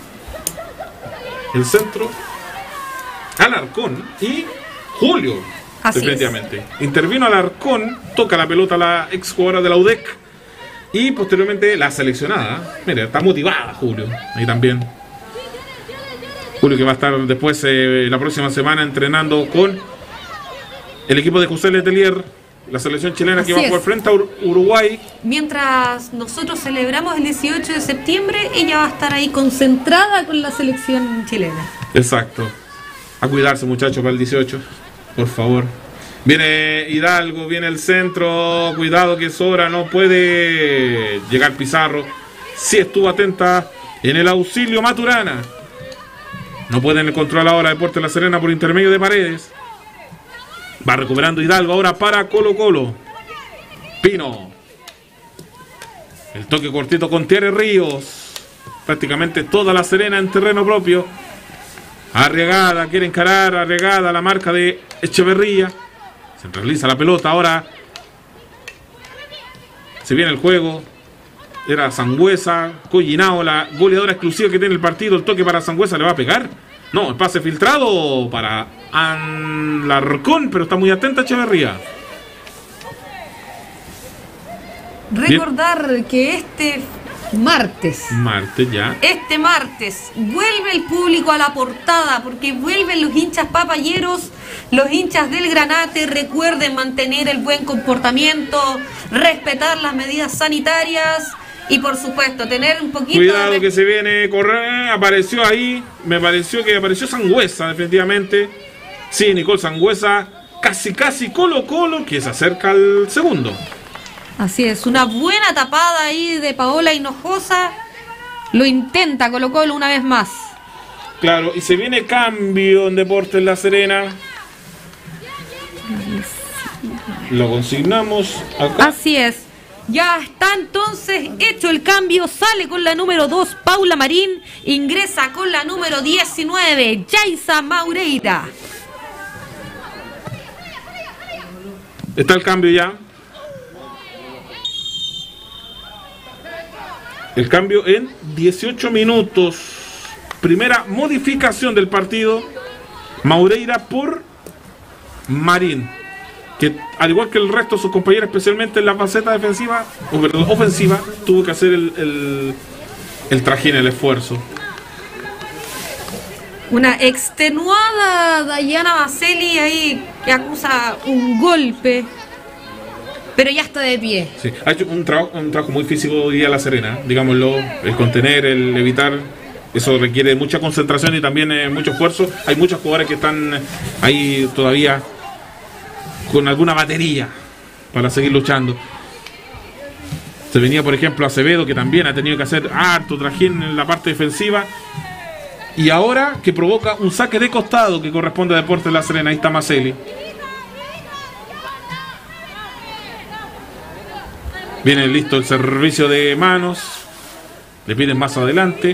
El centro. Alarcón y Julio. Así definitivamente. es. Intervino Alarcón, toca la pelota a la ex jugadora de la U D E C y posteriormente la seleccionada. Mira, está motivada Julio, ahí también. Julio que va a estar después eh, la próxima semana entrenando con el equipo de José Letelier, la selección chilena que Así va a jugar es. frente a Ur- Uruguay. Mientras nosotros celebramos el dieciocho de septiembre, ella va a estar ahí concentrada con la selección chilena. Exacto. A cuidarse, muchachos, para el dieciocho, por favor. Viene Hidalgo, viene el centro. Cuidado que Sora no puede llegar Pizarro. Sí estuvo atenta en el auxilio Maturana. No pueden el control ahora Deportes La Serena por intermedio de Paredes. Va recuperando Hidalgo ahora para Colo Colo. Pino. El toque cortito con Thierry Ríos. Prácticamente toda La Serena en terreno propio. Arriagada, quiere encarar, Arriagada, la marca de Echeverría. Centraliza la pelota, ahora se viene el juego. Era Sangüesa, Collinao, la goleadora exclusiva que tiene el partido. El toque para Sangüesa, ¿le va a pegar? No, el pase filtrado para Alarcón, pero está muy atenta Echeverría. Recordar que este martes, Martes ya. este martes, vuelve el público a la portada, porque vuelven los hinchas papayeros, los hinchas del Granate. Recuerden mantener el buen comportamiento, respetar las medidas sanitarias y por supuesto tener un poquito Cuidado de... que se viene correr, apareció ahí, me pareció que apareció Sangüesa definitivamente. Sí, Nicole Sangüesa, casi casi Colo Colo, que se acerca al segundo. Así es, una buena tapada ahí de Paola Hinojosa. Lo intenta Colo Colo una vez más. Claro, y se viene cambio en Deportes La Serena. Lo consignamos acá. Así es. Ya está entonces hecho el cambio. Sale con la número dos Paula Marín. Ingresa con la número diecinueve Yaisa Maureira. Está el cambio ya. El cambio en dieciocho minutos. Primera modificación del partido. Maureira por Marín, que al igual que el resto de sus compañeros, especialmente en la faceta defensiva, o perdón, ofensiva, tuvo que hacer el, el, el trajín, el esfuerzo. Una extenuada Dayana Baselli ahí que acusa un golpe, pero ya está de pie. Sí, ha hecho un trabajo, un trabajo muy físico hoy día La Serena, digámoslo, el contener, el evitar, eso requiere mucha concentración y también eh, mucho esfuerzo. Hay muchos jugadores que están ahí todavía con alguna batería para seguir luchando. Se venía, por ejemplo, Acevedo, que también ha tenido que hacer harto trajín en la parte defensiva. Y ahora que provoca un saque de costado que corresponde a Deportes La Serena. Ahí está Maceli. Viene listo el servicio de manos. Le piden más adelante.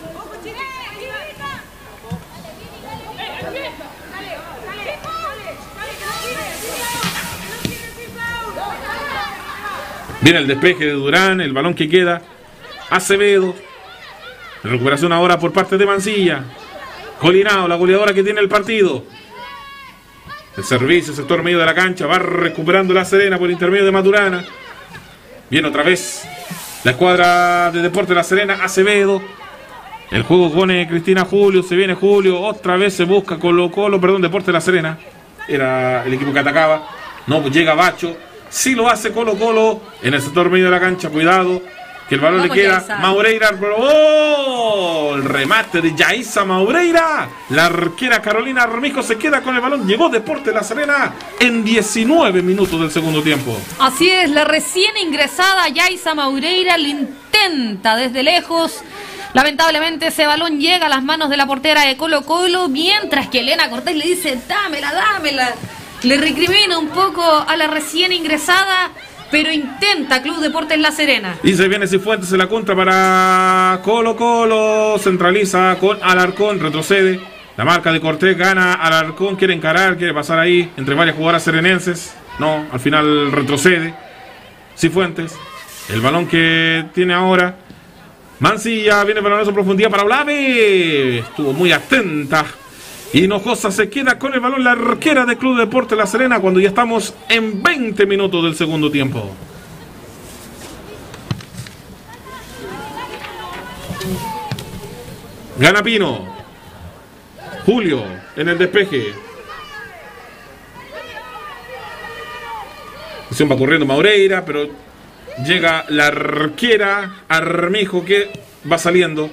Viene el despeje de Durán, el balón que queda. Acevedo. Recuperación ahora por parte de Mancilla. Collinao, la goleadora que tiene el partido. El servicio, sector medio de la cancha. Va recuperando La Serena por intermedio de Maturana. Viene otra vez la escuadra de Deportes La Serena. Acevedo. El juego pone Cristina Julio. Se viene Julio. Otra vez se busca Colo Colo. Perdón, Deportes La Serena. Era el equipo que atacaba. No, pues llega Bacho. Sí lo hace Colo Colo en el sector medio de la cancha. Cuidado, que el balón Vamos, le queda. Yaisa. Maureira. ¡Oh! El remate de Yaisa Maureira. La arquera Carolina Armijo se queda con el balón. Llegó Deportes La Serena en diecinueve minutos del segundo tiempo. Así es, la recién ingresada Yaisa Maureira lo intenta desde lejos. Lamentablemente ese balón llega a las manos de la portera de Colo Colo, mientras que Elena Cortés le dice, dámela, dámela. Le recrimina un poco a la recién ingresada, pero intenta Club Deportes La Serena. Y se viene Cifuentes en la contra para Colo Colo. Centraliza con Alarcón, retrocede. La marca de Cortés gana. Alarcón quiere encarar, quiere pasar ahí entre varias jugadoras serenenses. No, al final retrocede Cifuentes. El balón que tiene ahora Mancilla, viene el balón en profundidad para Olave. Estuvo muy atenta Hinojosa se queda con el balón, la arquera del Club Deportes La Serena, cuando ya estamos en veinte minutos del segundo tiempo. Gana Pino. Julio en el despeje. Va corriendo Maureira, pero llega la arquera Armijo, que va saliendo.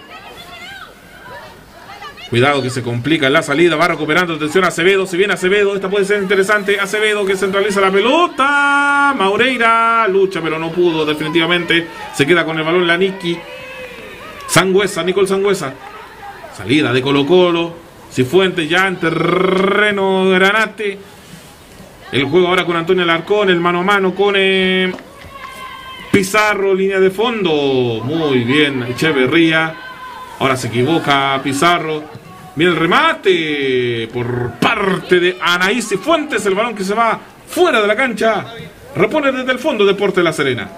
Cuidado que se complica en la salida, va recuperando, atención a Acevedo, si viene Acevedo, esta puede ser interesante. Acevedo que centraliza la pelota, Maureira lucha pero no pudo definitivamente, se queda con el balón la Niki. Sangüesa, Nicole Sangüesa, salida de Colo Colo, Cifuentes ya en terreno Granate. El juego ahora con Antonio Alarcón, el mano a mano con eh, Pizarro, línea de fondo, muy bien Echeverría. Ahora se equivoca Pizarro. Mira el remate por parte de Anaís Cifuentes. El balón que se va fuera de la cancha. Repone desde el fondo Deportes La Serena.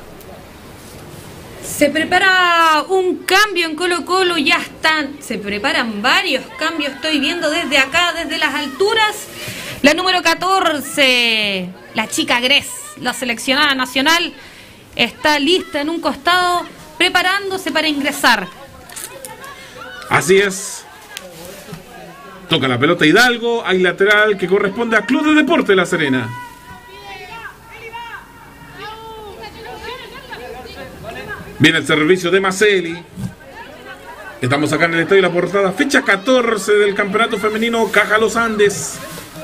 Se prepara un cambio en Colo Colo. Ya están. Se preparan varios cambios. Estoy viendo desde acá, desde las alturas. La número catorce. La chica Gres, la seleccionada nacional, está lista en un costado, preparándose para ingresar. Así es. Toca la pelota Hidalgo. Hay lateral que corresponde a Club de Deportes La Serena. Viene el servicio de Maceli. Estamos acá en el estadio La Portada. Fecha catorce del campeonato femenino Caja Los Andes.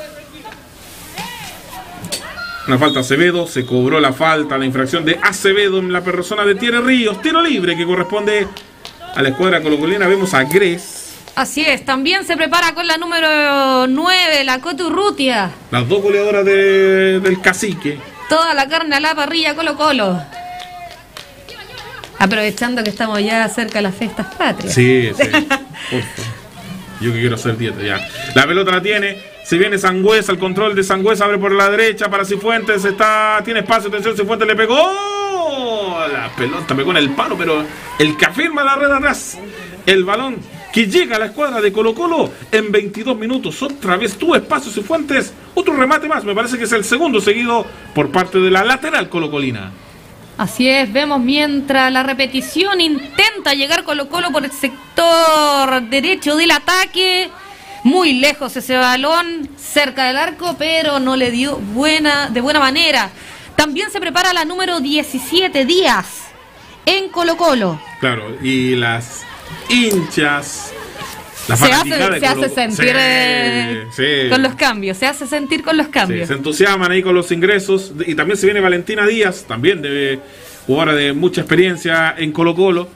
Una falta Acevedo. Se cobró la falta, la infracción de Acevedo en la persona de Thierry Ríos. Tiro libre que corresponde a la escuadra colocolina. Vemos a Gres. Así es, también se prepara con la número nueve, la Coturrutia. Las dos goleadoras de, del Cacique. Toda la carne a la parrilla Colo Colo. Aprovechando que estamos ya cerca de las fiestas patrias. Sí, sí. Yo que quiero hacer dieta ya. La pelota la tiene. Se viene Sangüesa, el control de Sangüesa abre por la derecha para Cifuentes. Está, tiene espacio, atención, Cifuentes le pegó. La pelota pegó en el palo, pero el que afirma la red atrás. El balón que llega a la escuadra de Colo Colo en veintidós minutos. Otra vez tuvo espacio Cifuentes. Otro remate más, me parece que es el segundo seguido por parte de la lateral colocolina. Así es, vemos mientras la repetición intenta llegar Colo Colo por el sector derecho del ataque. Muy lejos ese balón, cerca del arco, pero no le dio buena, de buena manera. También se prepara la número diecisiete, Díaz, en Colo Colo. Claro, y las hinchas, la se hace, hace, se hace sentir sí, eh, sí. con los cambios, se hace sentir con los cambios. Sí, se entusiasman ahí con los ingresos. Y también se viene Valentina Díaz, también de jugadora de mucha experiencia en Colo Colo.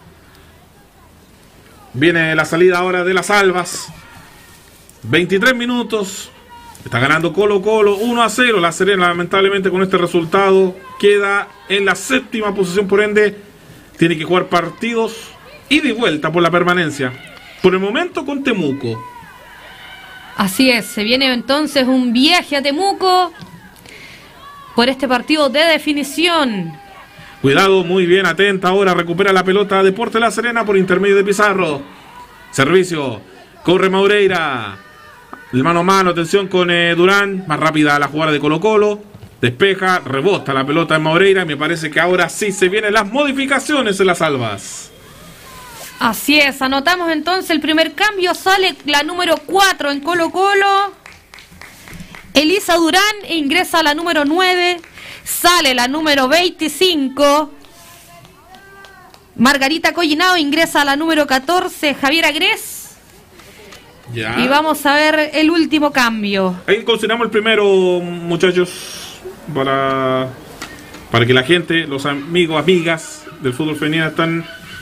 Viene la salida ahora de las Albas. veintitrés minutos. Está ganando Colo Colo uno a cero. La Serena, lamentablemente, con este resultado queda en la séptima posición. Por ende, tiene que jugar partidos ida y vuelta por la permanencia. Por el momento con Temuco. Así es, se viene entonces un viaje a Temuco por este partido de definición. Cuidado, muy bien, atenta ahora, recupera la pelota Deportes La Serena por intermedio de Pizarro. Servicio, corre Maureira. El mano a mano, atención con eh, Durán, más rápida la jugada de Colo Colo. Despeja, rebota la pelota en Maureira. Me parece que ahora sí se vienen las modificaciones en las Albas. Así es, anotamos entonces el primer cambio, sale la número cuatro en Colo Colo, Elisa Durán, e ingresa la número nueve, sale la número veinticinco, Margarita Collinao, ingresa la número catorce, Javiera Gres, ya. Y vamos a ver el último cambio. Ahí consideramos el primero, muchachos, para, para que la gente, los amigos, amigas del fútbol femenino están...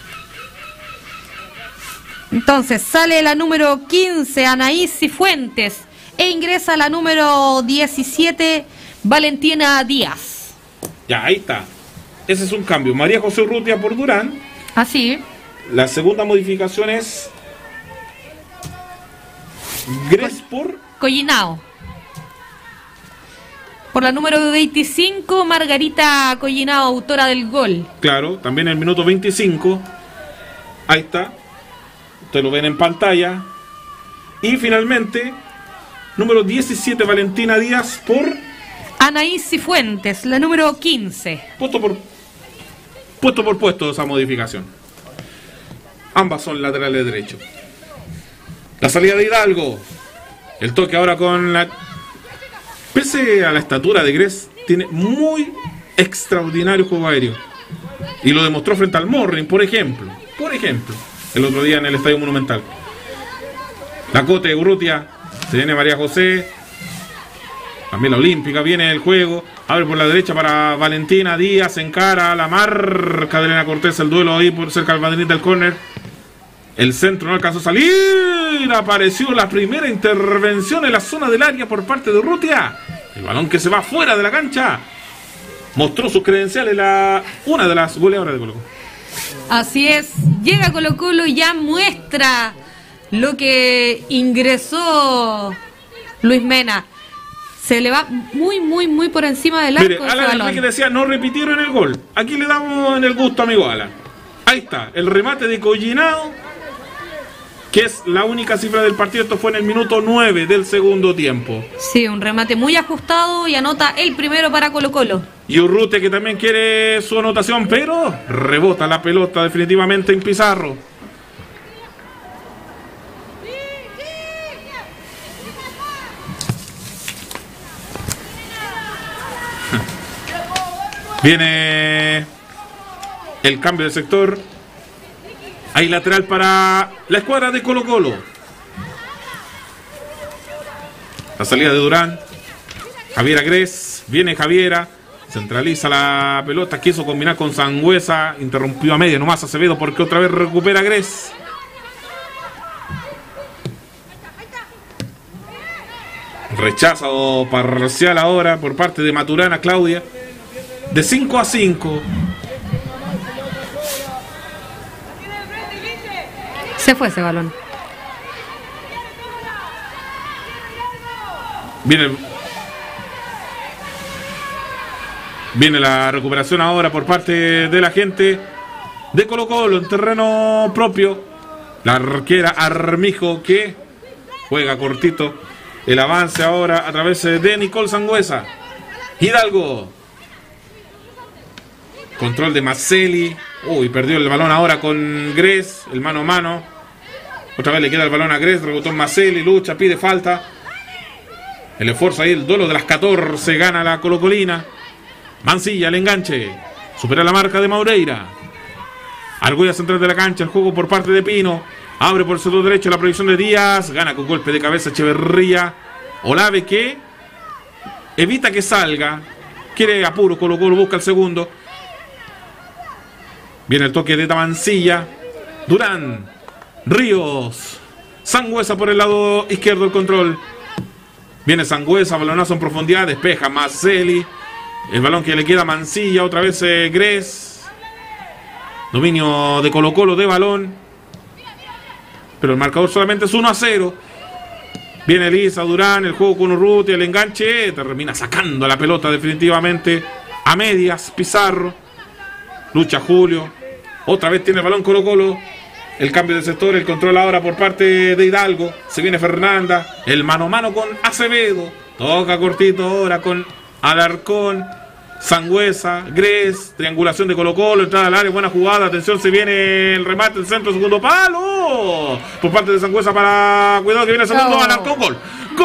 Entonces sale la número quince, Anaís Cifuentes, e ingresa la número diecisiete, Valentina Díaz. Ya, ahí está. Ese es un cambio. María José Urrutia por Durán. Así. La segunda modificación es Gres por Collinao. Por la número veinticinco, Margarita Collinao, autora del gol. Claro, también el minuto veinticinco. Ahí está. Ustedes lo ven en pantalla. Y finalmente, número diecisiete, Valentina Díaz por Anaís Cifuentes, la número quince. Puesto por puesto por puesto esa modificación. Ambas son laterales derechos. La salida de Hidalgo. El toque ahora con la... Pese a la estatura de Gress, tiene muy extraordinario juego aéreo. Y lo demostró frente al Morring, por ejemplo. Por ejemplo, el otro día en el Estadio Monumental. La Cote de Urrutia. Se viene María José. También la Olímpica. Viene el juego. Abre por la derecha para Valentina Díaz. Encara a la marca de Elena Cortés. El duelo ahí por cerca del banderín del córner. El centro no alcanzó a salir. Apareció la primera intervención en la zona del área por parte de Urrutia. El balón que se va fuera de la cancha. Mostró sus credenciales la una de las goleadoras de Colo-Colo. Así es. Llega Colo-Colo y ya muestra lo que ingresó Luis Mena. Se le va muy, muy, muy por encima del arco. Mire, Alan Enrique decía, no repitieron el gol. Aquí le damos en el gusto, amigo Alan. Ahí está, el remate de Collinao, que es la única cifra del partido. Esto fue en el minuto nueve del segundo tiempo. Sí, un remate muy ajustado y anota el primero para Colo-Colo. Y Urrutia, que también quiere su anotación, pero rebota la pelota definitivamente en Pizarro. Viene el cambio de sector. Hay lateral para la escuadra de Colo-Colo. La salida de Durán. Javiera Gress. Viene Javiera. Centraliza la pelota. Quiso combinar con Sangüesa. Interrumpió a media nomás Acevedo porque otra vez recupera Gress. Rechazo parcial ahora por parte de Maturana Claudia. De cinco a cinco. Se fue ese balón. Viene, viene la recuperación ahora por parte de la gente de Colo-Colo en terreno propio. La arquera Armijo que juega cortito. El avance ahora a través de Nicole Sangüesa. Hidalgo. Control de Maselli. Uy, perdió el balón ahora con Gress. El mano a mano. Otra vez le queda el balón a Gress. Rebotó Maselli. Lucha, pide falta. El esfuerzo ahí, el duelo de las catorce. Gana la Colocolina. Mancilla, el enganche. Supera la marca de Maureira. Argolla central de la cancha. El juego por parte de Pino. Abre por el sector derecho la proyección de Díaz. Gana con golpe de cabeza Echeverría. Olave que evita que salga. Quiere apuro. Colo-Colo busca el segundo. Viene el toque de Mancilla. Durán. Ríos. Sangüesa por el lado izquierdo el control. Viene Sangüesa. Balonazo en profundidad. Despeja Maselli. El balón que le queda a Mancilla. Otra vez eh, Gress. Dominio de Colo-Colo de balón. Pero el marcador solamente es uno a cero. Viene Elisa Durán. El juego con Urrutia. El enganche. Termina sacando la pelota definitivamente. A medias. Pizarro. Lucha Julio. Otra vez tiene el balón Colo-Colo. El cambio de sector. El control ahora por parte de Hidalgo. Se viene Fernanda. El mano a mano con Acevedo. Toca cortito ahora con Alarcón. Sangüesa. Gress. Triangulación de Colo-Colo. Entrada al área. Buena jugada. Atención. Se viene el remate. El centro. Segundo palo. Por parte de Sangüesa para... Cuidado que viene el segundo. Oh. Alarcón. Gol.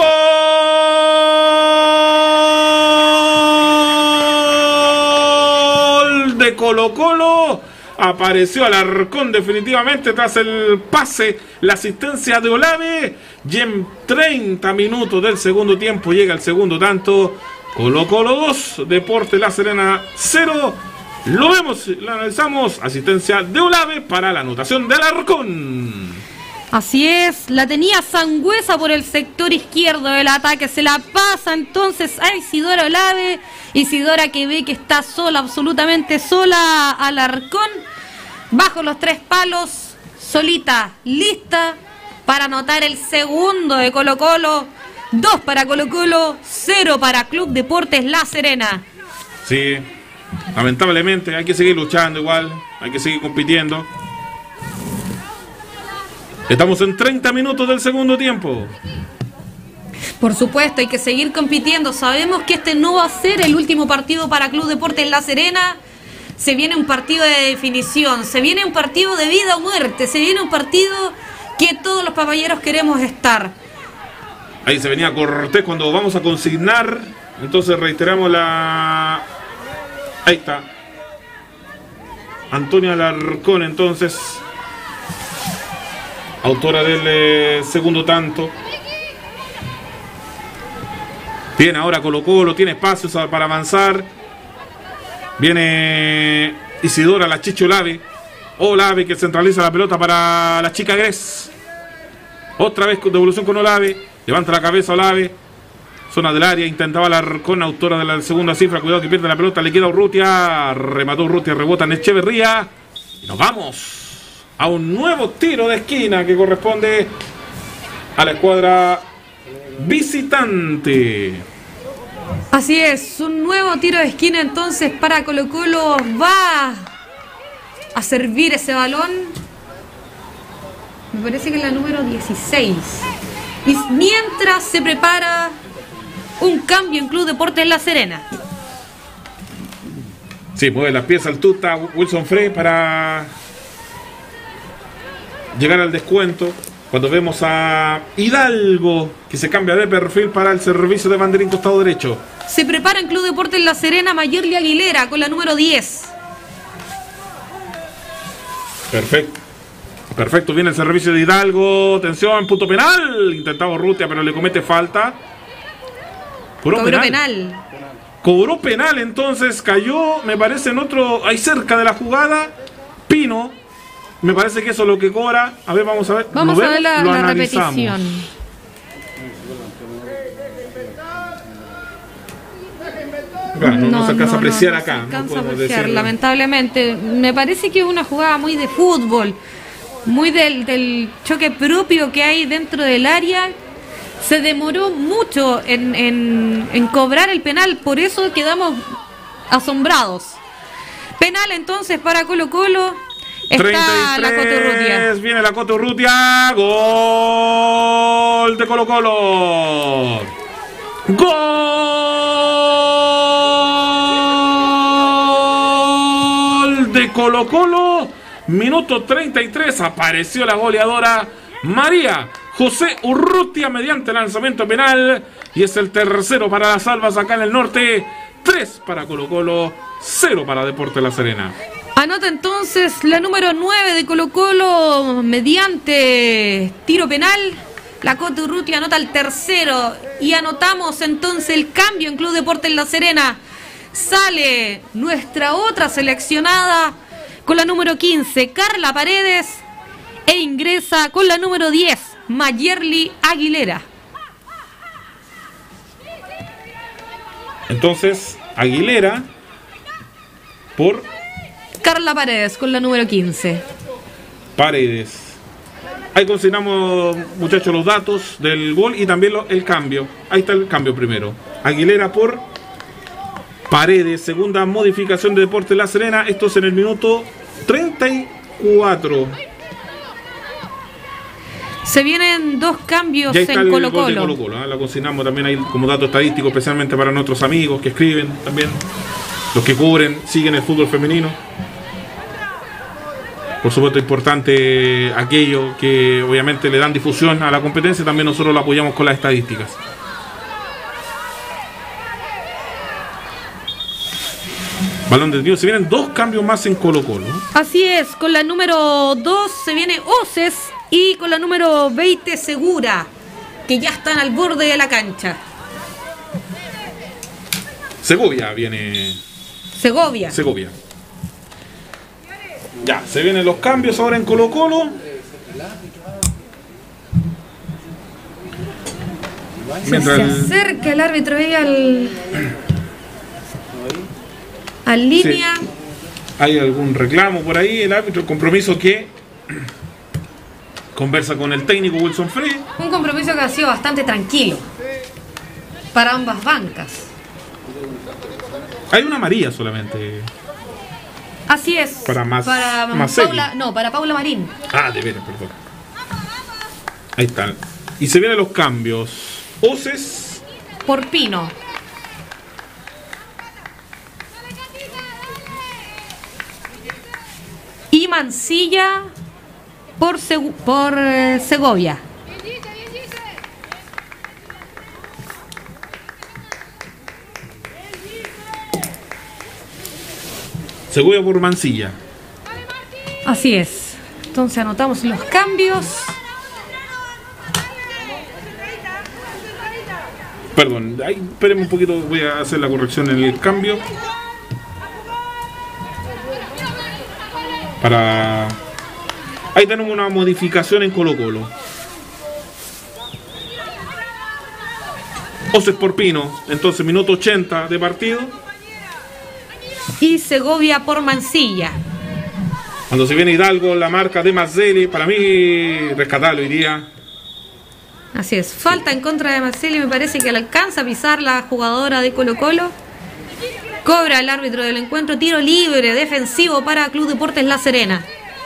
Gol de Colo-Colo. Apareció Alarcón definitivamente tras el pase, la asistencia de Olave. Y en treinta minutos del segundo tiempo llega el segundo tanto. Colo-Colo dos, Deportes La Serena cero. Lo vemos, lo analizamos. Asistencia de Olave para la anotación de Alarcón. Así es, la tenía Sangüesa por el sector izquierdo del ataque. Se la pasa entonces a Isidora Olave. Isidora que ve que está sola, absolutamente sola, Alarcón. Bajo los tres palos, solita, lista para anotar el segundo de Colo-Colo. Dos para Colo-Colo, cero para Club Deportes La Serena. Sí, lamentablemente hay que seguir luchando igual, hay que seguir compitiendo. Estamos en treinta minutos del segundo tiempo. Por supuesto, hay que seguir compitiendo. Sabemos que este no va a ser el último partido para Club Deportes La Serena. Se viene un partido de definición, se viene un partido de vida o muerte, se viene un partido que todos los papayeros queremos estar. Ahí se venía Cortés cuando vamos a consignar. Entonces reiteramos la... Ahí está. Antonia Alarcón, entonces, autora del eh, segundo tanto. Viene ahora Colo Colo, tiene espacios para avanzar. Viene Isidora, la Chicho Olave. Olave que centraliza la pelota para la chica Gres. Otra vez devolución con Olave. Levanta la cabeza Olave. Zona del área, intentaba Alarcón, autora de la segunda cifra. Cuidado que pierde la pelota, le queda Urrutia. Remató Urrutia, rebota en Echeverría. Y nos vamos a un nuevo tiro de esquina que corresponde a la escuadra visitante. Así es, un nuevo tiro de esquina entonces para Colo Colo. Va a servir ese balón. Me parece que es la número dieciséis. Y mientras se prepara un cambio en Club Deportes La Serena. Sí, mueve las piezas al tuta Wilson Frey para llegar al descuento. Cuando vemos a Hidalgo que se cambia de perfil para el servicio de banderín costado derecho. Se prepara en Club Deportes La Serena Mayerly Aguilera con la número diez. Perfecto. Perfecto, viene el servicio de Hidalgo. Atención, punto penal. Intentaba Urrutia, pero le comete falta. Cobró, Cobró penal. penal. Cobró penal, entonces cayó, me parece, en otro, ahí cerca de la jugada, Pino. Me parece que eso es lo que cobra. A ver, vamos a ver. Vamos a ver la, la repetición. Claro, no, no, no se alcanza no, a apreciar no, acá. No se alcanza no a apreciar, lamentablemente. Me parece que es una jugada muy de fútbol, muy del, del choque propio que hay dentro del área. Se demoró mucho en, en, en cobrar el penal, por eso quedamos asombrados. Penal entonces para Colo Colo. Está treinta y tres, la Coto Urrutia. Viene la Coto Urrutia. Gol de Colo Colo. Gol de Colo Colo. Minuto treinta y tres. Apareció la goleadora María José Urrutia mediante lanzamiento penal. Y es el tercero para las Albas acá en el norte. tres para Colo Colo. cero para Deportes La Serena. Anota entonces la número nueve de Colo Colo mediante tiro penal. La Coto Urrutia anota el tercero. Y anotamos entonces el cambio en Club Deportes La Serena. Sale nuestra otra seleccionada con la número quince, Carla Paredes. E ingresa con la número diez, Mayerly Aguilera. Entonces, Aguilera por Carla Paredes con la número quince. Paredes. Ahí consignamos, muchachos, los datos del gol y también lo, el cambio. Ahí está el cambio primero. Aguilera por Paredes. Segunda modificación de Deportes La Serena. Esto es en el minuto treinta y cuatro. Se vienen dos cambios en Colo Colo. Colo -Colo ¿eh? La consignamos también ahí como dato estadístico, especialmente para nuestros amigos que escriben también. Los que cubren, siguen el fútbol femenino. Por supuesto, importante aquello que obviamente le dan difusión a la competencia. También nosotros lo apoyamos con las estadísticas. Balón de Dios. Se vienen dos cambios más en Colo Colo. Así es, con la número dos se viene Oces y con la número veinte Segura, que ya están al borde de la cancha. Segovia viene. Segovia. Segovia. Ya, se vienen los cambios ahora en Colo Colo. Mientras se acerca el árbitro ahí al... al línea. Sí. Hay algún reclamo por ahí, el árbitro, el compromiso que conversa con el técnico Wilson Frey. Un compromiso que ha sido bastante tranquilo para ambas bancas. Hay una amarilla solamente. Así es. Para más para más Paula, no, para Paula Marín. Ah, de veras, perdón. Ahí están. Y se vienen los cambios. Oces por Pino. Y Mancilla por, Segu por eh, Segovia. Segovia por Mancilla. Así es. Entonces anotamos los cambios. Perdón, ahí, espérenme un poquito, voy a hacer la corrección en el cambio. Para... Ahí tenemos una modificación en Colo Colo. Oces por Pino, entonces minuto ochenta de partido. Y Segovia por Mancilla. Cuando se viene Hidalgo, la marca de Mazzelli, para mí rescatarlo iría. Así es, falta en contra de Mazzelli, me parece que le alcanza a pisar la jugadora de Colo Colo. Cobra el árbitro del encuentro, tiro libre, defensivo para Club Deportes La Serena.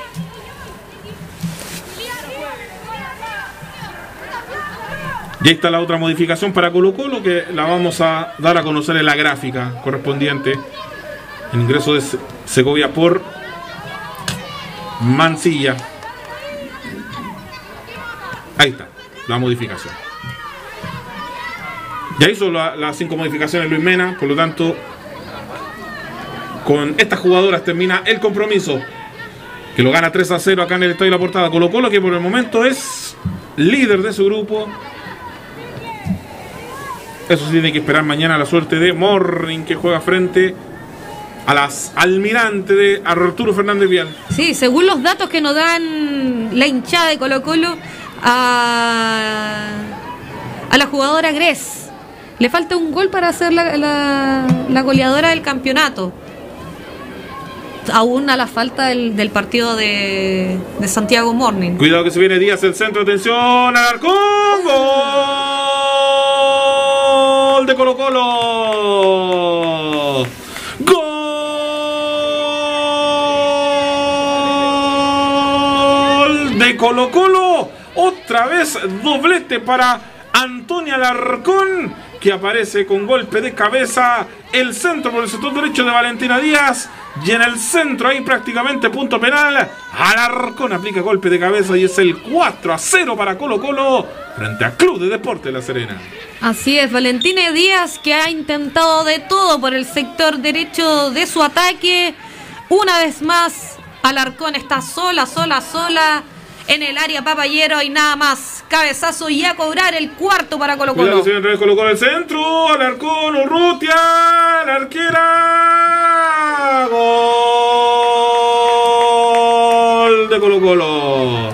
Y ahí está la otra modificación para Colo Colo que la vamos a dar a conocer en la gráfica correspondiente. El ingreso de Segovia por Mancilla. Ahí está la modificación. Ya hizo la, las cinco modificaciones Luis Mena, por lo tanto, con estas jugadoras termina el compromiso, que lo gana tres a cero acá en el Estadio La Portada. Colo Colo, que por el momento es líder de su grupo. Eso sí, tiene que esperar mañana la suerte de Morning, que juega frente a las Almirante de Arturo Fernández Vial. Sí, según los datos que nos dan la hinchada de Colo Colo, a, a la jugadora Gres le falta un gol para ser la, la, la goleadora del campeonato. Aún a la falta del, del partido de, de Santiago Morning. Cuidado que se viene Díaz, el centro, atención, Alarcón, gol de Colo Colo. Gol de Colo Colo. Otra vez doblete para Antonia Alarcón, que aparece con golpe de cabeza. El centro por el sector derecho de Valentina Díaz. Y en el centro, ahí prácticamente punto penal, Alarcón aplica golpe de cabeza y es el cuatro a cero para Colo Colo frente a Club de Deportes La Serena. Así es, Valentina Díaz, que ha intentado de todo por el sector derecho de su ataque. Una vez más, Alarcón está sola, sola, sola en el área papayero y nada más. Cabezazo y a cobrar el cuarto para Colo Colo. Cuidado que se viene Colo Colo el centro, Alarcón, Urrutia, la arquera. Gol de Colo Colo.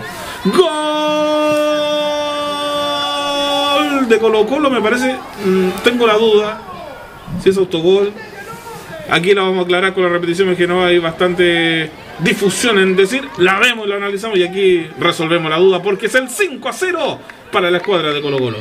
Gol de Colo Colo, me parece, tengo la duda si es autogol. Aquí la vamos a aclarar con la repetición, es que no hay bastante difusión en decir, la vemos, la analizamos y aquí resolvemos la duda porque es el cinco a cero para la escuadra de Colo Colo.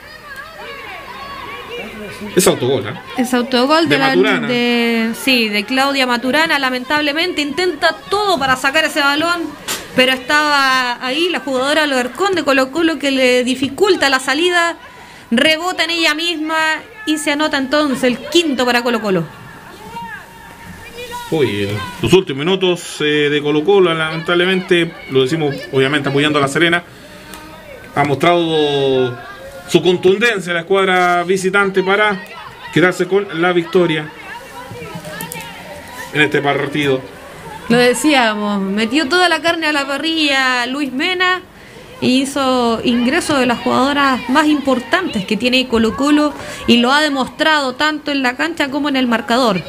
Es autogol, ¿eh? Es autogol de, de la, Maturana. De, sí, de Claudia Maturana. Lamentablemente intenta todo para sacar ese balón, pero estaba ahí la jugadora Alarcón de Colo Colo que le dificulta la salida, rebota en ella misma y se anota entonces el quinto para Colo Colo. Uy, los últimos minutos eh, de Colo Colo, lamentablemente, lo decimos obviamente apoyando a La Serena, ha mostrado su contundencia la escuadra visitante para quedarse con la victoria en este partido. Lo decíamos, metió toda la carne a la parrilla Luis Mena y hizo ingreso de las jugadoras más importantes que tiene Colo Colo y lo ha demostrado tanto en la cancha como en el marcador.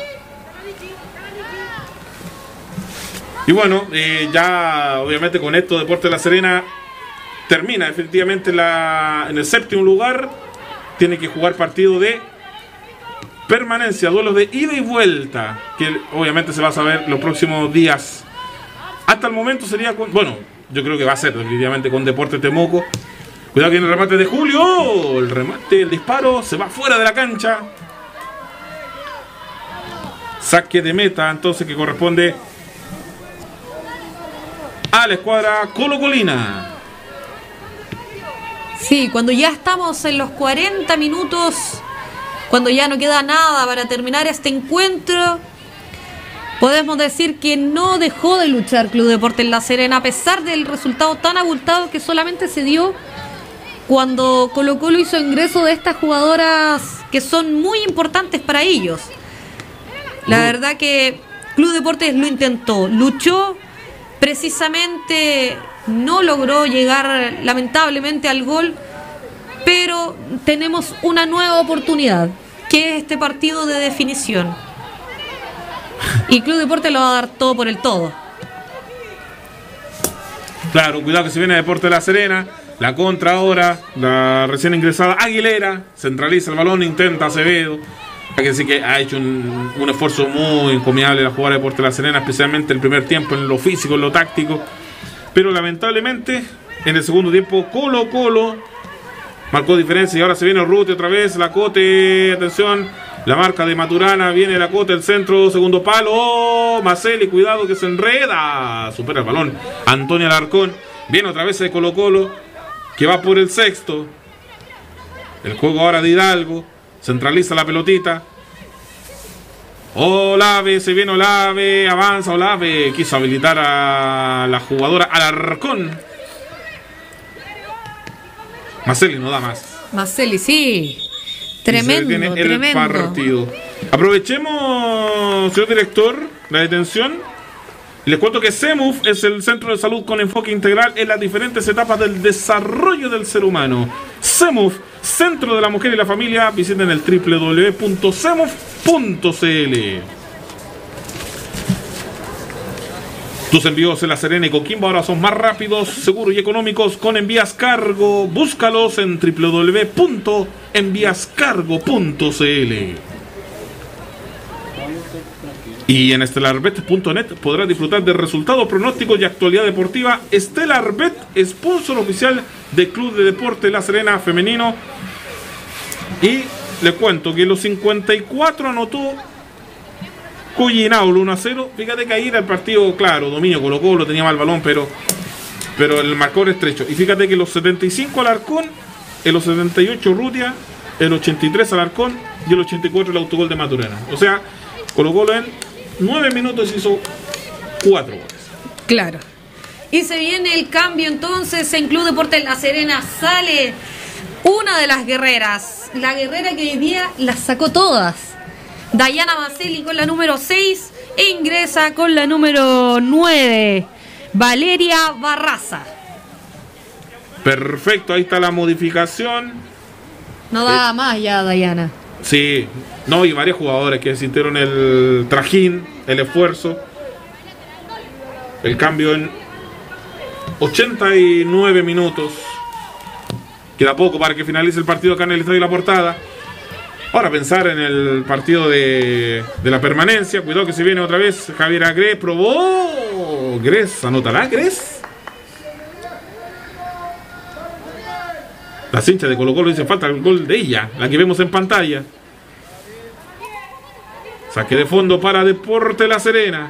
Y bueno, eh, ya obviamente con esto Deportes La Serena termina definitivamente la, en el séptimo lugar. Tiene que jugar partido de permanencia, duelos de ida y vuelta, que obviamente se va a saber los próximos días. Hasta el momento sería con, bueno, yo creo que va a ser definitivamente con Deportes Temuco. Cuidado que en el remate de Julio, el remate, el disparo, se va fuera de la cancha. Saque de meta, entonces, que corresponde a la escuadra colocolina. Sí, cuando ya estamos en los cuarenta minutos, cuando ya no queda nada para terminar este encuentro, podemos decir que no dejó de luchar Club Deportes La Serena, a pesar del resultado tan abultado que solamente se dio cuando Colo Colo hizo ingreso de estas jugadoras que son muy importantes para ellos. La verdad que Club Deportes lo intentó, luchó, precisamente no logró llegar lamentablemente al gol, pero tenemos una nueva oportunidad, que es este partido de definición. Y Club Deportes lo va a dar todo por el todo. Claro, cuidado que se viene Deportes La Serena. La contra ahora, la recién ingresada Aguilera, centraliza el balón, intenta Acevedo. Hay que decir que ha hecho un, un esfuerzo muy encomiable la jugadora de Deportes La Serena, especialmente el primer tiempo en lo físico, en lo táctico. Pero lamentablemente, en el segundo tiempo, Colo Colo marcó diferencia y ahora se viene Urruti otra vez, la Cote, atención, la marca de Maturana, viene la Cote, el centro, segundo palo, oh, Maceli, cuidado que se enreda, supera el balón, Antonia Alarcón, viene otra vez de Colo Colo, que va por el sexto, el juego ahora de Hidalgo, centraliza la pelotita, Olave, se viene Olave, avanza Olave, quiso habilitar a la jugadora Alarcón, Maceli no da más. Maceli, sí. Tremendo, el tremendo. Partido. Aprovechemos, señor director, la detención. Les cuento que CEMUF es el centro de salud con enfoque integral en las diferentes etapas del desarrollo del ser humano. CEMUF, Centro de la Mujer y la Familia. Visiten el doble u doble u doble u punto cemuf punto c l. Tus envíos en La Serena y Coquimbo ahora son más rápidos, seguros y económicos con Envías Cargo. Búscalos en doble u doble u doble u punto envías cargo punto c l. Y en estelar bet punto net podrás disfrutar de resultados, pronósticos y actualidad deportiva. Estelar Bet, sponsor oficial del Club de Deportes La Serena femenino. Y les cuento que en los cincuenta y cuatro anotó Cuyinaul uno a cero. Fíjate que ahí era el partido, claro, dominio Colo Colo, tenía mal balón, pero, pero el marcador estrecho. Y fíjate que en los setenta y cinco Alarcón, en los setenta y ocho Rutia, el ochenta y tres Alarcón y el ochenta y cuatro el autogol de Maturana. O sea, Colo Colo en nueve minutos hizo cuatro goles. Claro. Y se viene el cambio entonces en Club Deportes La Serena. Sale una de las guerreras, la guerrera que hoy día las sacó todas, Dayana Maceli, con la número seis, e ingresa con la número nueve, Valeria Barraza. Perfecto, ahí está la modificación. No da eh, más ya, Dayana. Sí, no, y varios jugadores que sintieron el trajín, el esfuerzo. El cambio en ochenta y nueve minutos. Queda poco para que finalice el partido acá en el Estadio La Portada. Ahora pensar en el partido de, de la permanencia. Cuidado que se viene otra vez Javiera Gres. Probó. Gres, ¿anotará Gres? Las hinchas de Colo Colo dicen falta el gol de ella, la que vemos en pantalla. Saque de fondo para Deportes La Serena.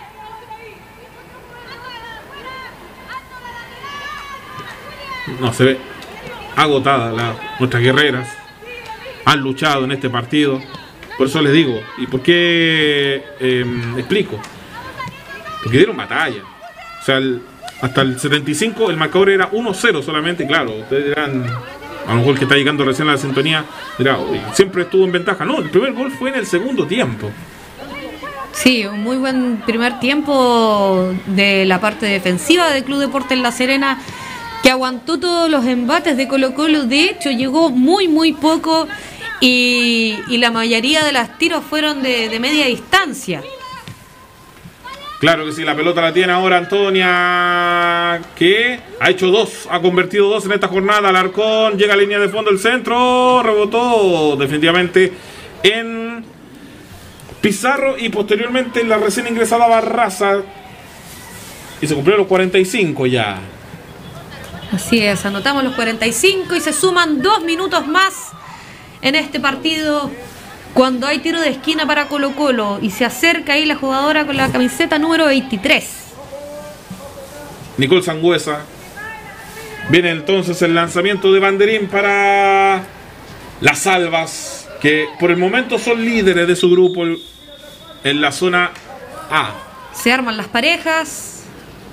No, se ve agotada la, nuestras guerreras. Han luchado en este partido. Por eso les digo. ¿Y por qué eh, explico? Porque dieron batalla. O sea, el, hasta el setenta y cinco el marcador era uno cero solamente. Claro, ustedes dirán, a lo mejor el que está llegando recién a la sintonía dirá, siempre estuvo en ventaja. No, el primer gol fue en el segundo tiempo. Sí, un muy buen primer tiempo de la parte defensiva del Club Deportes La Serena, que aguantó todos los embates de Colo Colo. De hecho, llegó muy muy poco y, y la mayoría de las tiros fueron de, de media distancia. Claro que sí, la pelota la tiene ahora Antonia, que ha hecho dos, ha convertido dos en esta jornada. Alarcón llega a línea de fondo, el centro, rebotó definitivamente en Pizarro y posteriormente en la recién ingresada Barraza. Y se cumplieron los cuarenta y cinco ya. Así es, anotamos los cuarenta y cinco y se suman dos minutos más en este partido, cuando hay tiro de esquina para Colo Colo y se acerca ahí la jugadora con la camiseta número veintitrés. Nicole Sangüesa Viene entonces el lanzamiento de banderín para las Albas, que por el momento son líderes de su grupo en la zona A. Se arman las parejas.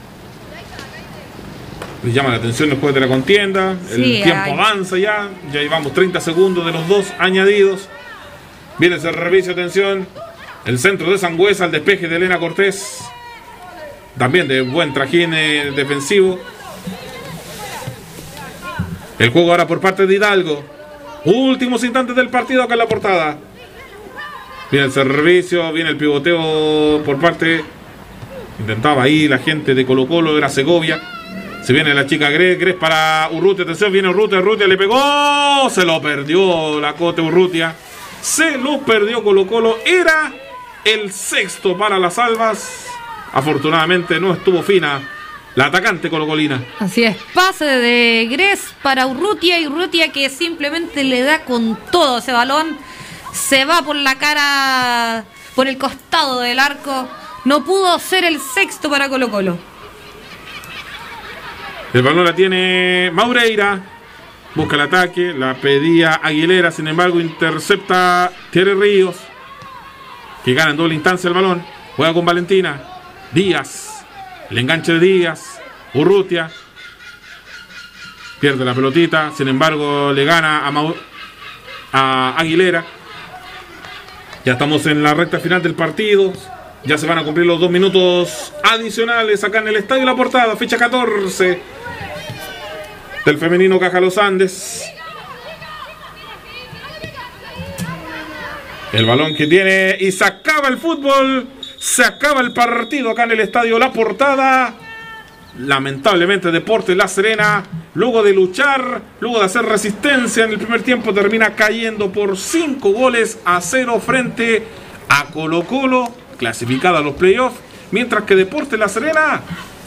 Les llama la atención el juego de la contienda. El Sí, tiempo hay- avanza ya. Ya llevamos treinta segundos de los dos añadidos. Viene ese servicio, atención. El centro de Sangüesa, el despeje de Elena Cortés. También de buen trajín eh, defensivo. El juego ahora por parte de Hidalgo. Últimos instantes del partido acá en la portada. Viene el servicio, viene el pivoteo por parte. Intentaba ahí la gente de Colo Colo, era Segovia. Se viene la chica Gres, Gres para Urrutia. Atención, viene Urrutia, Urrutia le pegó. Se lo perdió la Cote Urrutia. Se lo perdió Colo Colo. Era el sexto para las Albas. Afortunadamente no estuvo fina la atacante colocolina. Así es, pase de Gres para Urrutia y Urrutia que simplemente le da con todo ese balón. Se va por la cara, por el costado del arco. No pudo ser el sexto para Colo Colo. El balón la tiene Maureira. Busca el ataque, la pedía Aguilera, sin embargo intercepta Thierry Ríos, que gana en doble instancia el balón. Juega con Valentina. Díaz. El enganche de Díaz. Urrutia. Pierde la pelotita. Sin embargo, le gana a, Mau a Aguilera. Ya estamos en la recta final del partido. Ya se van a cumplir los dos minutos adicionales acá en el Estadio La Portada. Fecha catorce del femenino Caja Los Andes. El balón que tiene y se acaba el fútbol. Se acaba el partido acá en el Estadio La Portada. Lamentablemente Deportes La Serena, luego de luchar, luego de hacer resistencia en el primer tiempo, termina cayendo por cinco goles a cero frente a Colo Colo, clasificada a los playoffs, mientras que Deportes La Serena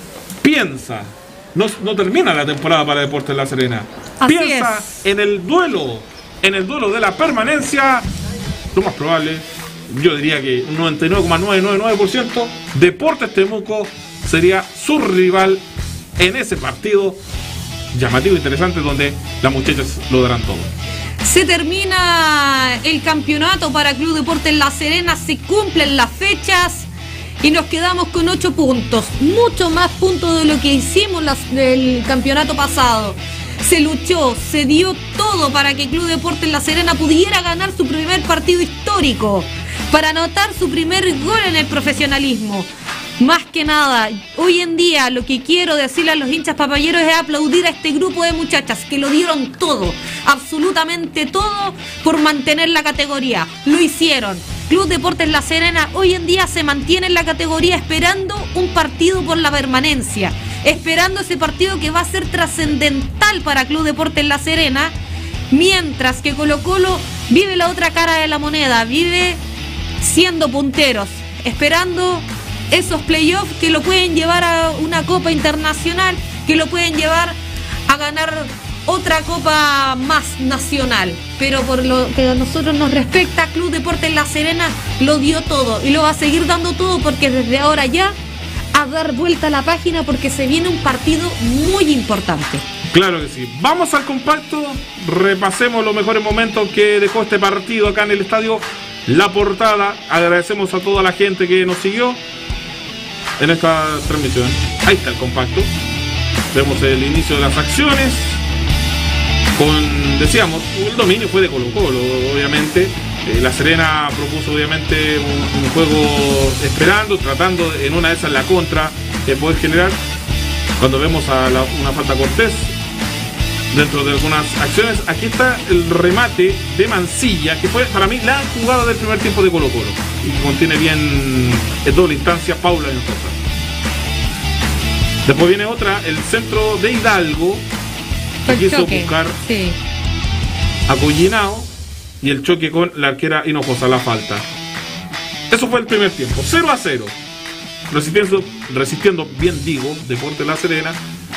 piensa, no, no termina la temporada para Deportes La Serena, Así piensa es. en el duelo, en el duelo de la permanencia. Lo más probable, yo diría que un noventa y nueve coma novecientos noventa y nueve por ciento, Deportes Temuco sería su rival en ese partido llamativo e interesante donde las muchachas lo darán todo. Se termina el campeonato para Club Deportes La Serena, se cumplen las fechas y nos quedamos con ocho puntos, mucho más puntos de lo que hicimos las, del campeonato pasado. Se luchó, se dio todo para que Club Deportes La Serena pudiera ganar su primer partido histórico, para anotar su primer gol en el profesionalismo. Más que nada, hoy en día lo que quiero decirle a los hinchas papayeros es aplaudir a este grupo de muchachas que lo dieron todo, absolutamente todo, por mantener la categoría. Lo hicieron. Club Deportes La Serena hoy en día se mantiene en la categoría esperando un partido por la permanencia, esperando ese partido que va a ser trascendental para Club Deportes La Serena, mientras que Colo Colo vive la otra cara de la moneda, vive siendo punteros, esperando esos playoffs que lo pueden llevar a una copa internacional, que lo pueden llevar a ganar otra copa más nacional. Pero por lo que a nosotros nos respecta, Club Deportes La Serena lo dio todo y lo va a seguir dando todo, porque desde ahora ya a dar vuelta a la página, porque se viene un partido muy importante. Claro que sí. Vamos al compacto, repasemos los mejores momentos que dejó este partido acá en el Estadio La Portada. Agradecemos a toda la gente que nos siguió en esta transmisión. Ahí está el compacto. Vemos el inicio de las acciones. Con, decíamos, el dominio fue de Colo Colo, obviamente. Eh, La Serena propuso obviamente un, un juego esperando, tratando de, en una de esas la contra que poder generar. Cuando vemos a la, una falta Cortés dentro de algunas acciones, aquí está el remate de Mancilla, que fue para mí la jugada del primer tiempo de Colo Colo y que contiene bien en doble instancia Paula Hinojosa. Después viene otra, el centro de Hidalgo, que quiso choque, buscar sí. a Collinao, y el choque con la arquera Hinojosa, la falta. Eso fue el primer tiempo, cero a cero. Resistiendo, resistiendo bien digo, Deportes La Serena.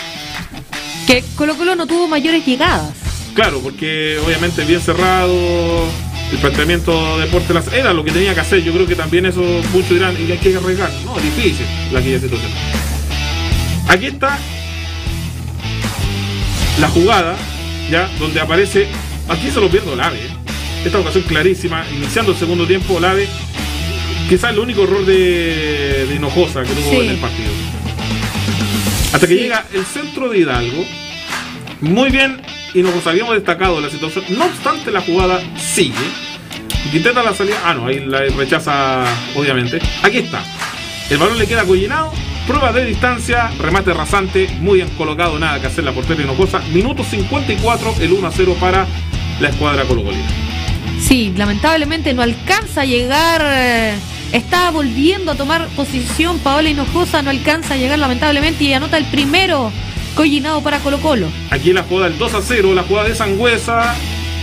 Que Colo Colo no tuvo mayores llegadas. Claro, porque obviamente bien cerrado el planteamiento de Deportes La Serena era lo que tenía que hacer. Yo creo que también eso muchos dirán, y hay que arriesgar. No, es difícil la aquella situación. Aquí está la jugada, ya, donde aparece, aquí se lo pierde Olave, ¿eh? Esta ocasión clarísima, iniciando el segundo tiempo, Olave, quizás el único error de, de Hinojosa que tuvo sí. en el partido. Hasta que sí. llega el centro de Hidalgo, muy bien, Hinojosa, habíamos destacado la situación, no obstante la jugada sigue, intenta la salida, ah no, ahí la rechaza obviamente, aquí está, el balón le queda acollinado, prueba de distancia, remate rasante, muy bien colocado, nada que hacer la portería Hinojosa, minuto cincuenta y cuatro, el uno a cero para la escuadra colocolina. Sí, lamentablemente no alcanza a llegar, eh, está volviendo a tomar posición Paola Hinojosa, no alcanza a llegar lamentablemente y anota el primero collinado para Colo Colo. Aquí la jugada del dos a cero, la jugada de Sangüesa,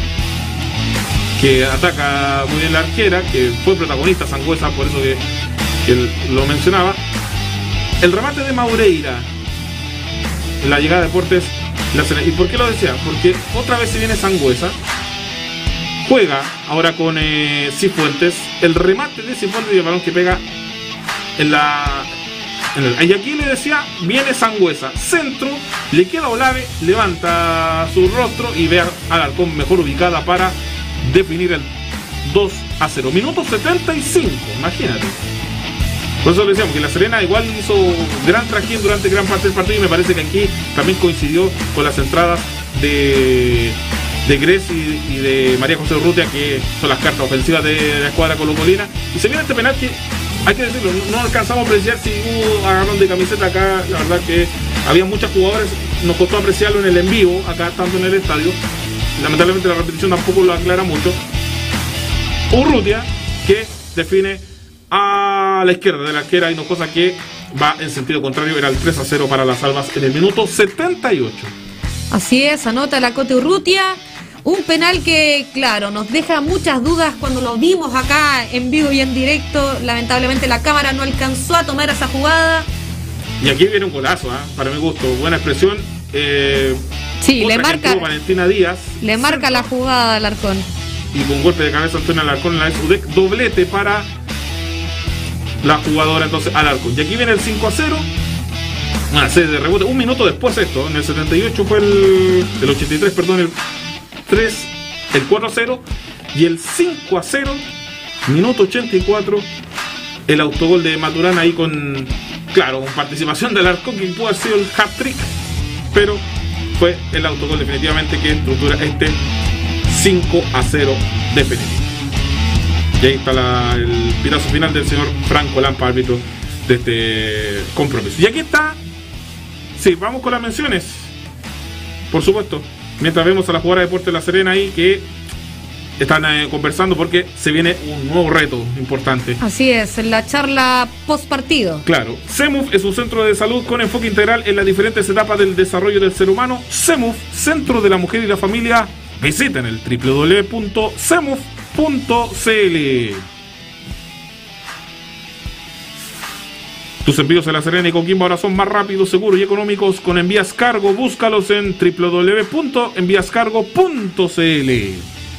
que ataca muy bien la arquera, que fue protagonista Sangüesa, por eso que, que lo mencionaba. El remate de Maureira, la llegada de Deportes La Serena. ¿Y por qué lo decía? Porque otra vez se viene Sangüesa, juega ahora con eh, Cifuentes, el remate de Cifuentes y el balón que pega en la... En el, y aquí le decía, viene Sangüesa, centro, le queda Olave, levanta su rostro y ve a Alarcón mejor ubicada para definir el dos a cero. Minuto setenta y cinco, imagínate. Por eso le decíamos que La Serena igual hizo gran trajín durante gran parte del partido y me parece que aquí también coincidió con las entradas de, de Gres y, y de María José Urrutia, que son las cartas ofensivas de la escuadra colocolina. Y se viene este penal que, hay que decirlo, no, no alcanzamos a apreciar si hubo agarrón de camiseta acá. La verdad que había muchos jugadores, nos costó apreciarlo en el en vivo, acá tanto en el estadio. Lamentablemente la repetición tampoco lo aclara mucho. Urrutia que define a la izquierda de la arquera Hinojosa, que va en sentido contrario, era el tres a cero para las Albas en el minuto setenta y ocho. Así es, anota la Cote Urrutia, un penal que, claro, nos deja muchas dudas cuando lo vimos acá en vivo y en directo. Lamentablemente la cámara no alcanzó a tomar esa jugada. Y aquí viene un golazo, ¿eh? Para mi gusto, buena expresión. Eh, sí, le marca, Valentina Díaz, le marca la jugada al Alarcón. Y con golpe de cabeza Antonio Alarcón en la S U D E C, doblete para la jugadora entonces Alarcón. Y aquí viene el cinco a cero. Ah, serie de rebote. Un minuto después esto. En el setenta y ocho fue el... El ochenta y tres, perdón, el tres, el cuatro a cero. Y el cinco a cero. Minuto ochenta y cuatro. El autogol de Maturana ahí con... Claro, con participación del Alarcón, que pudo haber sido el hat-trick. Pero fue el autogol definitivamente que estructura este cinco a cero definitivo. Y ahí está la, el pitazo final del señor Franco Lampa, árbitro de este compromiso. Y aquí está. Sí, vamos con las menciones. Por supuesto. Mientras vemos a la jugadora de Deportes La Serena ahí que están eh, conversando porque se viene un nuevo reto importante. Así es, en la charla post partido. Claro. CEMUF es un centro de salud con enfoque integral en las diferentes etapas del desarrollo del ser humano. CEMUF, Centro de la Mujer y la Familia. Visiten el doble u doble u doble u punto cemuf punto c l. Tus envíos en La Serena y Coquimbo ahora son más rápidos, seguros y económicos con Envías Cargo. Búscalos en doble u doble u doble u punto envías cargo punto c l.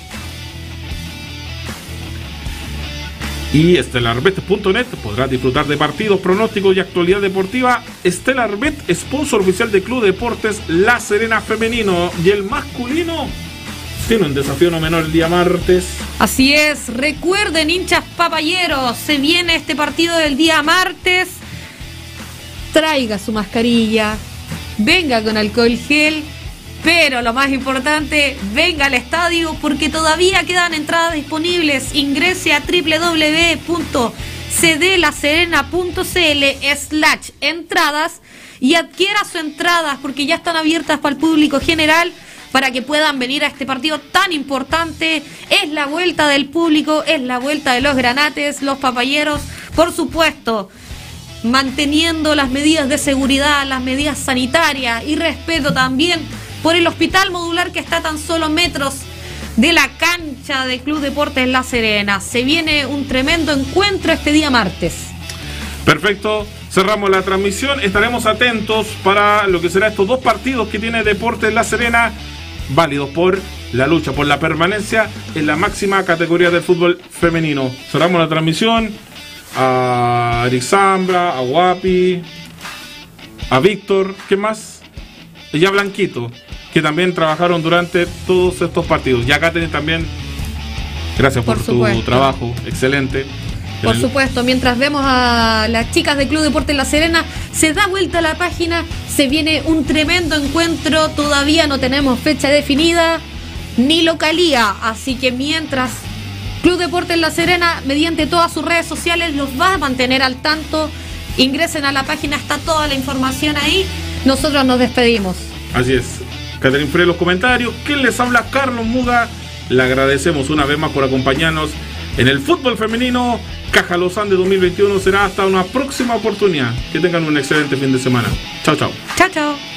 Y Stellarbet punto net podrás disfrutar de partidos, pronósticos y actualidad deportiva. Stellarbet, sponsor oficial del Club Deportes La Serena femenino, y el masculino tiene un desafío no menor el día martes. Así es, recuerden, hinchas papayeros, se viene este partido del día martes. Traiga su mascarilla, venga con alcohol gel, pero lo más importante, venga al estadio porque todavía quedan entradas disponibles. Ingrese a doble u doble u doble u punto c d la serena punto c l slash entradas y adquiera su entrada porque ya están abiertas para el público general, para que puedan venir a este partido tan importante. Es la vuelta del público, es la vuelta de los granates, los papayeros, por supuesto, manteniendo las medidas de seguridad, las medidas sanitarias y respeto también por el hospital modular que está a tan solo metros de la cancha del Club Deportes La Serena. Se viene un tremendo encuentro este día martes. Perfecto. Cerramos la transmisión. Estaremos atentos para lo que será estos dos partidos que tiene Deportes La Serena, válidos por la lucha por la permanencia en la máxima categoría del fútbol femenino. Cerramos la transmisión. A Eric Zambra, a Guapi, a Víctor, ¿qué más? Y ya Blanquito. que también trabajaron durante todos estos partidos. Y acá también, gracias por, por tu trabajo, excelente. Por supuesto, mientras vemos a las chicas del Club Deportes La Serena, se da vuelta a la página, se viene un tremendo encuentro, todavía no tenemos fecha definida ni localía, así que mientras Club Deportes La Serena, mediante todas sus redes sociales, los va a mantener al tanto. Ingresen a la página, está toda la información ahí. Nosotros nos despedimos. Así es. Catherine Frey, los comentarios. ¿Quién les habla? Carlos Muga. Le agradecemos una vez más por acompañarnos en el fútbol femenino. Caja Los Andes dos mil veintiuno será hasta una próxima oportunidad. Que tengan un excelente fin de semana. Chao, chao. Chao, chao.